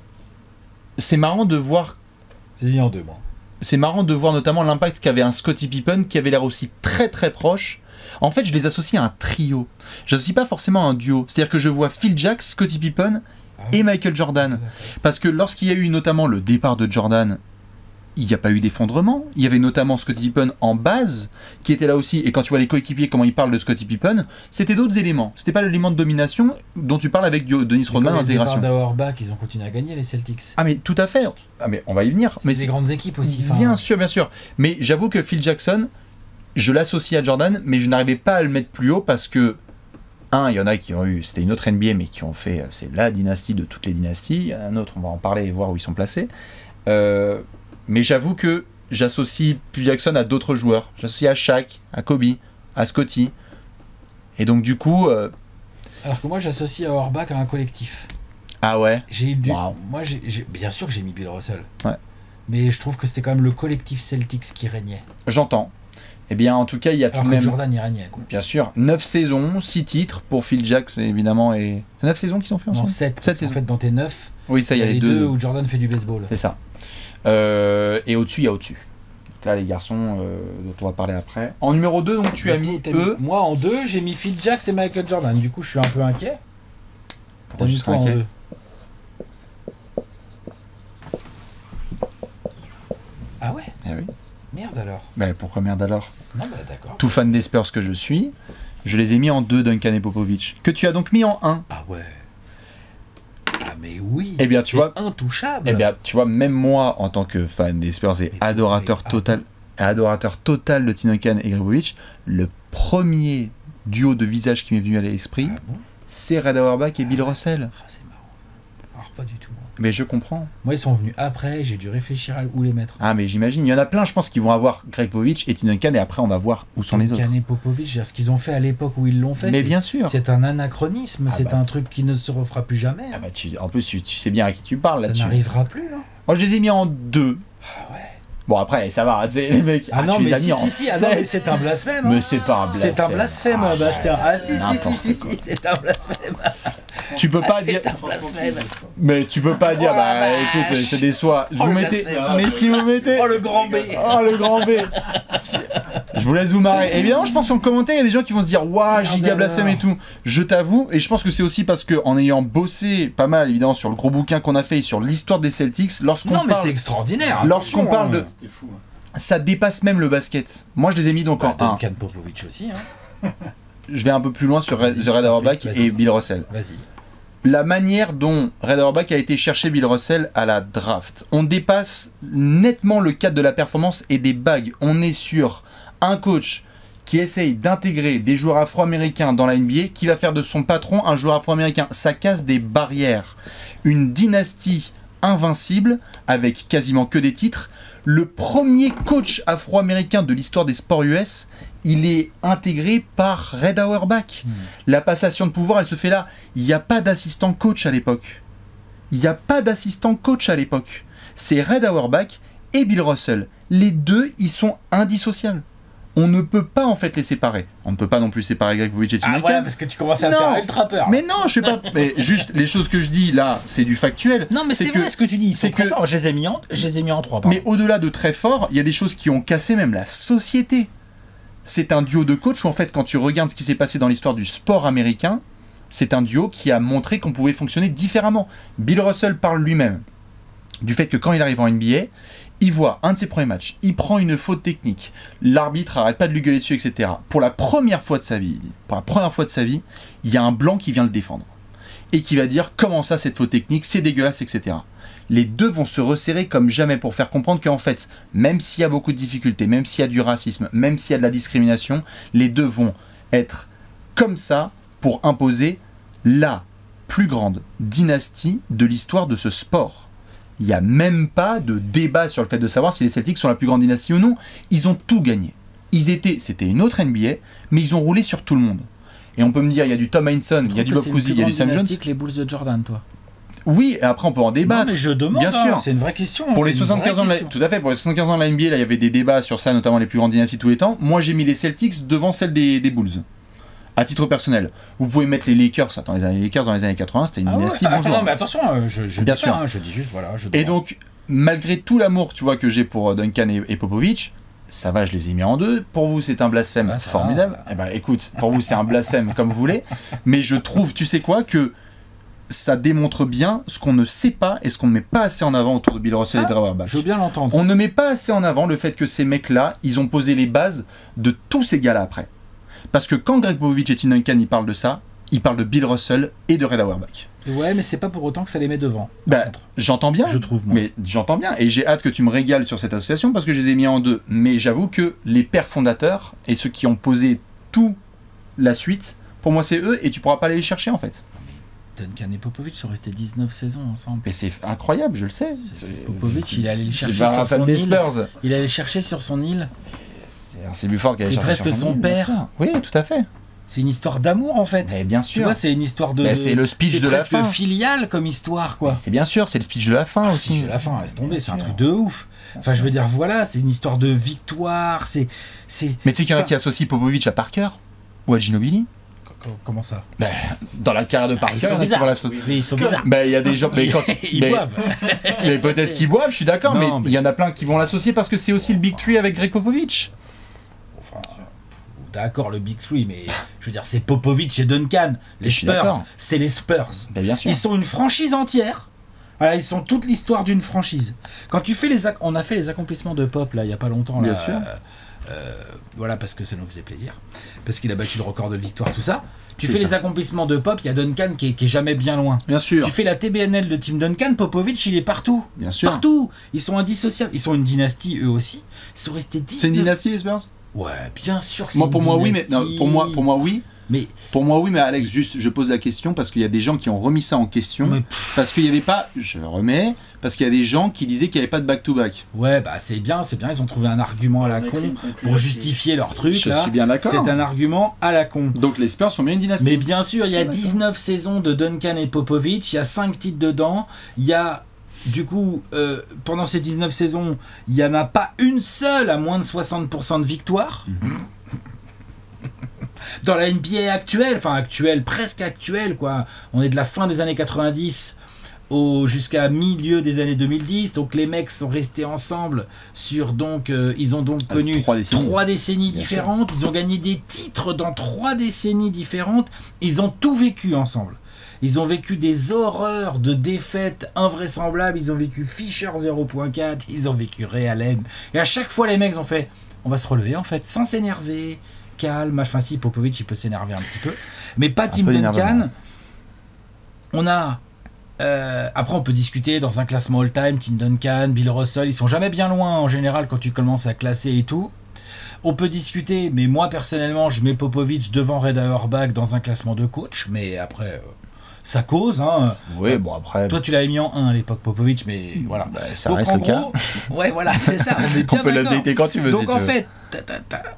Speaker 1: C'est marrant de voir
Speaker 2: J'ai mis en deux, moi.
Speaker 1: c'est marrant de voir notamment l'impact qu'avait un Scottie Pippen qui avait l'air aussi très très proche. En fait, je les associe à un trio. J'associe pas forcément à un duo. C'est-à-dire que je vois Phil Jackson, Scottie Pippen
Speaker 2: Ah oui.
Speaker 1: et Michael Jordan.
Speaker 2: D'accord.
Speaker 1: Parce que lorsqu'il y a eu notamment le départ de Jordan, il n'y a pas eu d'effondrement. Il y avait notamment Scottie Pippen en base, qui était là aussi. Et quand tu vois les coéquipiers, comment ils parlent de Scottie Pippen, c'était d'autres éléments. C'était pas l'élément de domination dont tu parles avec Dio- Dennis
Speaker 2: Et
Speaker 1: Rodman
Speaker 2: quand
Speaker 1: en
Speaker 2: il y a le départ
Speaker 1: intégration.
Speaker 2: d'Auerbach, ils ont continué à gagner les Celtics.
Speaker 1: Ah mais tout à fait. Ah mais on va y venir.
Speaker 2: C'est
Speaker 1: Mais
Speaker 2: des
Speaker 1: c'est
Speaker 2: grandes équipes aussi. enfin,
Speaker 1: bien sûr, bien sûr. Mais j'avoue que Phil Jackson, je l'associe à Jordan, mais je n'arrivais pas à le mettre plus haut parce que un, il y en a qui ont eu, c'était une autre N B A, mais qui ont fait, c'est la dynastie de toutes les dynasties. Un autre, on va en parler et voir où ils sont placés. Euh, mais j'avoue que j'associe Phil Jackson à d'autres joueurs. J'associe à Shaq, à Kobe, à Scottie. Et donc du coup, euh,
Speaker 2: Alors que moi, j'associe à Auerbach à un collectif.
Speaker 1: ah ouais.
Speaker 2: J'ai eu du...
Speaker 1: Wow.
Speaker 2: Moi, j'ai, j'ai- bien sûr que j'ai mis Bill Russell.
Speaker 1: Ouais.
Speaker 2: Mais je trouve que c'était quand même le collectif Celtics qui régnait.
Speaker 1: J'entends. Eh bien, en tout cas, il y a
Speaker 2: Alors
Speaker 1: tout
Speaker 2: que
Speaker 1: de même,
Speaker 2: Jordan y régnait, quoi.
Speaker 1: bien sûr, neuf saisons, six titres pour Phil Jackson, évidemment. Et c'est neuf saisons qu'ils ont fait
Speaker 2: Non,
Speaker 1: ensemble.
Speaker 2: sept.
Speaker 1: Sept
Speaker 2: Parce qu'en
Speaker 1: saisons.
Speaker 2: fait, dans tes neuf,
Speaker 1: Oui, ça,
Speaker 2: il y a les
Speaker 1: deux.
Speaker 2: deux où Jordan fait du baseball.
Speaker 1: C'est ça. Euh, et au-dessus, il y a au-dessus. Donc là, les garçons, euh, dont on va parler après. En numéro deux, donc tu as
Speaker 2: Du coup,
Speaker 1: mis
Speaker 2: t'as
Speaker 1: eux.
Speaker 2: Moi, en deux, j'ai mis Phil Jackson et Michael Jordan. Du coup, je suis un peu inquiet.
Speaker 1: Pourquoi
Speaker 2: T'as
Speaker 1: tu
Speaker 2: mis
Speaker 1: serais
Speaker 2: quoi en
Speaker 1: inquiet
Speaker 2: deux? Ah ouais?
Speaker 1: Eh oui.
Speaker 2: Merde alors.
Speaker 1: Ben, pourquoi merde alors?
Speaker 2: Non, bah d'accord.
Speaker 1: Tout fan des Spurs que je suis, je les ai mis en deux, Duncan et Popovich. Que tu as donc mis en un.
Speaker 2: Ah ouais. Ah mais oui.
Speaker 1: Eh bien, tu
Speaker 2: c'est
Speaker 1: vois-
Speaker 2: intouchable.
Speaker 1: Eh bien, tu vois, même moi, en tant que fan des Spurs et
Speaker 2: Mais
Speaker 1: adorateur
Speaker 2: mais- ah
Speaker 1: total, adorateur total de Tim Duncan et Greg Popovich, le premier duo de visage qui m'est venu à l'esprit,
Speaker 2: Ah bon?
Speaker 1: c'est Red Auerbach et Bill Russell.
Speaker 2: Ah, c'est marrant ça. Alors pas du tout. Moi.
Speaker 1: Mais je comprends.
Speaker 2: Moi, ils sont venus après, j'ai dû réfléchir à où les mettre.
Speaker 1: Ah, mais j'imagine. Il y en a plein, je pense, qui vont avoir Greg Popovich et Tim Duncan, et après, on va voir où sont les autres.
Speaker 2: Duncan et Popovich, ce qu'ils ont fait à l'époque où ils l'ont fait,
Speaker 1: mais bien sûr.
Speaker 2: C'est un anachronisme,
Speaker 1: Ah
Speaker 2: c'est
Speaker 1: bah.
Speaker 2: un truc qui ne se refera plus jamais.
Speaker 1: Ah bah tu, en plus, tu, tu sais bien à qui tu parles
Speaker 2: ça
Speaker 1: là-dessus.
Speaker 2: n'arrivera plus. Hein.
Speaker 1: Moi, je les ai mis en deux.
Speaker 2: Ah ouais.
Speaker 1: Bon, après, ça va, tu sais, les mecs.
Speaker 2: Ah non,
Speaker 1: tu les
Speaker 2: mais
Speaker 1: as mis
Speaker 2: si,
Speaker 1: en
Speaker 2: si, si, ah non, mais c'est un blasphème.
Speaker 1: Mais
Speaker 2: hein.
Speaker 1: c'est pas un blasphème.
Speaker 2: C'est un blasphème,
Speaker 1: Ah,
Speaker 2: Bastien. Ah si, si,
Speaker 1: n'importe
Speaker 2: si, si,
Speaker 1: quoi.
Speaker 2: si, c'est un blasphème.
Speaker 1: Tu peux pas
Speaker 2: Ah,
Speaker 1: dire.
Speaker 2: c'est un blasphème.
Speaker 1: Mais tu peux pas dire,
Speaker 2: Oh,
Speaker 1: bah
Speaker 2: la
Speaker 1: écoute,
Speaker 2: vache.
Speaker 1: c'est des soins.
Speaker 2: Oh,
Speaker 1: vous
Speaker 2: le
Speaker 1: mettez.
Speaker 2: blasphème.
Speaker 1: Mais si vous mettez.
Speaker 2: Oh, le grand B.
Speaker 1: Oh, le grand B. Je vous laisse vous marrer. Évidemment, je pense qu'en commentaire, il y a des gens qui vont se dire, waouh, giga
Speaker 2: alors.
Speaker 1: blasphème et tout. Je t'avoue, et je pense que c'est aussi parce que en ayant bossé pas mal, évidemment, sur le gros bouquin qu'on a fait et sur l'histoire des Celtics, lorsqu'on
Speaker 2: Non, mais
Speaker 1: parle.
Speaker 2: c'est extraordinaire.
Speaker 1: Lorsqu'on
Speaker 2: attention,
Speaker 1: parle de.
Speaker 2: hein.
Speaker 3: C'était fou. hein.
Speaker 1: Ça dépasse même le basket. Moi, je les ai mis donc
Speaker 2: Bah,
Speaker 1: en un.
Speaker 2: Duncan Popovich aussi. Hein.
Speaker 1: Je vais un peu plus loin sur Red,
Speaker 2: Vas-y,
Speaker 1: The
Speaker 2: je
Speaker 1: Red
Speaker 2: t'en
Speaker 1: Auerbach
Speaker 2: prie, vas-y.
Speaker 1: et Bill Russell.
Speaker 2: Vas-y.
Speaker 1: La manière dont Red Auerbach a été chercher Bill Russell à la draft, on dépasse nettement le cadre de la performance et des bagues. On est sur un coach qui essaye d'intégrer des joueurs afro-américains dans la N B A, qui va faire de son patron un joueur afro-américain. Ça casse des barrières. Une dynastie invincible, avec quasiment que des titres. Le premier coach afro-américain de l'histoire des sports U S, il est intégré par Red Auerbach.
Speaker 2: Hmm.
Speaker 1: La passation de pouvoir, elle se fait là. Il n'y a pas d'assistant coach à l'époque. Il n'y a pas d'assistant coach à l'époque. C'est Red Auerbach et Bill Russell. Les deux, ils sont indissociables. On ne peut pas en fait les séparer. On ne peut pas non plus séparer Greg Popovich et Tim
Speaker 2: Ah
Speaker 1: Duncan.
Speaker 2: voilà, parce que tu commences à me
Speaker 1: Non.
Speaker 2: faire ultra peur.
Speaker 1: Mais non, je sais pas. Mais juste, les choses que je dis là, c'est du factuel.
Speaker 2: Non, mais c'est
Speaker 1: que-
Speaker 2: vrai ce que tu dis. Ils
Speaker 1: c'est
Speaker 2: sont très
Speaker 1: que-
Speaker 2: forts. Je les ai mis en, je les ai mis en trois. pardon.
Speaker 1: Mais au-delà de très fort, il y a des choses qui ont cassé même la société. C'est un duo de coach où en fait, quand tu regardes ce qui s'est passé dans l'histoire du sport américain, c'est un duo qui a montré qu'on pouvait fonctionner différemment. Bill Russell parle lui-même du fait que quand il arrive en N B A, il voit un de ses premiers matchs, il prend une faute technique, l'arbitre arrête pas de lui gueuler dessus, et cetera. Pour la première fois de sa vie, il dit, pour la première fois de sa vie, il y a un blanc qui vient le défendre et qui va dire comment ça cette faute technique, c'est dégueulasse, et cetera. Les deux vont se resserrer comme jamais pour faire comprendre qu'en fait, même s'il y a beaucoup de difficultés, même s'il y a du racisme, même s'il y a de la discrimination, les deux vont être comme ça pour imposer la plus grande dynastie de l'histoire de ce sport. Il n'y a même pas de débat sur le fait de savoir si les Celtics sont la plus grande dynastie ou non. Ils ont tout gagné. Ils étaient, c'était une autre N B A, mais ils ont roulé sur tout le monde. Et on peut me dire, il y a du Tom Heinsohn, il y a du Bob Cousy, il y a du Sam Jones.
Speaker 2: les Bulls de Jordan, toi.
Speaker 1: Oui, et après on peut en
Speaker 2: Non,
Speaker 1: débattre.
Speaker 2: mais je demande.
Speaker 1: Bien
Speaker 2: hein,
Speaker 1: sûr.
Speaker 2: C'est une vraie question.
Speaker 1: Pour
Speaker 2: c'est
Speaker 1: les
Speaker 2: une
Speaker 1: soixante-quinze
Speaker 2: vraie
Speaker 1: ans de la...
Speaker 2: question.
Speaker 1: Tout à fait, pour les soixante-quinze ans de la N B A, là, il y avait des débats sur ça, notamment les plus grandes dynasties de tous les temps. Moi, j'ai mis les Celtics devant celles des, des Bulls. À titre personnel. Vous pouvez mettre les Lakers, attends, les années Lakers dans les années quatre-vingts, c'était une
Speaker 2: Ah ouais,
Speaker 1: dynastie,
Speaker 2: ah,
Speaker 1: bonjour.
Speaker 2: non, mais attention, euh, je, je
Speaker 1: Bien
Speaker 2: dis
Speaker 1: sûr.
Speaker 2: pas, hein, je dis juste, voilà. Je
Speaker 1: Et
Speaker 2: dois-
Speaker 1: donc, malgré tout l'amour, tu vois, que j'ai pour Duncan et, et Popovich, ça va, je les ai mis en deux. Pour vous, c'est un blasphème
Speaker 2: Ah, ça
Speaker 1: formidable.
Speaker 2: va.
Speaker 1: Eh ben, écoute, pour vous, c'est un blasphème comme vous voulez. Mais je trouve, tu sais quoi, que ça démontre bien ce qu'on ne sait pas et ce qu'on ne met pas assez en avant autour de Bill Russell
Speaker 2: Ah,
Speaker 1: et de Red Auerbach.
Speaker 2: Je veux bien l'entendre.
Speaker 1: On ne met pas assez en avant le fait que ces mecs-là, ils ont posé les bases de tous ces gars-là après. Parce que quand Greg Popovich et Tim Duncan, ils parlent de ça, ils parlent de Bill Russell et de Red Auerbach.
Speaker 2: Ouais, mais c'est pas pour autant que ça les met devant. par
Speaker 1: Bah,
Speaker 2: contre.
Speaker 1: j'entends bien.
Speaker 2: Je trouve, moi.
Speaker 1: Mais j'entends bien. Et j'ai hâte que tu me régales sur cette association parce que je les ai mis en deux. Mais j'avoue que les pères fondateurs et ceux qui ont posé tout la suite, pour moi, c'est eux et tu pourras pas aller les chercher en fait.
Speaker 2: Duncan et Popovich sont restés dix-neuf saisons ensemble.
Speaker 1: Et c'est incroyable, je le sais.
Speaker 2: C'est-
Speaker 1: C'est-
Speaker 2: Popovich, il est allé le
Speaker 1: c'est
Speaker 2: chercher
Speaker 1: pas un
Speaker 2: sur
Speaker 1: fan
Speaker 2: son
Speaker 1: des
Speaker 2: île.
Speaker 1: Spurs.
Speaker 2: Il allait le chercher sur son île.
Speaker 1: C'est c'est Buford qui allait
Speaker 2: C'est
Speaker 1: chercher
Speaker 2: presque
Speaker 1: sur
Speaker 2: son
Speaker 1: île, bien
Speaker 2: père.
Speaker 1: sûr. Oui, tout à fait.
Speaker 2: C'est une histoire d'amour en fait.
Speaker 1: Mais bien
Speaker 2: Tu
Speaker 1: sûr.
Speaker 2: vois, c'est une histoire de.
Speaker 1: Mais c'est le speech
Speaker 2: c'est
Speaker 1: de la
Speaker 2: presque
Speaker 1: fin.
Speaker 2: filial comme histoire, quoi.
Speaker 1: C'est bien sûr, c'est le speech de la fin aussi.
Speaker 2: Speech de la fin, laisse tomber, c'est un
Speaker 1: Bien
Speaker 2: truc
Speaker 1: sûr.
Speaker 2: de ouf. Enfin, je veux dire, voilà, c'est une histoire de victoire. C'est, c'est.
Speaker 1: Mais tu sais qu'il y en a
Speaker 2: Enfin,
Speaker 1: qui associent Popovich à Parker ou à Ginobili.
Speaker 2: co- Comment ça?
Speaker 1: Ben, dans la carrière de
Speaker 2: Ah,
Speaker 1: Parker,
Speaker 2: ils
Speaker 1: il y en
Speaker 2: sont
Speaker 1: a qui
Speaker 2: bizarres.
Speaker 1: vont l'asso-
Speaker 2: Mais ils sont bizarres.
Speaker 1: Ben, il y a des gens. Mais quand,
Speaker 2: Ils
Speaker 1: mais-
Speaker 2: boivent.
Speaker 1: mais peut-être qu'ils boivent, je suis d'accord, mais
Speaker 2: Non,
Speaker 1: il
Speaker 2: mais-
Speaker 1: y en a plein qui vont l'associer parce que c'est aussi le Big Three avec Greg Popovich.
Speaker 2: Enfin, d'accord, le Big Three, mais je veux dire, c'est Popovich et Duncan. Les
Speaker 1: Je suis
Speaker 2: Spurs,
Speaker 1: d'accord.
Speaker 2: c'est les Spurs.
Speaker 1: Ben, bien sûr.
Speaker 2: Ils sont une franchise entière. Voilà, ils sont toute l'histoire d'une franchise. Quand tu fais les, ac- on a fait les accomplissements de Pop là, il y a pas longtemps.
Speaker 1: Bien
Speaker 2: là,
Speaker 1: sûr.
Speaker 2: euh, euh, voilà, parce que ça nous faisait plaisir, parce qu'il a battu le record de victoire, tout ça. Tu
Speaker 1: C'est
Speaker 2: fais
Speaker 1: ça.
Speaker 2: les accomplissements de Pop, il y a Duncan qui est, qui est jamais bien loin.
Speaker 1: Bien sûr.
Speaker 2: Tu fais la T B N L de Tim Duncan, Popovich, il est partout.
Speaker 1: Bien sûr.
Speaker 2: Partout. Ils sont indissociables. Ils sont une dynastie eux aussi. Ils sont restés dix.
Speaker 4: C'est une dynastie, les Spurs?
Speaker 2: Ouais, bien sûr que c'est
Speaker 4: Moi,
Speaker 2: une
Speaker 4: pour moi, oui, mais
Speaker 2: dynastie.
Speaker 4: non, pour moi, pour moi, oui.
Speaker 2: Mais
Speaker 4: Pour moi, oui, mais Alex, juste, je pose la question parce qu'il y a des gens qui ont remis ça en question.
Speaker 2: Mais
Speaker 4: Parce qu'il n'y avait pas, je le remets, parce qu'il y a des gens qui disaient qu'il n'y avait pas de back-to-back.
Speaker 2: ouais, bah c'est bien, c'est bien. Ils ont trouvé un argument à la
Speaker 3: On a écrit
Speaker 2: con
Speaker 3: une conclusion
Speaker 2: pour
Speaker 3: là-dessus.
Speaker 2: justifier leur truc.
Speaker 4: Je
Speaker 2: là.
Speaker 4: suis bien d'accord.
Speaker 2: C'est un argument à la con.
Speaker 4: Donc les Spurs sont bien une dynastie.
Speaker 2: Mais bien sûr, il y a
Speaker 4: D'accord.
Speaker 2: dix-neuf saisons de Duncan et Popovich, il y a cinq titres dedans, il y a, du coup, euh, pendant ces dix-neuf saisons, il n'y en a pas une seule à moins de soixante pour cent de victoire. Dans la N B A actuelle, enfin actuelle, presque actuelle, quoi. On est de la fin des années quatre-vingt-dix au, jusqu'à milieu des années deux mille dix, donc les mecs sont restés ensemble sur, donc, euh, ils ont donc
Speaker 4: Ah,
Speaker 2: connu
Speaker 4: trois décennies.
Speaker 2: trois décennies
Speaker 4: Bien
Speaker 2: différentes, ils ont gagné des titres dans trois décennies différentes, ils ont tout vécu ensemble. Ils ont vécu des horreurs de défaites invraisemblables, ils ont vécu Fisher zéro point quatre, ils ont vécu Ray Allen. Et à chaque fois, les mecs ont fait, on va se relever en fait, sans s'énerver, calme, enfin si, Popovich il peut s'énerver un petit peu, mais pas Tim
Speaker 1: peu
Speaker 2: Duncan.
Speaker 1: d'énervement.
Speaker 2: On a... euh, après, on peut discuter dans un classement all-time, Tim Duncan, Bill Russell, ils sont jamais bien loin en général quand tu commences à classer et tout. On peut discuter, mais moi personnellement, je mets Popovich devant Red Auerbach dans un classement de coach, mais après, euh, ça cause. Hein.
Speaker 1: Oui, bon après.
Speaker 2: Toi, tu l'avais mis en un à l'époque, Popovich, mais voilà.
Speaker 1: Bah, ça
Speaker 2: Donc
Speaker 1: reste
Speaker 2: en
Speaker 1: le cas.
Speaker 2: gros, ouais, voilà, c'est ça, on est
Speaker 1: On
Speaker 2: bien
Speaker 1: peut
Speaker 2: d'accord.
Speaker 1: l'updater quand tu veux.
Speaker 2: Donc
Speaker 1: si
Speaker 2: en
Speaker 1: tu veux.
Speaker 2: fait, t'as, t'as, t'as-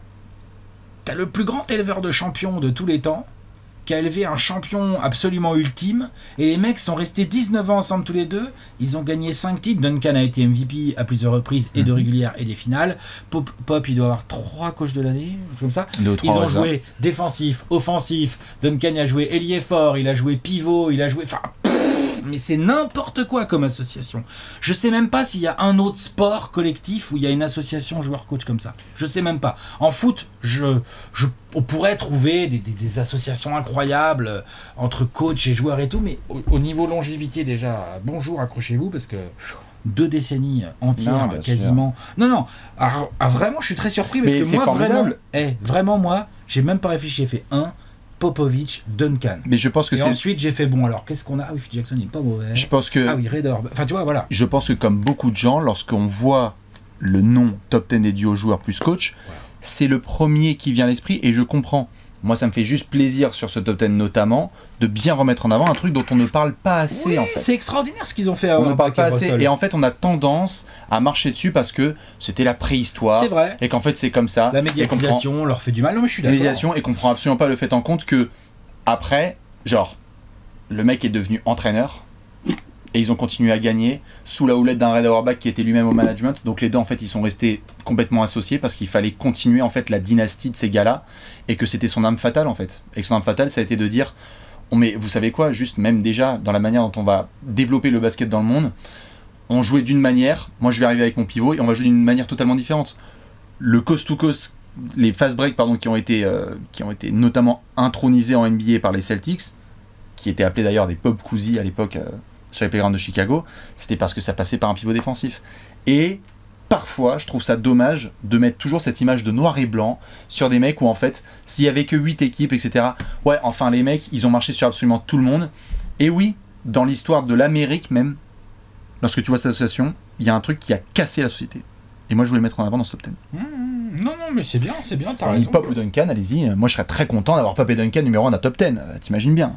Speaker 2: t'as le plus grand éleveur de champions de tous les temps, qui a élevé un champion absolument ultime, et les mecs sont restés dix-neuf ans ensemble tous les deux, ils ont gagné cinq titres, Duncan a été M V P à plusieurs reprises, et de
Speaker 1: Mhm.
Speaker 2: régulières et des finales, Pop, Pop il doit avoir trois coachs de l'année, comme ça.
Speaker 1: Deux ou
Speaker 2: Ils
Speaker 1: trois,
Speaker 2: ont
Speaker 1: ouais, ça.
Speaker 2: joué défensif, offensif, Duncan a joué ailier fort, il a joué pivot, il a joué... Enfin, pff, mais c'est n'importe quoi comme association. Je sais même pas s'il y a un autre sport collectif où il y a une association joueur-coach comme ça. Je sais même pas. En foot, je, je, on pourrait trouver des, des, des associations incroyables euh, entre coach et joueurs et tout, mais au, au niveau longévité déjà, bonjour, accrochez-vous, parce que pff, deux décennies entières,
Speaker 1: Non, bien
Speaker 2: quasiment. Non, non, ah, ah, vraiment, je suis très surpris, parce
Speaker 1: Mais
Speaker 2: que
Speaker 1: c'est
Speaker 2: moi, vraiment,
Speaker 1: formidable.
Speaker 2: eh, vraiment, moi, j'ai même pas réfléchi, j'ai fait un, Popovich, Duncan.
Speaker 1: Mais je pense que
Speaker 2: Et
Speaker 1: c'est.
Speaker 2: ensuite, j'ai fait, bon, alors, qu'est-ce qu'on a? Ah oui, Phil Jackson, il est pas mauvais.
Speaker 1: Je pense que.
Speaker 2: Ah oui, Ray Auerbach. Enfin, tu vois, voilà.
Speaker 1: Je pense que comme beaucoup de gens, lorsqu'on voit le nom top dix des duos joueurs plus coach, c'est le premier qui vient à l'esprit et je comprends. Moi, ça me fait juste plaisir sur ce top dix notamment de bien remettre en avant un truc dont on ne parle pas assez
Speaker 2: Oui,
Speaker 1: en fait.
Speaker 2: c'est extraordinaire ce qu'ils ont fait à
Speaker 1: On n'en parle
Speaker 2: Auerbach
Speaker 1: pas
Speaker 2: et
Speaker 1: assez
Speaker 2: Russell.
Speaker 1: et en fait on a tendance à marcher dessus parce que c'était la préhistoire
Speaker 2: C'est vrai.
Speaker 1: et qu'en fait c'est comme ça.
Speaker 2: La
Speaker 1: Et qu'on prend-
Speaker 2: médiatisation leur fait du mal. Non, mais je suis
Speaker 1: la
Speaker 2: d'accord.
Speaker 1: médiation et qu'on prend absolument pas le fait en compte que après, genre, le mec est devenu entraîneur et ils ont continué à gagner sous la houlette d'un Red Auerbach qui était lui-même au management. Donc les deux en fait ils sont restés complètement associés parce qu'il fallait continuer en fait la dynastie de ces gars-là et que c'était son arme fatale en fait. Et que son arme fatale ça a été de dire, on met, vous savez quoi, juste même déjà dans la manière dont on va développer le basket dans le monde, on jouait d'une manière, moi je vais arriver avec mon pivot et on va jouer d'une manière totalement différente. Le coast to coast, les fast break pardon qui ont été euh, qui ont été notamment intronisés en N B A par les Celtics, qui étaient appelés d'ailleurs des pub cousy à l'époque euh, sur les playgrounds de Chicago, c'était parce que ça passait par un pivot défensif. Et parfois, je trouve ça dommage de mettre toujours cette image de noir et blanc sur des mecs où en fait, s'il y avait que huit équipes, et cetera. Ouais, enfin les mecs, ils ont marché sur absolument tout le monde. Et oui, dans l'histoire de l'Amérique même, lorsque tu vois cette association, il y a un truc qui a cassé la société. Et moi, je voulais le mettre en avant dans ce top dix.
Speaker 2: Mmh, non, non, mais c'est bien, c'est bien, t'as
Speaker 1: T'as
Speaker 2: raison.
Speaker 1: Pop ou Duncan, allez-y. Moi, je serais très content d'avoir Pop et Duncan numéro un d'un top dix. Euh, T'imagines bien.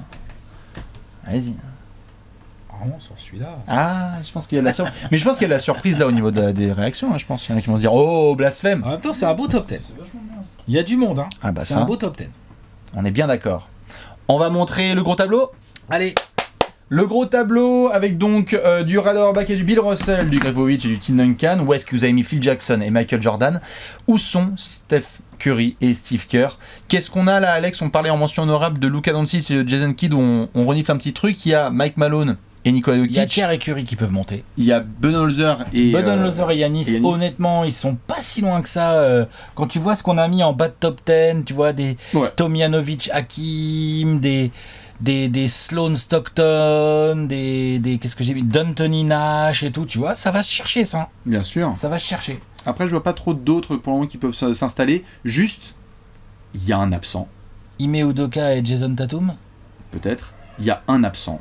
Speaker 1: Allez-y.
Speaker 2: Vraiment, sur celui-là.
Speaker 1: Ah, je pense qu'il y a de la surprise. Mais je pense qu'il y a de la surprise là au niveau de- des réactions. hein, Je pense qu'il y en a qui vont se dire oh, blasphème.
Speaker 2: En même temps, c'est un beau top dix.
Speaker 3: C'est vachement bien.
Speaker 2: Il y a du monde, hein.
Speaker 1: Ah bah
Speaker 2: c'est
Speaker 1: ça.
Speaker 2: un beau top dix.
Speaker 1: On est bien d'accord. On va montrer le gros tableau.
Speaker 2: Allez,
Speaker 1: Le gros tableau avec donc euh, du Red Auerbach et du Bill Russell, du Gregovic et du Tim Duncan. Où est-ce que vous avez mis Phil Jackson et Michael Jordan? Où sont Steph Curry et Steve Kerr? Qu'est-ce qu'on a là, Alex? On parlait en mention honorable de Luka Doncic et de Jason Kidd où on, on renifle un petit truc. Il y a Mike Malone et Nikola
Speaker 2: il y a
Speaker 1: Jokic.
Speaker 2: Kerr et Curry qui peuvent monter.
Speaker 4: Il y a Budenholzer et. euh,
Speaker 2: Budenholzer et Yanis,
Speaker 4: et Giannis.
Speaker 2: honnêtement, ils sont pas si loin que ça. euh, Quand tu vois ce qu'on a mis en bas de top dix, tu vois des
Speaker 4: Ouais.
Speaker 2: Tomjanovic Hakim, des des, des Sloan Stockton, des, des qu'est-ce que j'ai mis, d'Anthony Nash et tout, tu vois, ça va se chercher ça.
Speaker 4: Bien sûr.
Speaker 2: Ça va se chercher.
Speaker 4: Après, je vois pas trop d'autres pour le moment qui peuvent s- s'installer. Juste, il y a un absent,
Speaker 2: Ime Udoka et Jason Tatum,
Speaker 4: peut-être. Il y a un absent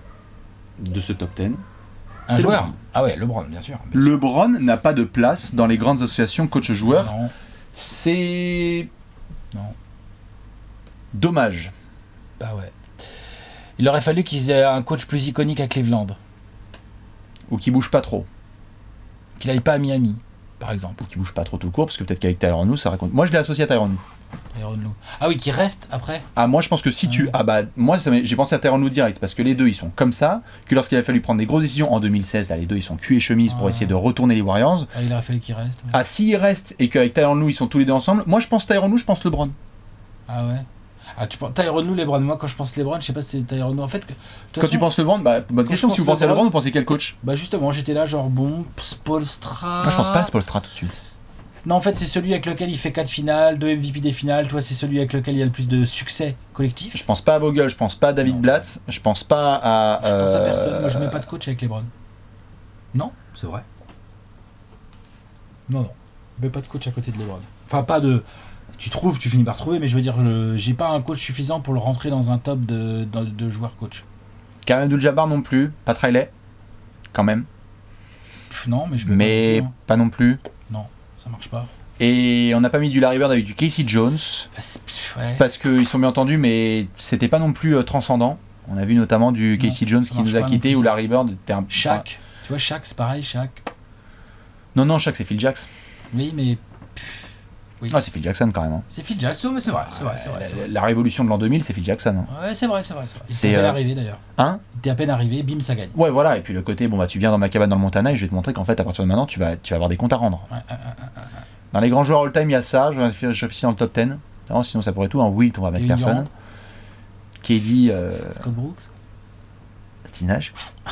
Speaker 4: de ce top dix.
Speaker 2: un
Speaker 4: C'est
Speaker 2: joueur.
Speaker 4: LeBron.
Speaker 2: Ah ouais, LeBron, bien sûr.
Speaker 1: LeBron n'a pas de place dans les grandes associations coach-joueur.
Speaker 2: Non.
Speaker 1: C'est
Speaker 2: Non.
Speaker 1: dommage.
Speaker 2: Bah ouais. Il aurait fallu qu'ils aient un coach plus iconique à Cleveland.
Speaker 1: Ou qui bouge pas trop.
Speaker 2: Qu'il aille pas à Miami, par exemple.
Speaker 1: Ou qui bouge pas trop tout court, parce que peut-être qu'avec Tyronn Lue, ça raconte. Moi, je l'ai associé à Tyronn Lue.
Speaker 2: Tyronn Lue. Ah oui, qui reste après.
Speaker 1: Ah, moi, je pense que si tu. Ah, bah, moi, ça m'est- j'ai pensé à Tyronn Lue direct, parce que les deux, ils sont comme ça, que lorsqu'il a fallu prendre des grosses décisions en deux mille seize, là, les deux, ils sont cul et chemise pour
Speaker 2: Ah.
Speaker 1: essayer de retourner les Warriors.
Speaker 2: Ah, il aurait fallu qu'il reste. Ouais.
Speaker 1: Ah, s'ils restent et qu'avec Tyronn Lue, ils sont tous les deux ensemble, moi, je pense Tyronn Lue, je pense LeBron.
Speaker 2: Ah ouais. Ah, tu penses Tyronn Lue, LeBron. Moi, quand je pense LeBron, je sais pas si c'est Tyronn Lue. En fait, que, de toute
Speaker 1: Quand
Speaker 2: façon,
Speaker 1: tu penses LeBron, bah, bonne
Speaker 2: Quand
Speaker 1: question.
Speaker 2: je
Speaker 1: Si vous
Speaker 2: pense
Speaker 1: pensez à
Speaker 2: LeBron-
Speaker 1: LeBron, vous pensez quel coach?
Speaker 2: Bah justement, j'étais là, genre bon, Spoelstra.
Speaker 1: Moi, je pense pas à Spoelstra tout de suite.
Speaker 2: Non, en fait, c'est celui avec lequel il fait quatre finales, deux M V P des finales. Toi, c'est celui avec lequel il y a le plus de succès collectif.
Speaker 1: Je pense pas à Vogel, je pense pas à David
Speaker 2: Non.
Speaker 1: Blatt, je pense pas à.
Speaker 2: Je pense à
Speaker 1: euh,
Speaker 2: personne. Moi, je mets pas de coach avec LeBron. Non, c'est vrai. Non, non. Je mets pas de coach à côté de LeBron. Enfin, pas de. Tu trouves, tu finis par trouver, mais je veux dire, je... j'ai pas un coach suffisant pour le rentrer dans un top de, de, de joueurs coach.
Speaker 1: Kareem Abdul-Jabbar non plus, pas Riley, quand même,
Speaker 2: Pff, non, mais je mets
Speaker 1: mais
Speaker 2: pas non plus,
Speaker 1: pas non plus.
Speaker 2: hein. Non, ça marche pas.
Speaker 1: Et on n'a pas mis du Larry Bird avec du Casey Jones,
Speaker 2: Bah, c'est- pff, ouais.
Speaker 1: parce qu'ils sont bien entendus, mais c'était pas non plus euh, transcendant. On a vu notamment du
Speaker 2: Non,
Speaker 1: Casey Jones
Speaker 2: ça
Speaker 1: qui
Speaker 2: marche
Speaker 1: nous a
Speaker 2: pas non
Speaker 1: quittés,
Speaker 2: plus,
Speaker 1: ou
Speaker 2: ça.
Speaker 1: Larry Bird était un.
Speaker 2: Shaq. Tu vois, Shaq, c'est pareil, Shaq.
Speaker 1: Non, non, Shaq, c'est Phil Jackson.
Speaker 2: Oui, mais
Speaker 1: Ah, c'est Phil Jackson quand même. hein.
Speaker 2: c'est Phil Jackson, mais c'est vrai, c'est vrai, c'est vrai.
Speaker 1: La,
Speaker 2: c'est vrai.
Speaker 1: la révolution de l'an deux mille, c'est Phil Jackson. hein.
Speaker 2: Ouais, c'est vrai, c'est vrai, c'est vrai. Il
Speaker 1: C'est,
Speaker 2: était à peine
Speaker 1: euh,
Speaker 2: arrivé d'ailleurs.
Speaker 1: Hein
Speaker 2: Il était à peine arrivé, bim, ça gagne.
Speaker 1: Ouais, voilà. Et puis le côté, bon, bah, tu viens dans ma cabane dans le Montana et je vais te montrer qu'en fait, à partir de maintenant, tu vas, tu vas avoir des comptes à rendre.
Speaker 2: Ouais, ouais, ouais, ouais.
Speaker 1: Dans les grands joueurs all-time, il y a ça. Je vais je vais dans le top dix. Non, sinon, ça pourrait tout. En Wilt, on va mettre
Speaker 2: Kevin
Speaker 1: personne.
Speaker 2: Durant.
Speaker 1: K D, euh,
Speaker 2: Scott Brooks.
Speaker 1: Tinage.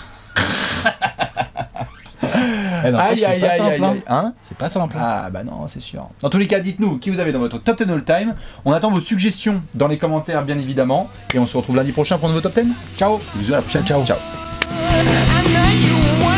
Speaker 2: Eh non,
Speaker 1: Aïe,
Speaker 2: c'est
Speaker 1: aïe,
Speaker 2: pas
Speaker 1: aïe,
Speaker 2: simple,
Speaker 1: aïe,
Speaker 2: hein.
Speaker 1: aïe. Hein
Speaker 2: C'est pas simple. hein.
Speaker 1: Ah bah non, c'est sûr. Dans tous les cas, dites-nous qui vous avez dans votre top dix all-time. On attend vos suggestions dans les commentaires, bien évidemment. Et on se retrouve lundi prochain pour un nouveau top dix. Ciao. Bisous, à la prochaine.
Speaker 2: Ciao, ciao.
Speaker 1: Ciao.
Speaker 5: I know you want